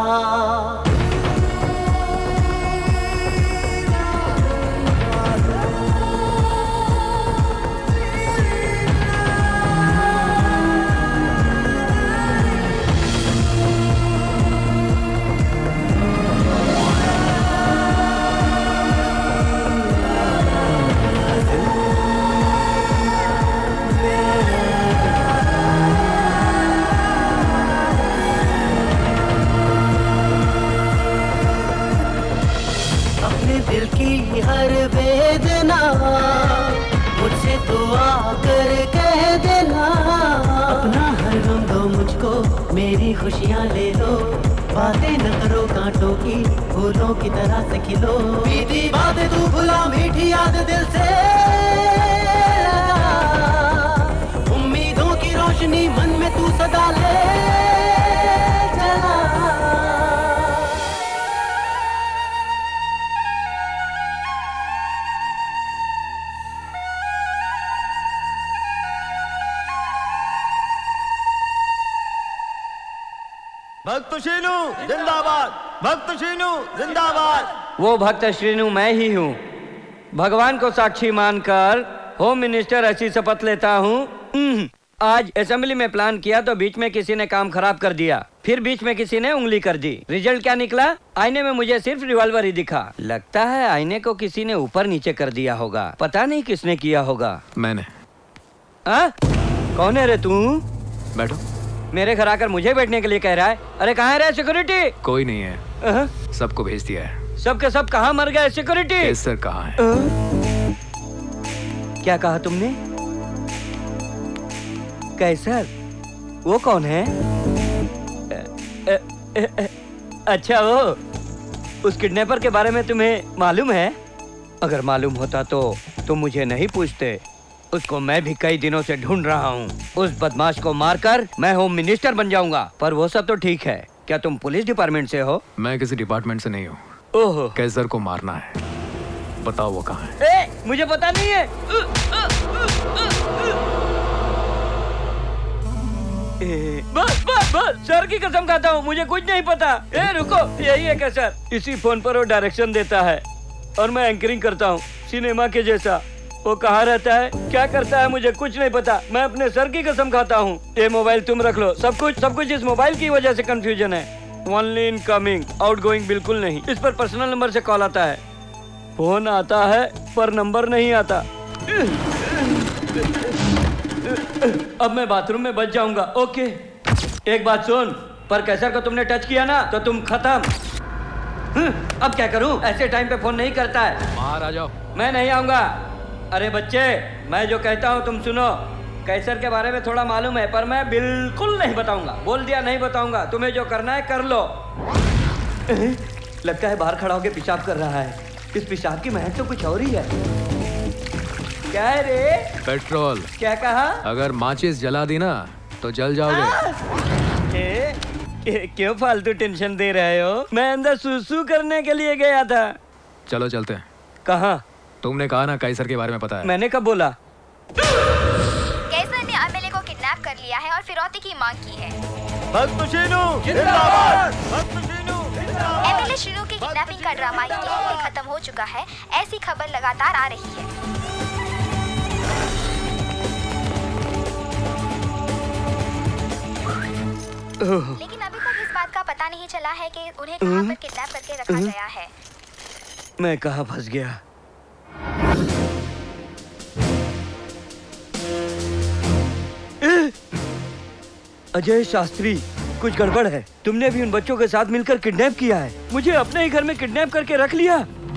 अपने दिल की हर वेदना मुझसे तो आकर कह देना, अपना हर गम दो मुझको, मेरी खुशियाँ ले लो, बातें न करो कांटों की, फूलों की तरह से खिलो। बीती बातें तू भुला, मीठी याद दिल से लगा, उम्मीदों की रोशनी रोशनी मन में तू सदा ले जला। भक्त शीनू जिंदाबाद, भक्त शीनू जिंदाबाद। वो भक्त श्रीनु मैं ही हूँ। भगवान को साक्षी मानकर होम मिनिस्टर ऐसी शपथ लेता हूँ। आज असेंबली में प्लान किया तो बीच में किसी ने काम खराब कर दिया, फिर बीच में किसी ने उंगली कर दी। रिजल्ट क्या निकला? आईने में मुझे सिर्फ रिवॉल्वर ही दिखा। लगता है आईने को किसी ने ऊपर नीचे कर दिया होगा। पता नहीं किसने किया होगा। मैंने। आ? कौन है रे तू? बैठो। मेरे घर आकर मुझे बैठने के लिए कह रहा है? अरे कहाँ है रे सिक्योरिटी? कोई नहीं है, सबको भेज दिया है। सब के सब कहाँ मर गए? सिक्योरिटी सर कहाँ है? क्या कहा तुमने? कैसर? वो कौन है? ए, ए, ए, अच्छा वो उस किडनैपर के बारे में तुम्हें मालूम है? अगर मालूम होता तो तुम मुझे नहीं पूछते। उसको मैं भी कई दिनों से ढूंढ रहा हूँ। उस बदमाश को मारकर मैं होम मिनिस्टर बन जाऊंगा। पर वो सब तो ठीक है, क्या तुम पुलिस डिपार्टमेंट से हो? मैं किसी डिपार्टमेंट से नहीं हूँ। ओहो। कैसर को मारना है, बताओ वो कहाँ है? ए, मुझे पता नहीं है। बस बस बस सर की कसम खाता हूँ, मुझे कुछ नहीं पता। ए रुको, यही है कैसर। इसी फोन पर वो डायरेक्शन देता है और मैं एंकरिंग करता हूँ सिनेमा के जैसा। वो कहाँ रहता है, क्या करता है, मुझे कुछ नहीं पता। मैं अपने सर की कसम खाता हूँ। ये मोबाइल तुम रख लो। सब कुछ सब कुछ इस मोबाइल की वजह से कंफ्यूजन है। ओनली इनकमिंग, आउटगोइंग बिल्कुल नहीं। इस पर पर्सनल नंबर से कॉल आता है। फोन आता है पर नंबर नहीं आता। अब मैं बाथरूम में बच जाऊंगा। ओके, एक बात सुन, पर कैसर को तुमने टच किया ना तो तुम खत्म। अब क्या करूं? ऐसे टाइम पे फोन नहीं करता है। बाहर आ जाओ। मैं नहीं आऊंगा। अरे बच्चे, मैं जो कहता हूँ तुम सुनो। कैसर के बारे में थोड़ा मालूम है पर मैं बिल्कुल नहीं बताऊंगा। बोल दिया नहीं बताऊंगा। तुम्हें जो करना है कर लो। लगता है बाहर खड़ा होकर पेशाब कर रहा है। इस पेशाब की महक तो कुछ और ही है। क्या है रे? पेट्रोल। क्या कहा? अगर माचिस जला दी ना तो जल जाओगे। ए, ए, क्यों फालतू टेंशन दे रहे हो? मैं अंदर सुसु करने के लिए गया था। चलो चलते हैं। कहाँ? तुमने कहा ना कैसर के बारे में पता है। मैंने कब बोला? कैसर ने एमएलए को किडनैप कर लिया है और फिरौती की मांग की है। भक्त शीनू जिंदाबाद, भक्त शीनू जिंदाबाद। एमएलए शीनू की किडनैपिंग का ड्रामा यहीं पे खत्म हो चुका है। ऐसी खबर लगातार आ रही है। लेकिन अभी तक इस बात का पता नहीं चला है कि उन्हें कहां पर किडनैप करके रखा गया है। मैं कहाँ फंस गया? अजय शास्त्री, कुछ गड़बड़ है। तुमने भी उन बच्चों के साथ मिलकर किडनैप किया है। मुझे अपने ही घर में किडनैप करके रख लिया।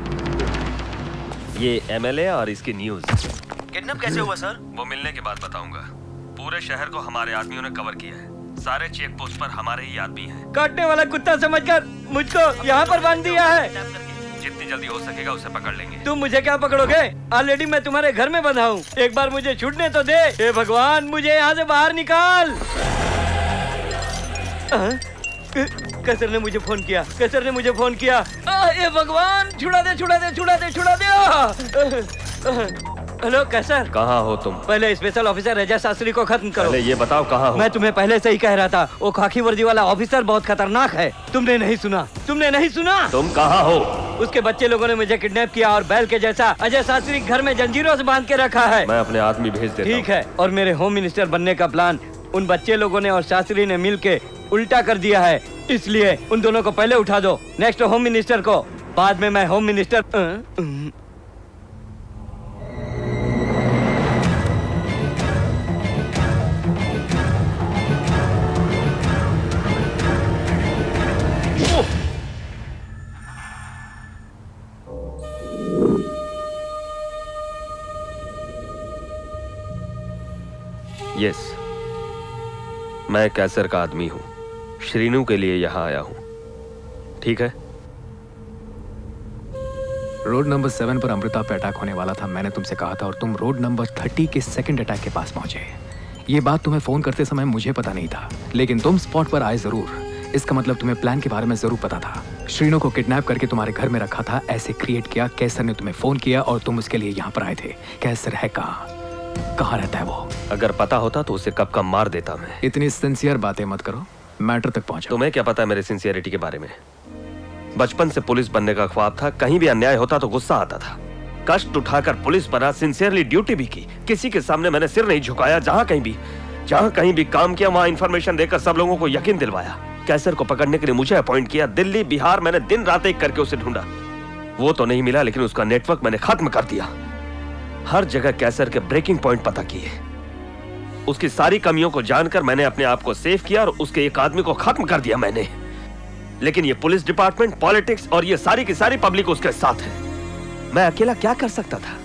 ये एमएलए और इसकी न्यूज। किडनैप कैसे हुआ सर? वो मिलने के बाद बताऊंगा। पूरे शहर को हमारे आदमियों ने कवर किया है। सारे चेक पोस्ट पर हमारे ही आदमी हैं। काटने वाला कुत्ता समझकर मुझको यहाँ पर बांध दिया है। जितनी जल्दी हो सकेगा उसे पकड़ लेंगे। तुम मुझे क्या पकड़ोगे? ऑलरेडी मैं तुम्हारे घर में बंधा हूँ। एक बार मुझे छूटने तो दे। हे भगवान, मुझे यहाँ से बाहर निकाल। कैसर ने मुझे फोन किया। कैसर ने मुझे फोन किया। हे भगवान, छुड़ा दे छुड़ा दे छुड़ा दे छुड़ा दे। हेलो कैसर। कहाँ हो तुम? पहले स्पेशल ऑफिसर रजा शास्त्री को खत्म करो। पहले ये बताओ कहाँ हो? मैं तुम्हें पहले से ही कह रहा था, वो खाकी वर्दी वाला ऑफिसर बहुत खतरनाक है। तुमने नहीं सुना। तुमने नहीं सुना। तुम कहाँ हो? उसके बच्चे लोगों ने मुझे किडनैप किया और बैल के जैसा अजय शास्त्री घर में जंजीरों से बांध के रखा है। मैं अपने आदमी भेज देता हूं। ठीक है। और मेरे होम मिनिस्टर बनने का प्लान उन बच्चे लोगों ने और शास्त्री ने मिल के उल्टा कर दिया है। इसलिए उन दोनों को पहले उठा दो, नेक्स्ट होम मिनिस्टर को, बाद में मैं होम मिनिस्टर। आ, आ, यस, मैं कैसर का आदमी हूं। श्रीनू के लिए यहां आया हूं। ठीक है? रोड नंबर सेवन पर अमृता पे अटैक होने वाला था। मैंने तुमसे कहा था और तुम रोड नंबर थर्टी के सेकंड अटैक के पास पहुंचे। ये बात तुम्हें फोन करते समय मुझे पता नहीं था, लेकिन तुम स्पॉट पर आए जरूर। इसका मतलब तुम्हें प्लान के बारे में जरूर पता था। श्रीनो को किडनैप करके तुम्हारे घर में रखा था, ऐसे क्रिएट किया। कैसर ने तुम्हें फोन किया और तुम उसके लिए यहाँ पर आए थे। कैसर है कहाँ? कहाँ रहता है वो? अगर पता होता तो उसे कब का मार देता मैं। इतनी सिंसियर बातें मत करो, मैटर तक पहुंचो। तुम्हें क्या पता है मेरे सिंसियरिटी के बारे में? बचपन से पुलिस बनने का ख्वाब था। कहीं भी अन्याय होता तो गुस्सा आता था। कष्ट उठाकर पुलिस बना, सिंसियरली ड्यूटी भी की। किसी के सामने मैंने सिर नहीं झुकाया। जहां कहीं भी जहां कहीं भी काम किया वहां इंफॉर्मेशन देकर सब लोगों को यकीन दिलवाया। कैसर को पकड़ने के लिए मुझे अपॉइंट किया। दिल्ली, बिहार, मैंने दिन रात एक करके उसे ढूंढा। वो तो नहीं मिला, लेकिन उसका नेटवर्क मैंने खत्म कर दिया। हर जगह कैसर के ब्रेकिंग पॉइंट पता किए। उसकी सारी कमियों को जानकर मैंने अपने आप को सेव किया और उसके एक आदमी को खत्म कर दिया मैंने। लेकिन ये पुलिस डिपार्टमेंट, पॉलिटिक्स और ये सारी की सारी पब्लिक उसके साथ है। मैं अकेला क्या कर सकता था?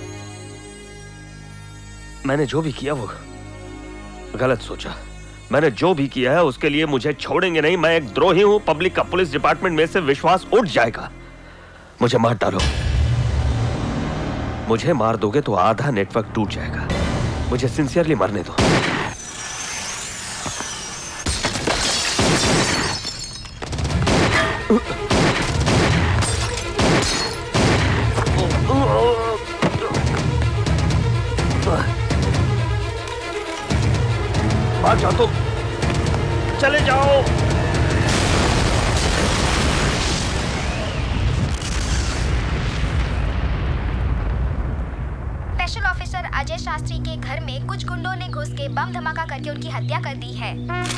मैंने जो भी किया वो गलत सोचा। मैंने जो भी किया है उसके लिए मुझे छोड़ेंगे नहीं। मैं एक द्रोही हूं। पब्लिक का पुलिस डिपार्टमेंट में से विश्वास उठ जाएगा। मुझे मार डालो। मुझे मार दोगे तो आधा नेटवर्क टूट जाएगा। मुझे सिंसियरली मरने दो। भाग जाओ तो चले जाओ। स्पेशल ऑफिसर अजय शास्त्री के घर में कुछ गुंडों ने घुस के बम धमाका करके उनकी हत्या कर दी है।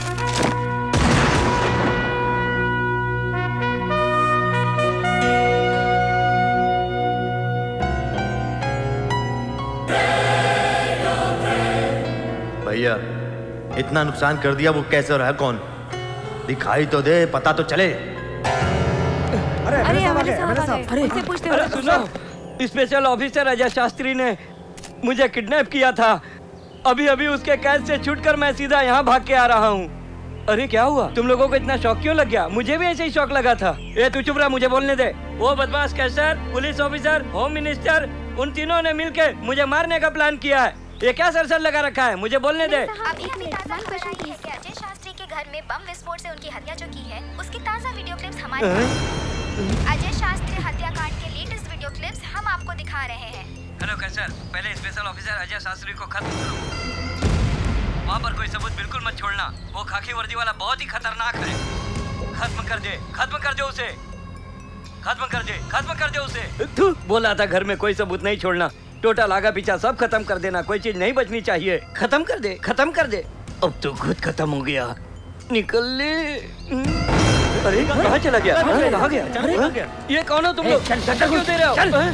भैया इतना नुकसान कर दिया, वो कैसे रहा? कौन? दिखाई तो दे, पता तो चले। अरे अरे अरे साहब, अरे पूछते अरे सुनो, स्पेशल ऑफिसर अजय शास्त्री ने मुझे किडनैप किया था। अभी अभी उसके कैद से छूटकर मैं सीधा यहाँ भाग के आ रहा हूँ। अरे क्या हुआ? तुम लोगों को इतना शौक क्यों लग गया? मुझे भी ऐसे ही शौक लगा था। ए तू चुप रहा, मुझे बोलने दे। वो बदमाश Kaiser, police officer, home minister, उन तीनों ने मिलके मुझे मारने का प्लान किया है। ये क्या सरसर लगा रखा है? मुझे बोलने दे। अभी हमें ताज़ा खबर आई है कि अजय शास्त्री के घर में बम विस्फोट से उनकी हत्या जो की है, उसकी ताज़ा वीडियो क्लिप्स हमारे अजय शास्त्री हत्याकांड के लेटेस्ट वीडियो क्लिप्स हम आपको दिखा रहे हैं। हेलो कैसर, पहले स्पेशल ऑफिसर अजय शास्त्री को खत्म करो। वहाँ पर कोई सबूत बिल्कुल मत छोड़ना। वो खाकी वर्दी वाला बहुत ही खतरनाक है। खत्म कर दे, खत्म कर दे उसे, खत्म कर दे, खत्म कर दे उसे। तू बोला था घर में कोई सबूत नहीं छोड़ना। टोटल आगा पीछा सब खत्म कर देना, कोई चीज नहीं बचनी चाहिए। खत्म कर दे, खत्म कर दे। अब तो खुद खत्म हो गया। निकल ले। अरे कहाँ चला गया? कहाँ गया? कहाँ गया? ये कौन हो तुम लोग? धक्का क्यों दे रहे हो?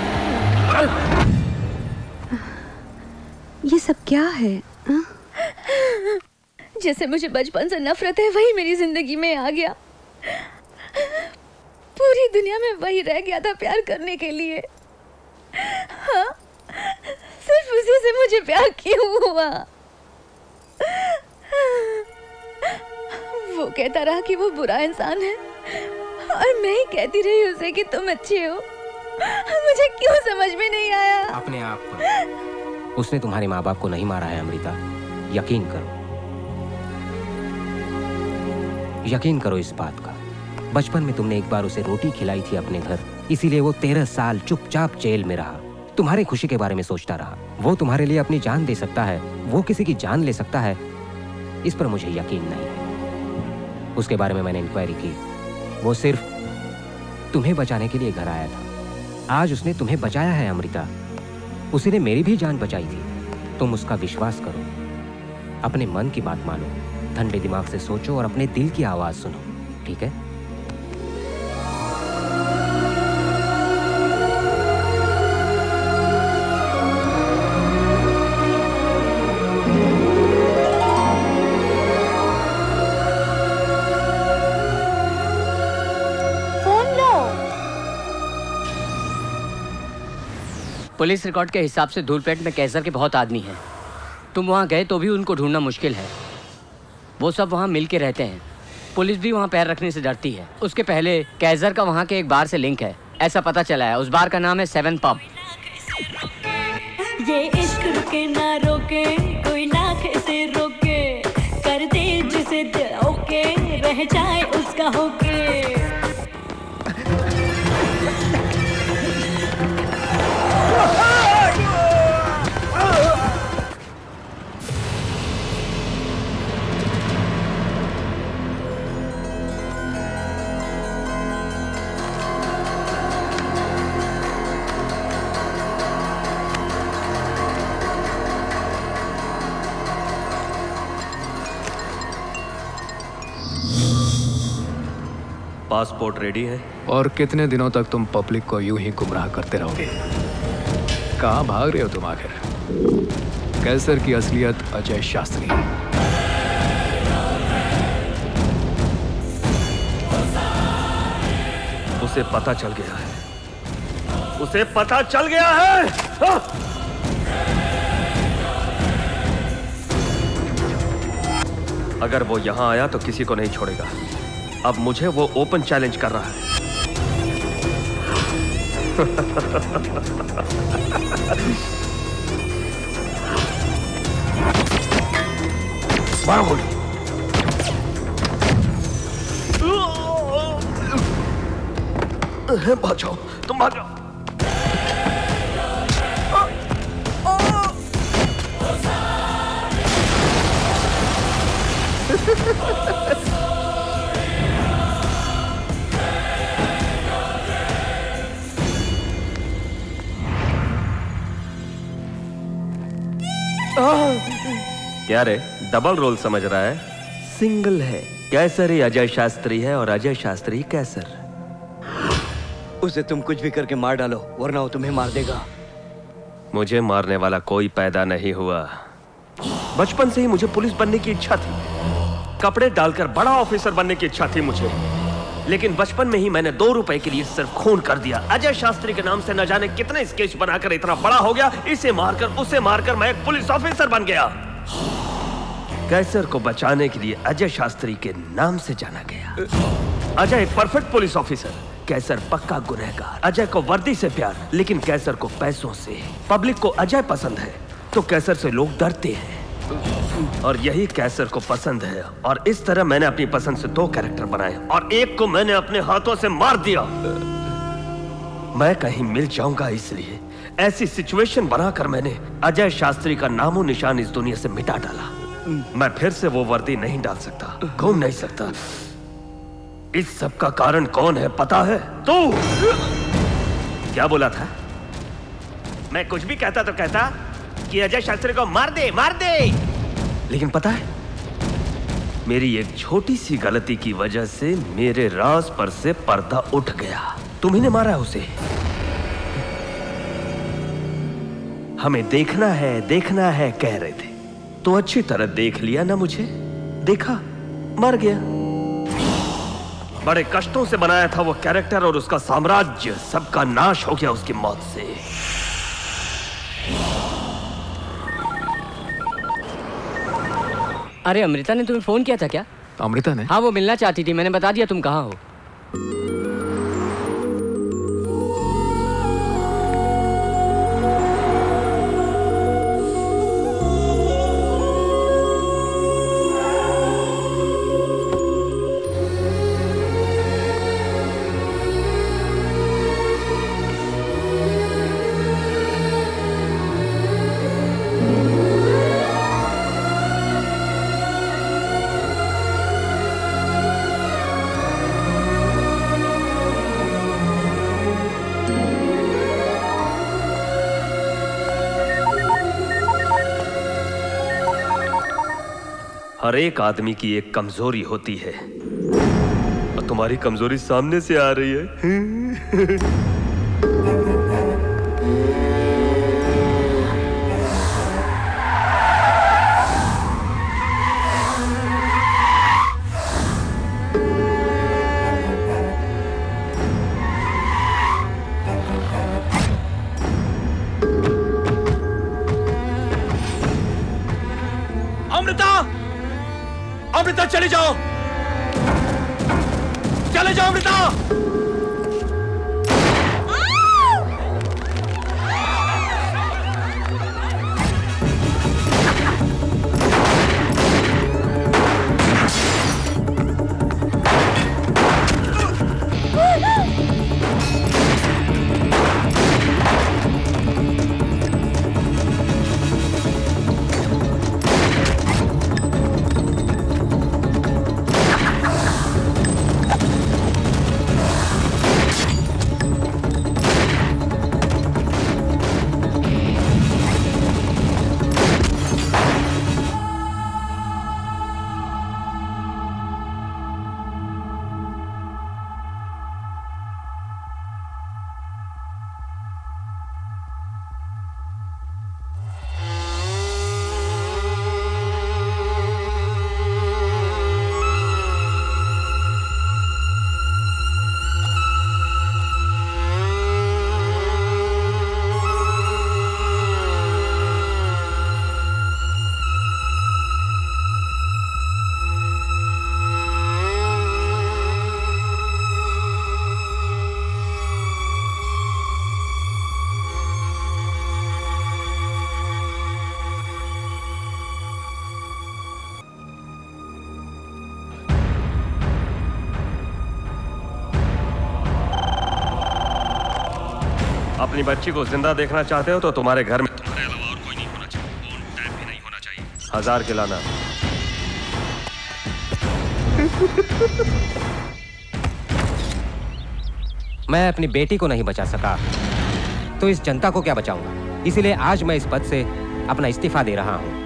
ये सब क्या है? हा? जैसे मुझे बचपन से नफरत है, वही मेरी जिंदगी में आ गया। पूरी दुनिया में वही रह गया था प्यार करने के लिए। हाँ, सिर्फ उसी से मुझे प्यार क्यों हुआ? वो कहता रहा कि वो बुरा इंसान है और मैं ही कहती रही उसे कि तुम अच्छे हो। मुझे क्यों समझ में नहीं आया? अपने आप को। उसने तुम्हारे माँ बाप को नहीं मारा है अमृता, यकीन करो, यकीन करो इस बात का। बचपन में तुमने एक बार उसे रोटी खिलाई थी अपने घर, इसीलिए वो तेरह साल चुपचाप जेल में रहा। तुम्हारी खुशी के बारे में सोचता रहा। वो तुम्हारे लिए अपनी जान दे सकता है, वो किसी की जान ले सकता है, इस पर मुझे यकीन नहीं है। उसके बारे में मैंने इंक्वायरी की। वो सिर्फ तुम्हें बचाने के लिए घर आया था। आज उसने तुम्हें बचाया है अमृता। उसी ने मेरी भी जान बचाई थी। तुम उसका विश्वास करो, अपने मन की बात मानो, ठंडे दिमाग से सोचो और अपने दिल की आवाज सुनो, ठीक है? पुलिस रिकॉर्ड के हिसाब से धूलपेट में कैसर के बहुत आदमी हैं। तुम वहाँ गए तो भी उनको ढूंढना मुश्किल है। वो सब वहाँ मिल के रहते हैं। पुलिस भी वहाँ पैर रखने से डरती है। उसके पहले कैसर का वहाँ के एक बार से लिंक है, ऐसा पता चला है। उस बार का नाम है सेवन पब। ये इश्क रुके ना रोके, कोई लाख रह जाए उसका होके। पासपोर्ट रेडी है? और कितने दिनों तक तुम पब्लिक को यूं ही गुमराह करते रहोगे? कहाँ भाग रहे हो तुम आखिर? कैसर की असलियत अजय शास्त्री। उसे पता चल गया है। उसे पता चल गया है। हा! अगर वो यहां आया तो किसी को नहीं छोड़ेगा। अब मुझे वो ओपन चैलेंज कर रहा है। मारो गोली। भाग जाओ, तुम भाग जाओ। क्या रे, डबल रोल समझ रहा है? सिंगल है। कैसर ही अजय शास्त्री है और अजय शास्त्री कैसर। उसे तुम कुछ भी करके मार डालो, वरना वो तुम्हें मार देगा। मुझे मारने वाला कोई पैदा नहीं हुआ। बचपन से ही मुझे पुलिस बनने की इच्छा थी। कपड़े डालकर बड़ा ऑफिसर बनने की इच्छा थी मुझे। लेकिन बचपन में ही मैंने दो रुपए के लिए सिर्फ खून कर दिया। अजय शास्त्री के नाम से न जाने कितने स्केच बनाकर इतना बड़ा हो गया। इसे मारकर उसे मारकर मैं एक पुलिस ऑफिसर बन गया। कैसर को बचाने के लिए अजय शास्त्री के नाम से जाना गया। अजय एक परफेक्ट पुलिस ऑफिसर, कैसर पक्का गुनहगार। अजय को वर्दी से प्यार, लेकिन कैसर को पैसों से। पब्लिक को अजय पसंद है तो कैसर से लोग डरते हैं, और यही कैसर को पसंद है। और इस तरह मैंने अपनी पसंद से दो कैरेक्टर बनाए और एक को मैंने अपने हाथों से मार दिया। मैं कहीं मिल जाऊंगा इसलिए ऐसी सिचुएशन बनाकर मैंने अजय शास्त्री का नामो निशान इस दुनिया से मिटा डाला। मैं फिर से वो वर्दी नहीं डाल सकता, घूम नहीं सकता। इस सब का कारण कौन है पता है? तू क्या बोला था? मैं कुछ भी कहता तो कहता कि अजय शास्त्री को मार दे मार दे, लेकिन पता है मेरी एक छोटी सी गलती की वजह से मेरे राज पर से पर्दा उठ गया। तुम्ही ने मारा उसे। हमें देखना है देखना है कह रहे थे तो अच्छी तरह देख लिया ना मुझे। देखा, मर गया। बड़े कष्टों से बनाया था वो कैरेक्टर और उसका साम्राज्य सबका नाश हो गया उसकी मौत से। अरे अमृता ने तुम्हें फोन किया था क्या? अमृता ने? हाँ, वो मिलना चाहती थी। मैंने बता दिया तुम कहाँ हो। हर एक आदमी की एक कमजोरी होती है और तुम्हारी कमजोरी सामने से आ रही है। अमृता चले जाओ, चले जाओ अमृता। अपनी बच्ची को जिंदा देखना चाहते हो तो तुम्हारे घर में तुम्हारे अलावा और कोई नहीं होना चाहिए, फोन टैप भी नहीं होना चाहिए। हजार के लाना। मैं अपनी बेटी को नहीं बचा सका तो इस जनता को क्या बचाऊंगा? इसीलिए आज मैं इस पद से अपना इस्तीफा दे रहा हूं।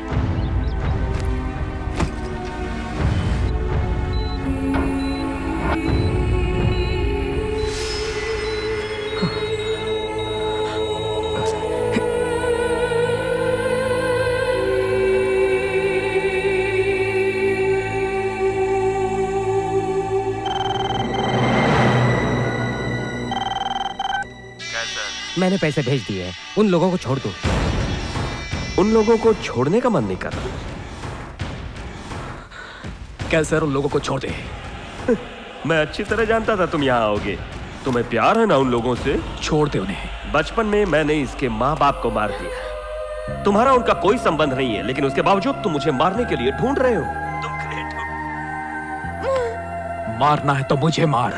मैंने पैसे भेज दिए हैं, उन लोगों को छोड़ दो। उन लोगों को छोड़ने का मन नहीं कर रहा। कैसर, उन लोगों को छोड़ दे। मैं अच्छी तरह जानता था तुम यहाँ आओगे। तुम्हें प्यार है ना उन लोगों से? छोड़ दे उन्हें। बचपन में मैंने इसके माँ बाप को मार दिया। तुम्हारा उनका कोई संबंध नहीं है, लेकिन उसके बावजूद तुम मुझे मारने के लिए ढूंढ रहे हो। तुम ग्रेट हो। मारना है तो मुझे मार।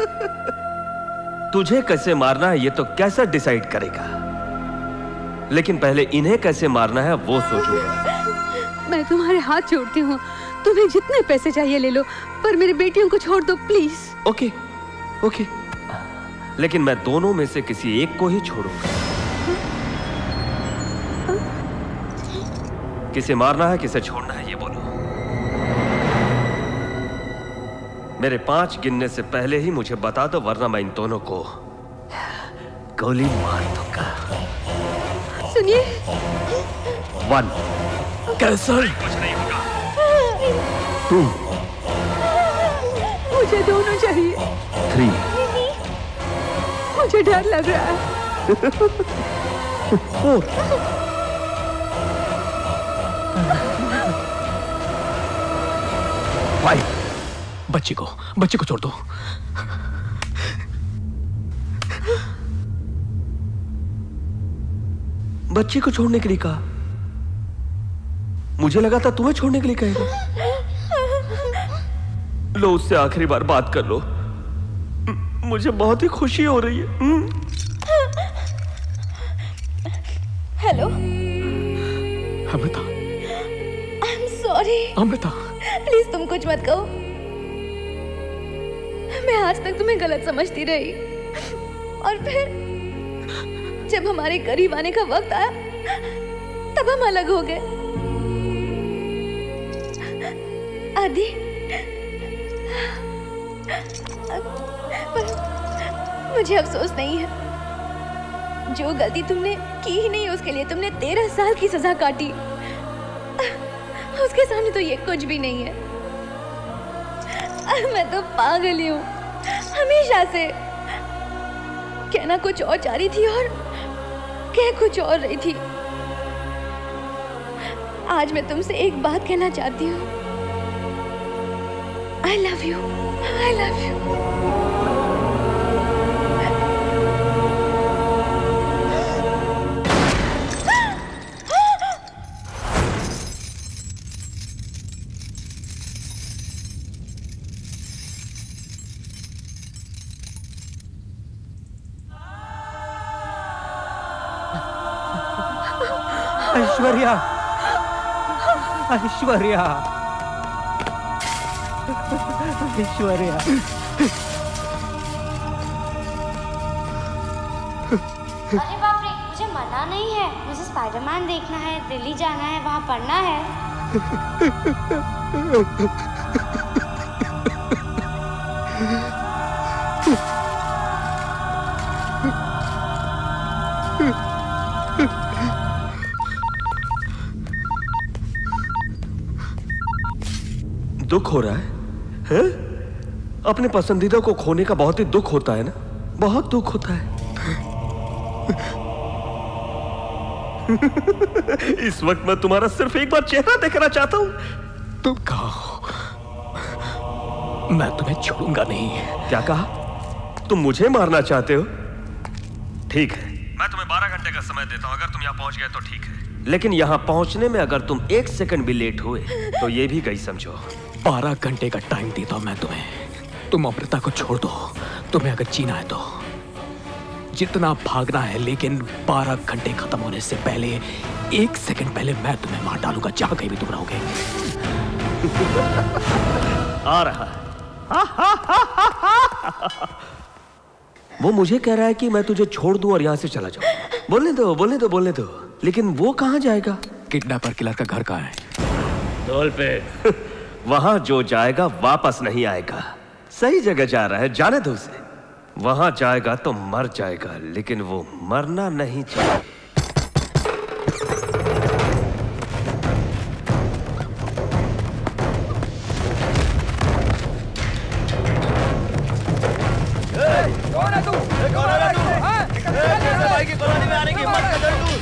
तुझे कैसे मारना है ये तो कैसे डिसाइड करेगा, लेकिन पहले इन्हें कैसे मारना है वो सोचूंगा। मैं तुम्हारे हाथ जोड़ती हूँ, तुम्हें जितने पैसे चाहिए ले लो, पर मेरी बेटियों को छोड़ दो प्लीज। ओके ओके, लेकिन मैं दोनों में से किसी एक को ही छोड़ूंगा। किसे मारना है किसे छोड़ना है ये बोलो। मेरे पांच गिनने से पहले ही मुझे बता दो, वरना मैं इन दोनों को गोली मार दूंगा। सुनिए। वन। कैसर, कुछ नहीं होगा। टू। मुझे दोनों चाहिए। थ्री। मुझे डर लग रहा है। फोर। फाइव। बच्ची को बच्ची को छोड़ दो। बच्ची को छोड़ने के लिए कहा? मुझे लगा था तुम्हें छोड़ने के लिए कहेगा। लो, उससे आखिरी बार बात कर लो। मुझे बहुत ही खुशी हो रही है। Hello Amrita. I am sorry. Amrita please तुम कुछ मत कहो। मैं आज तक तुम्हें गलत समझती रही, और फिर जब हमारे करीब आने का वक्त आया तब हम अलग हो गए। आदि, पर मुझे अफसोस नहीं है। जो गलती तुमने की ही नहीं उसके लिए तुमने तेरह साल की सजा काटी। उसके सामने तो ये कुछ भी नहीं है। मैं तो पागल ही हूँ, हमेशा से कहना कुछ और चाह रही थी और कह कुछ और रही थी। आज मैं तुमसे एक बात कहना चाहती हूँ। I love you, I love you. Aishwarya, Aishwarya, Aishwarya. अरे बाप रे, मुझे मना नहीं है। मुझे स्पाइडरमैन देखना है, दिल्ली जाना है, वहाँ पढ़ना है। दुख हो रहा है, है? अपने पसंदीदा को खोने का बहुत ही दुख होता है ना, बहुत दुख होता है। इस वक्त मैं तुम्हारा सिर्फ एक बार चेहरा देखना चाहता हूं। तुम कहा हो, मैं तुम्हें छोड़ूंगा नहीं। क्या कहा? तुम मुझे मारना चाहते हो? ठीक है, मैं तुम्हें बारह घंटे का समय देता हूं। अगर तुम यहाँ पहुंच गए तो ठीक है, लेकिन यहाँ पहुंचने में अगर तुम एक सेकंड भी लेट हुए तो ये भी गई समझो। बारह घंटे का टाइम देता हूं मैं तुम्हें। तुम अमृता को छोड़ दो। तुम्हें अगर जीना है तो जितना भागना है, लेकिन बारह घंटे खत्म होने से पहले, एक सेकंड पहले मैं तुम्हें मार डालूंगा जहां कहीं भी तुम रहोगे। आ रहा है। वो मुझे कह रहा है कि मैं तुझे छोड़ दूं और यहाँ से चला जाऊं। बोलने दो, बोलने दो, बोलने दो। लेकिन वो कहाँ जाएगा? किडनैपर किलर का घर कहाँ है? डोल पे। वहां जो जाएगा वापस नहीं आएगा। सही जगह जा रहा है, जाने दो उसे। वहां जाएगा तो मर जाएगा, लेकिन वो मरना नहीं चाहिए। कौन है तू? कौन है तू? कैसर भाई की कॉलोनी में आने की हिम्मत कर तू?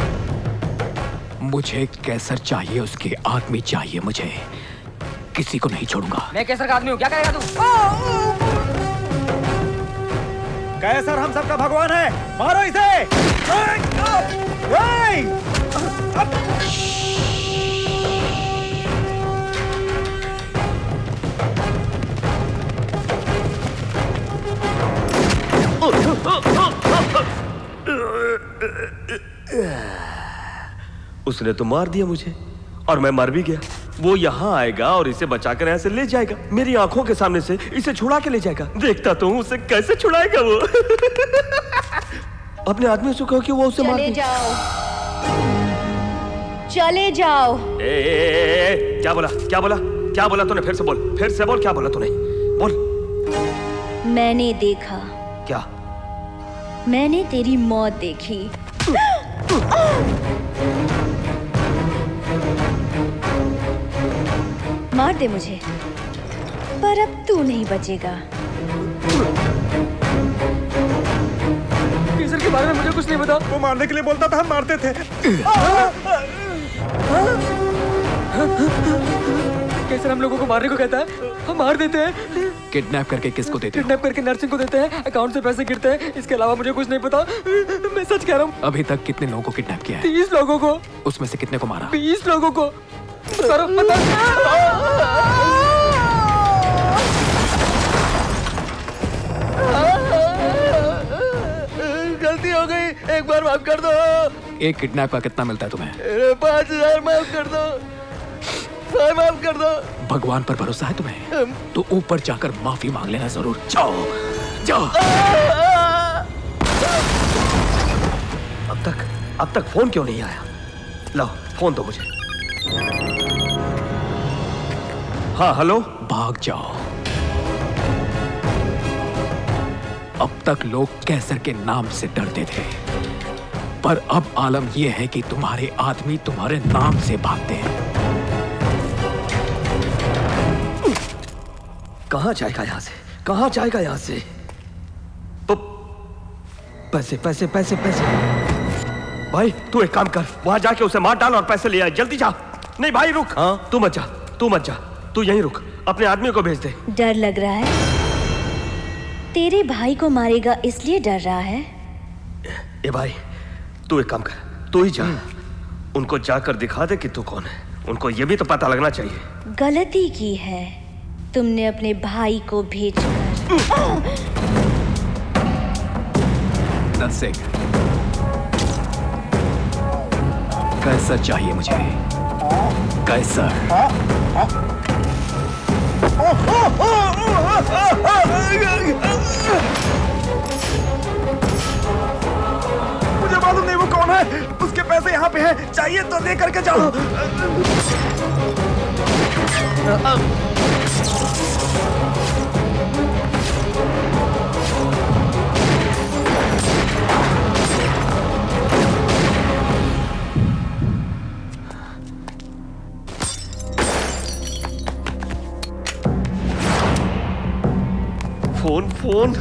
मुझे कैसर चाहिए, उसके आदमी चाहिए मुझे। किसी को नहीं छोड़ूंगा। मैं कैसर का आदमी हूँ, क्या करेगा तू? कैसर हम सबका भगवान है, मारो इसे। उसने तो मार दिया मुझे और मैं मर भी गया। वो यहाँ आएगा और इसे बचाकर यहाँ से ले जाएगा, मेरी आंखों के सामने से इसे छुड़ा के ले जाएगा। देखता तो हूँ उसे कैसे छुड़ाएगा वो। अपने आदमी से कहो कि वो उसे मार दे। चले जाओ, चले जाओ। ए, ए, ए, ए, क्या बोला? क्या बोला? क्या बोला तूने? फिर से बोल, फिर से बोल, क्या बोला तूने? बोल। मैंने देखा। क्या? मैंने तेरी मौत देखी। मार दे मुझे, पर अब तू नहीं बचेगा। कैसर के बारे में मुझे कुछ नहीं पता। वो मारने के लिए बोलता था, हम मारते थे। कैसर हम लोगों को मारने को कहता है, हम मार देते हैं। किडनैप करके किसको देते हो? किडनैप करके नर्सिंग को देते हैं, अकाउंट से पैसे गिरते हैं। इसके अलावा मुझे कुछ नहीं पता। मैं सच कह रहा हूँ। अभी तक कितने लोगों को किडनैप किया है? तीस लोगों को। उसमें से कितने को मारा? बीस लोगों को। बता, बता। गलती हो गई, एक बार माफ कर दो। एक किडनैप का कितना मिलता है तुम्हें? पाँच हजार माफ कर दो, माफ कर दो। भगवान पर भरोसा है तुम्हें? तो ऊपर जाकर माफी मांग लेना जरूर। जाओ, जाओ। अब तक, अब तक फोन क्यों नहीं आया? लो, फोन दो मुझे। हाँ, हेलो। भाग जाओ। अब तक लोग कैसर के नाम से डरते थे, पर अब आलम यह है कि तुम्हारे आदमी तुम्हारे नाम से भागते हैं। कहाँ जाएगा यहाँ से? कहाँ जाएगा यहाँ से? पैसे, पैसे, पैसे, पैसे। भाई तू एक काम कर, वहां जाके उसे मार डाल और पैसे ले आ। जल्दी जा। नहीं भाई रुक। हाँ? तू मत जा, तू मत जा, तू यहीं रुक। अपने आदमी को भेज दे। डर लग रहा है? तेरे भाई को मारेगा इसलिए डर रहा है? ए भाई तू एक काम कर, तू ही जा। उनको जाकर दिखा दे कि तू कौन है। उनको ये भी तो पता लगना चाहिए। गलती की है तुमने अपने भाई को भेजकर। नरसिंह, कैसर चाहिए मुझे। कैसर। मुझे मालूम नहीं वो कौन है। उसके पैसे यहाँ पे हैं, चाहिए तो दे करके जाओ। Phone, phone.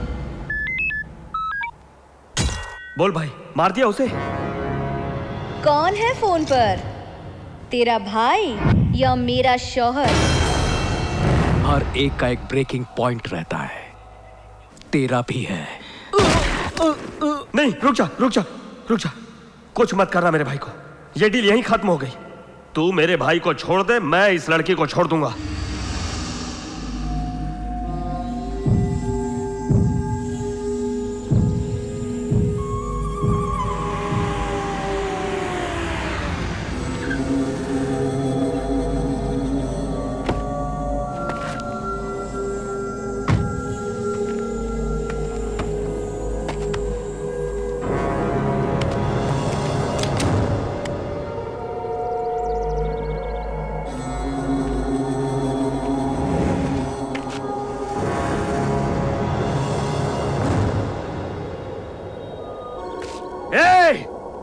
बोल भाई, मार दिया उसे? कौन है फोन पर? तेरा भाई या मेरा शौहर? हर एक का एक ब्रेकिंग पॉइंट रहता है, तेरा भी है। नहीं, रुक जा, रुक जा, रुक जा। कुछ मत करना मेरे भाई को। ये डील यहीं खत्म हो गई। तू मेरे भाई को छोड़ दे, मैं इस लड़की को छोड़ दूंगा।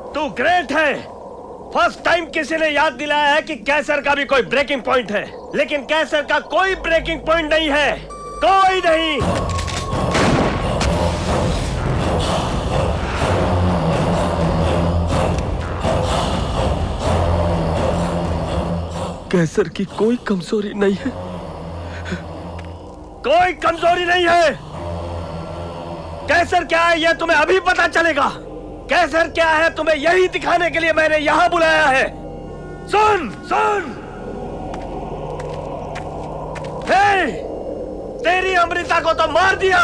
तू ग्रेट है। फर्स्ट टाइम किसी ने याद दिलाया है कि कैसर का भी कोई ब्रेकिंग पॉइंट है, लेकिन कैसर का कोई ब्रेकिंग पॉइंट नहीं है, कोई नहीं। कैसर की कोई कमजोरी नहीं है, कोई कमजोरी नहीं है। कैसर क्या है यह तुम्हें अभी पता चलेगा। कैसर क्या है तुम्हें यही दिखाने के लिए मैंने यहां बुलाया है। सुन सुन, हे, तेरी अमृता को तो मार दिया,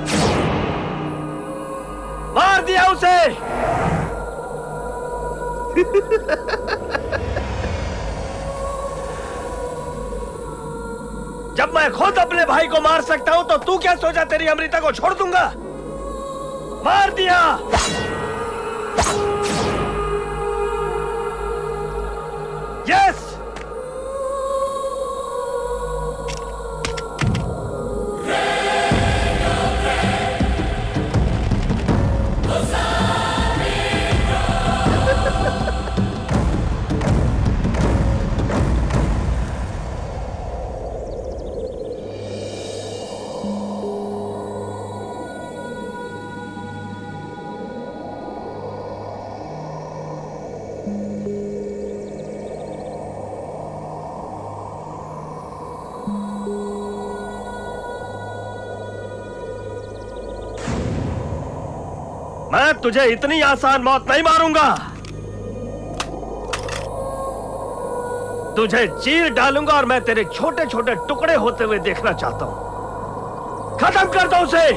मार दिया उसे। जब मैं खुद अपने भाई को मार सकता हूं तो तू क्या सोचा तेरी अमृता को छोड़ दूंगा? मार दिया। यस, मैं तुझे इतनी आसान मौत नहीं मारूंगा। तुझे चीर डालूंगा और मैं तेरे छोटे छोटे टुकड़े होते हुए देखना चाहता हूं। खत्म कर दो उसे।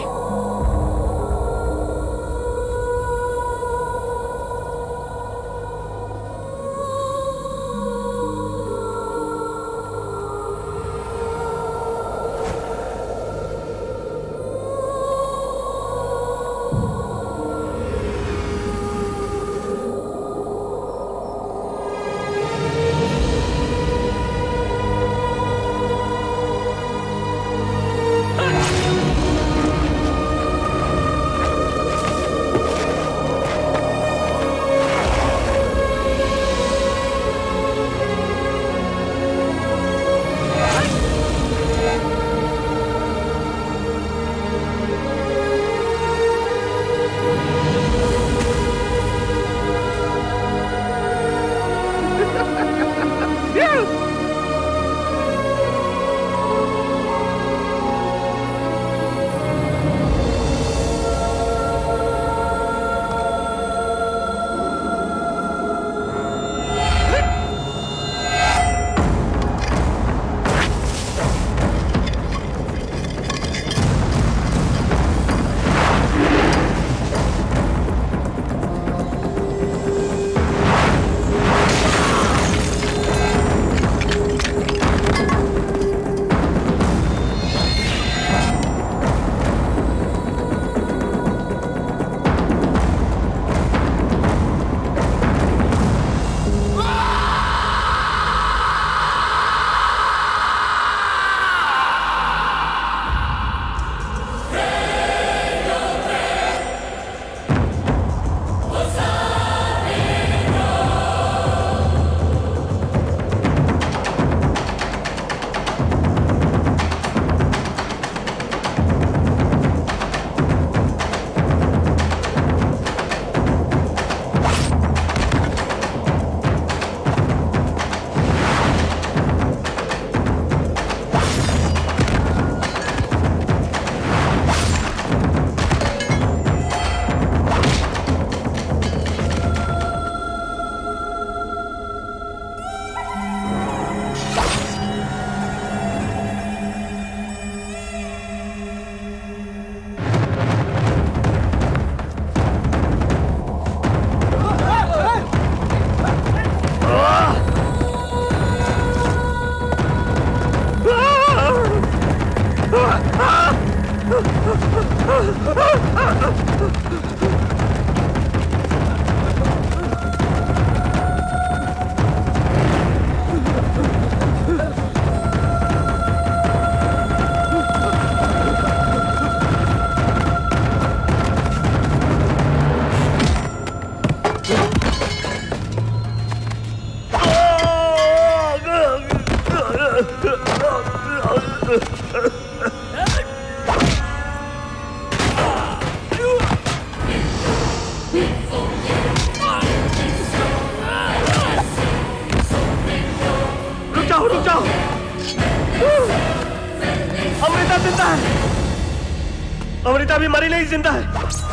जिंदा है। अमृता भी मरी नहीं, जिंदा है।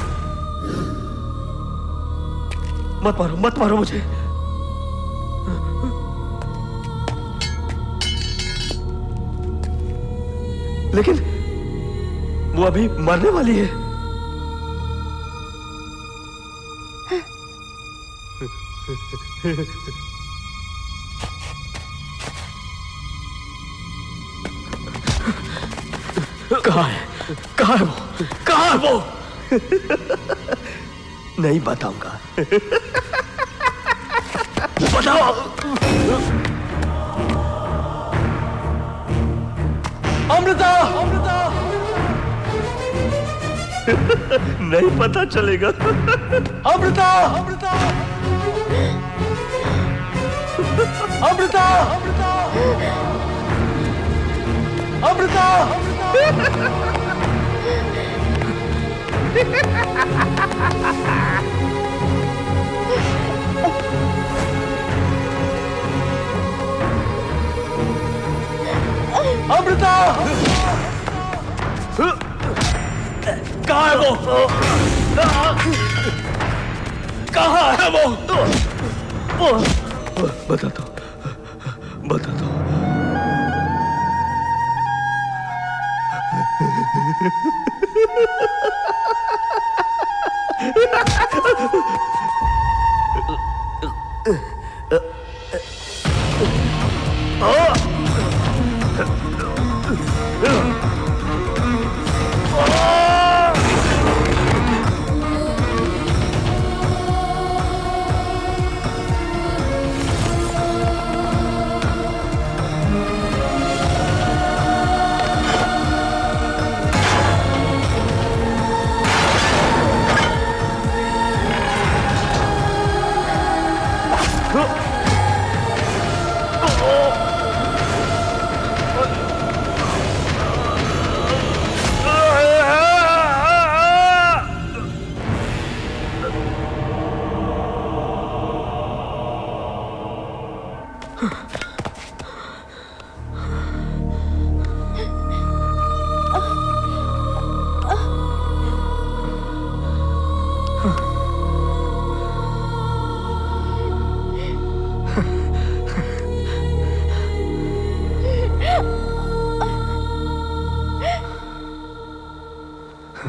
मत मारो, मत मारो मुझे। लेकिन वो अभी मरने वाली है। कहाँ है? कहाँ है वो? कहाँ है वो? नहीं बताऊंगा। बताओ। अमृता, अमृता। नहीं पता चलेगा। अमृता, अमृता, अमृता, अमृता, अमृता, अमृता, कहाँ है वो? कहाँ है वो? बता दो, बता दो।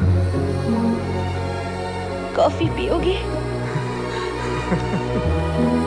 कॉफी पियोगे?